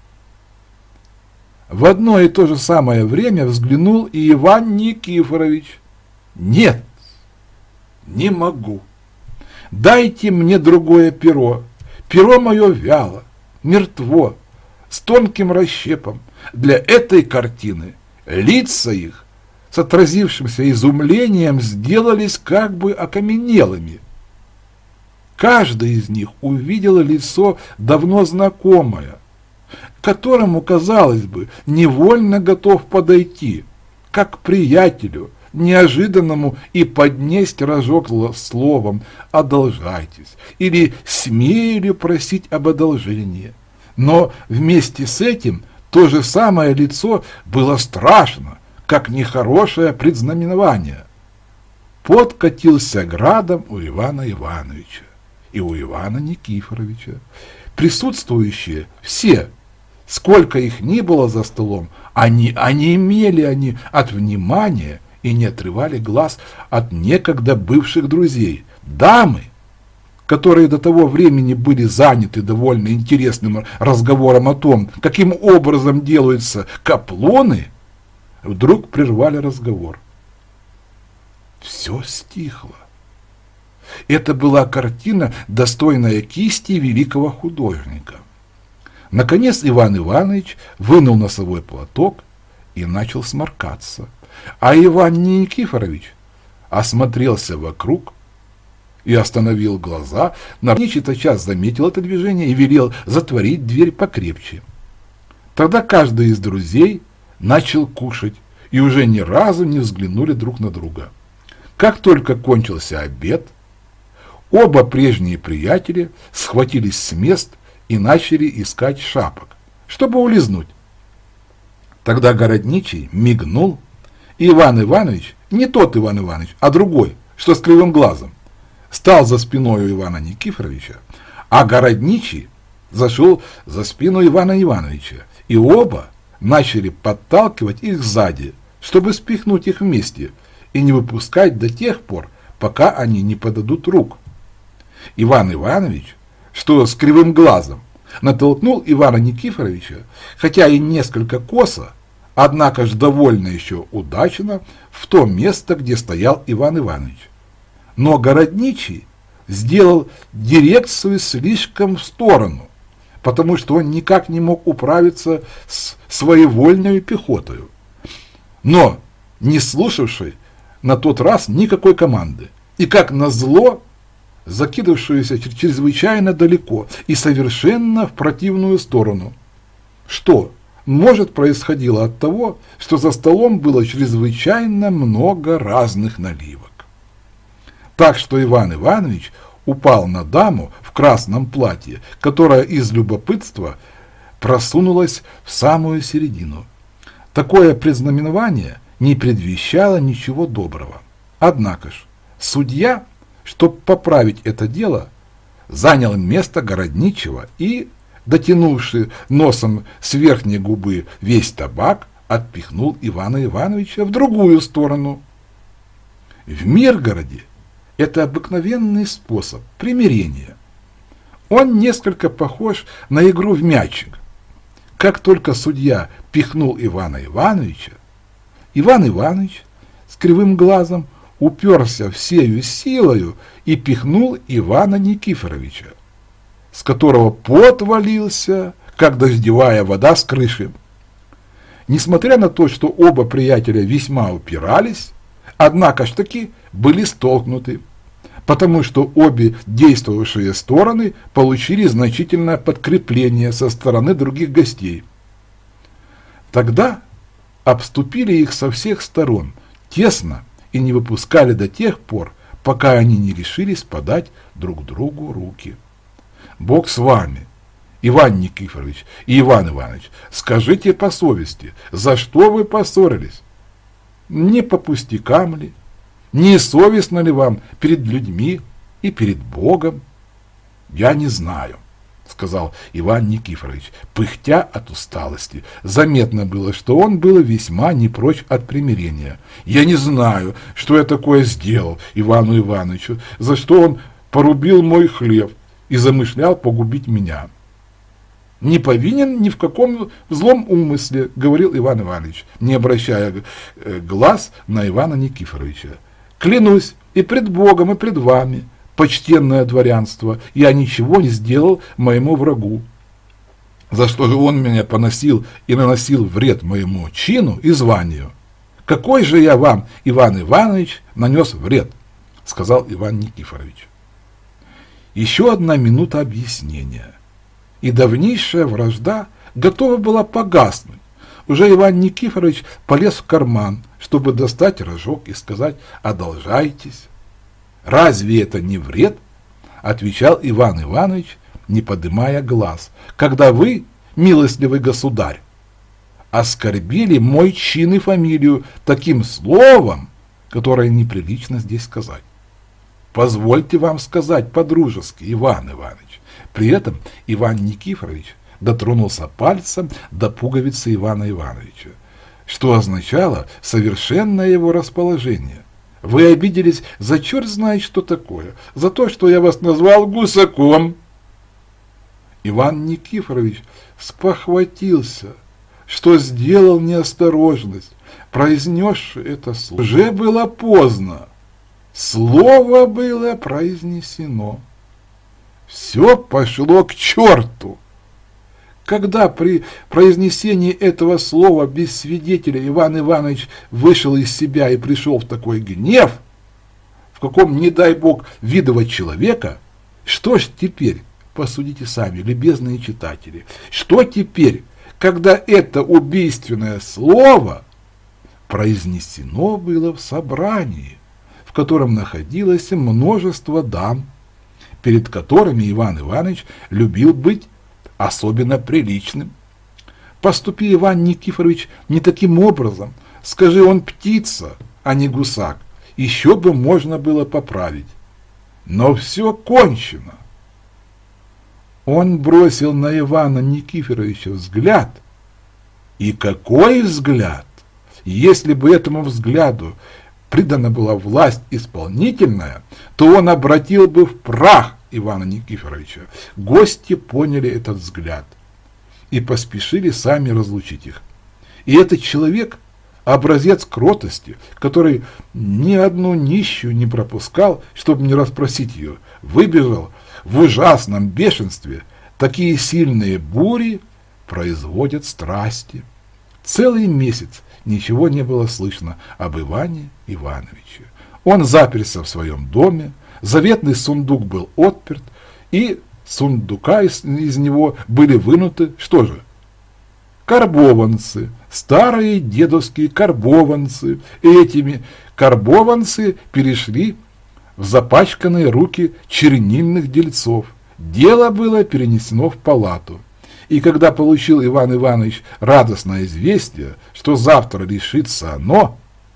В одно и то же самое время взглянул и Иван Никифорович. «Нет, не могу. Дайте мне другое перо. Перо мое вяло, мертво, с тонким расщепом. Для этой картины лица их с отразившимся изумлением сделались как бы окаменелыми. Каждый из них увидел лицо давно знакомое, к которому, казалось бы, невольно готов подойти, как к приятелю, неожиданному, и поднесть рожок словом «одолжайтесь» или «смею ли просить об одолжении». Но вместе с этим то же самое лицо было страшно, как нехорошее предзнаменование. Пот катился градом у Ивана Ивановича и у Ивана Никифоровича. Присутствующие все, сколько их ни было за столом, они онемели они от внимания и не отрывали глаз от некогда бывших друзей. Дамы, которые до того времени были заняты довольно интересным разговором о том, каким образом делаются каплоны, вдруг прервали разговор. Все стихло. Это была картина, достойная кисти великого художника. Наконец Иван Иванович вынул носовой платок и начал сморкаться, а Иван Никифорович осмотрелся вокруг и остановил глаза. Нарничий тотчас заметил это движение и велел затворить дверь покрепче. Тогда каждый из друзей начал кушать и уже ни разу не взглянули друг на друга. Как только кончился обед, оба прежние приятеля схватились с мест и начали искать шапок, чтобы улизнуть. Тогда городничий мигнул, и Иван Иванович, не тот Иван Иванович, а другой, что с кривым глазом, стал за спиной у Ивана Никифоровича, а городничий зашел за спину Ивана Ивановича, и оба начали подталкивать их сзади, чтобы спихнуть их вместе и не выпускать до тех пор, пока они не подадут рук. Иван Иванович, что с кривым глазом, натолкнул Ивана Никифоровича, хотя и несколько косо, однако ж довольно еще удачно, в то место, где стоял Иван Иванович. Но городничий сделал дирекцию слишком в сторону, потому что он никак не мог управиться с своевольной пехотой, но не слушавший на тот раз никакой команды, и как назло закидавшуюся чрезвычайно далеко и совершенно в противную сторону, что, может, происходило от того, что за столом было чрезвычайно много разных наливок. Так что Иван Иванович упал на даму в красном платье, которая из любопытства просунулась в самую середину. Такое предзнаменование не предвещало ничего доброго. Однако ж, судья, чтобы поправить это дело, занял место городничего и, дотянувши носом с верхней губы весь табак, отпихнул Ивана Ивановича в другую сторону. В Миргороде это обыкновенный способ примирения. Он несколько похож на игру в мячик. Как только судья пихнул Ивана Ивановича, Иван Иванович с кривым глазом уперся всею силою и пихнул Ивана Никифоровича, с которого пот валился, как дождевая вода с крыши. Несмотря на то, что оба приятеля весьма упирались, однако ж таки были столкнуты, потому что обе действовавшие стороны получили значительное подкрепление со стороны других гостей. Тогда обступили их со всех сторон, тесно, и не выпускали до тех пор, пока они не решились подать друг другу руки. Бог с вами, Иван Никифорович и Иван Иванович, скажите по совести, за что вы поссорились? Не по пустякам ли? Не совестно ли вам перед людьми и перед Богом? Я не знаю. — сказал Иван Никифорович, пыхтя от усталости. Заметно было, что он был весьма не прочь от примирения. — Я не знаю, что я такое сделал Ивану Ивановичу, за что он порубил мой хлеб и замышлял погубить меня. — Не повинен ни в каком злом умысле, — говорил Иван Иванович, не обращая глаз на Ивана Никифоровича. — Клянусь и пред Богом, и пред вами, почтенное дворянство, я ничего не сделал моему врагу, за что же он меня поносил и наносил вред моему чину и званию. Какой же я вам, Иван Иванович, нанес вред, — сказал Иван Никифорович. Еще одна минута объяснения, и давнейшая вражда готова была погаснуть. Уже Иван Никифорович полез в карман, чтобы достать рожок и сказать: «Одолжайтесь». «Разве это не вред?» — отвечал Иван Иванович, не подымая глаз, — «когда вы, милостливый государь, оскорбили мой чин и фамилию таким словом, которое неприлично здесь сказать. Позвольте вам сказать по-дружески, Иван Иванович». При этом Иван Никифорович дотронулся пальцем до пуговицы Ивана Ивановича, что означало совершенное его расположение. «Вы обиделись за черт знает что такое, за то, что я вас назвал гусаком». Иван Никифорович спохватился, что сделал неосторожность, произнесши это слово. Уже было поздно, слово было произнесено. Все пошло к черту. Когда при произнесении этого слова без свидетеля Иван Иванович вышел из себя и пришел в такой гнев, в каком, не дай бог, видывать человека, что ж теперь, посудите сами, любезные читатели, что теперь, когда это убийственное слово произнесено было в собрании, в котором находилось множество дам, перед которыми Иван Иванович любил быть особенно приличным. Поступи Иван Никифорович не таким образом, скажи он птица, а не гусак, еще бы можно было поправить. Но все кончено. Он бросил на Ивана Никифоровича взгляд. И какой взгляд! Если бы этому взгляду придана была власть исполнительная, то он обратил бы в прах Ивана Никифоровича. Гости поняли этот взгляд и поспешили сами разлучить их. И этот человек, образец кротости, который ни одну нищую не пропускал, чтобы не расспросить ее, выбежал в ужасном бешенстве. Такие сильные бури производят страсти. Целый месяц ничего не было слышно об Иване Ивановиче. Он заперся в своем доме, заветный сундук был отперт, и сундука из, из него были вынуты, что же? Карбованцы, старые дедовские карбованцы. И этими карбованцы перешли в запачканные руки чернильных дельцов. Дело было перенесено в палату. И когда получил Иван Иванович радостное известие, что завтра решится оно,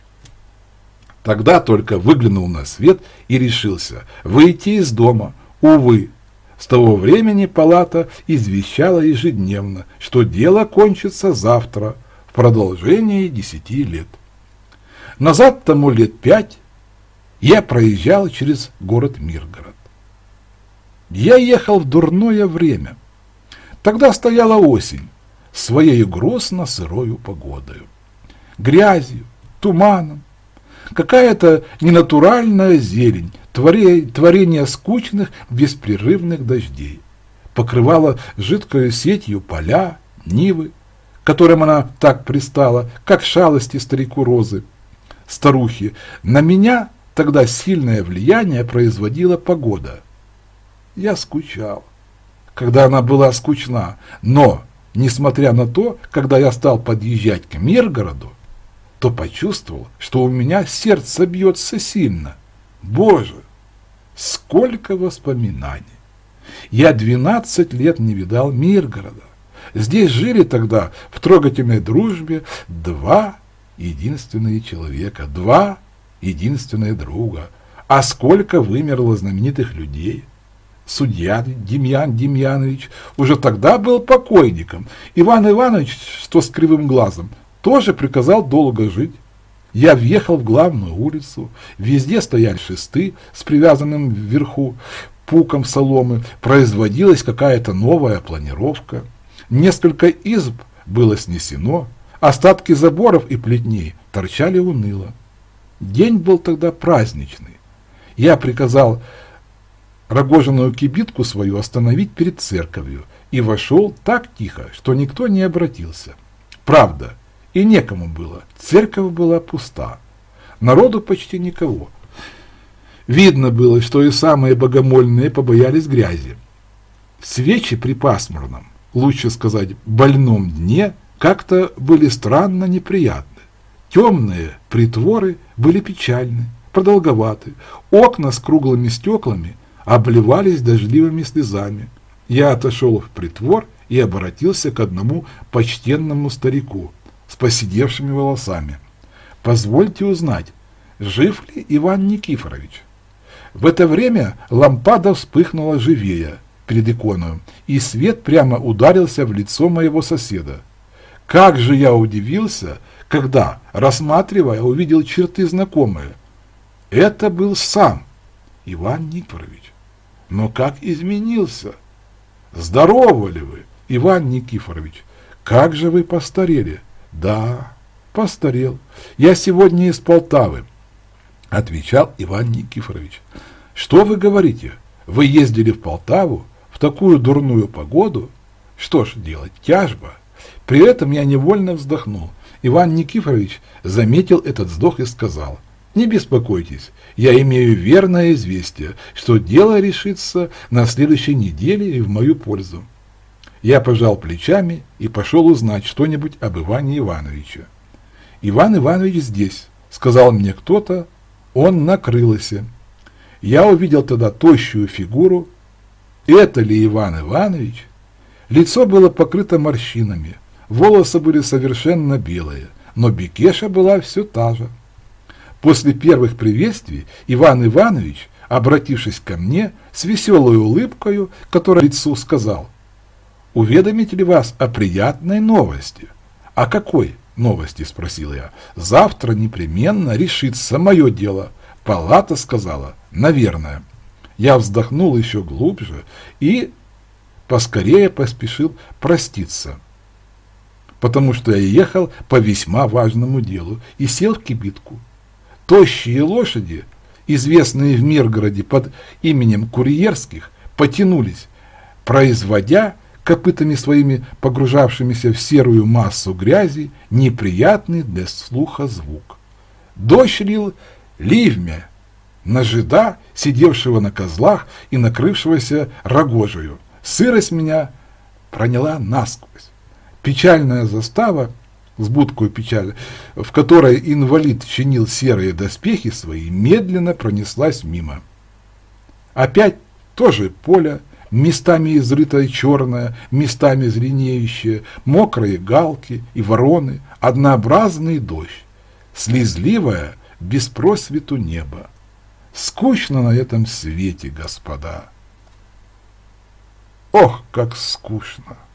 тогда только выглянул на свет и решился выйти из дома. Увы, с того времени палата извещала ежедневно, что дело кончится завтра, в продолжении десяти лет. Назад тому лет пять я проезжал через город Миргород. Я ехал в дурное время. Тогда стояла осень, своей грустно-сырою погодою, грязью, туманом. Какая-то ненатуральная зелень, творение скучных беспрерывных дождей, покрывала жидкою сетью поля, нивы, которым она так пристала, как шалости старику розы, старухи. На меня тогда сильное влияние производила погода. Я скучал, когда она была скучна, но, несмотря на то, когда я стал подъезжать к Миргороду, то почувствовал, что у меня сердце бьется сильно. Боже, сколько воспоминаний! Я двенадцать лет не видал Миргорода. Здесь жили тогда в трогательной дружбе два единственные человека, два единственные друга. А сколько вымерло знаменитых людей! Судья Демьян Демьянович уже тогда был покойником. Иван Иванович, что с кривым глазом, тоже приказал долго жить. Я въехал в главную улицу, везде стояли шесты с привязанным вверху пуком соломы, производилась какая-то новая планировка. Несколько изб было снесено, остатки заборов и плетней торчали уныло. День был тогда праздничный. Я приказал рогожаную кибитку свою остановить перед церковью и вошел так тихо, что никто не обратился. Правда, и некому было, церковь была пуста, народу почти никого. Видно было, что и самые богомольные побоялись грязи. Свечи при пасмурном, лучше сказать, больном дне, как-то были странно неприятны. Темные притворы были печальны, продолговаты, окна с круглыми стеклами обливались дождливыми слезами. Я отошел в притвор и обратился к одному почтенному старику с поседевшими волосами. «Позвольте узнать, жив ли Иван Никифорович?» В это время лампада вспыхнула живее перед иконой, и свет прямо ударился в лицо моего соседа. Как же я удивился, когда, рассматривая, увидел черты знакомые. Это был сам Иван Никифорович. Но как изменился! Здоровы ли вы, Иван Никифорович? Как же вы постарели? Да, постарел. Я сегодня из Полтавы, отвечал Иван Никифорович. Что вы говорите? Вы ездили в Полтаву в такую дурную погоду? Что ж делать, тяжба. При этом я невольно вздохнул. Иван Никифорович заметил этот вздох и сказал: не беспокойтесь, я имею верное известие, что дело решится на следующей неделе и в мою пользу. Я пожал плечами и пошел узнать что-нибудь об Иване Ивановиче. Иван Иванович здесь, сказал мне кто-то, он на крылосе. Я увидел тогда тощую фигуру. Это ли Иван Иванович? Лицо было покрыто морщинами, волосы были совершенно белые, но бекеша была все та же. После первых приветствий Иван Иванович, обратившись ко мне с веселой улыбкой, которая лицу, сказал: «Уведомить ли вас о приятной новости?» «О какой новости?» – спросил я. «Завтра непременно решится мое дело». Палата сказала: «Наверное». Я вздохнул еще глубже и поскорее поспешил проститься, потому что я ехал по весьма важному делу, и сел в кибитку. Тощие лошади, известные в Миргороде под именем Курьерских, потянулись, производя копытами своими, погружавшимися в серую массу грязи, неприятный для слуха звук. Дождь лил ливмя на жида, сидевшего на козлах и накрывшегося рогожею. Сырость меня проняла насквозь. Печальная застава, с будкою печаль, в которой инвалид чинил серые доспехи свои, медленно пронеслась мимо. Опять тоже поле, местами изрытое черное, местами зеленеющее, мокрые галки и вороны, однообразный дождь, слезливое без просвету небо. Скучно на этом свете, господа. Ох, как скучно!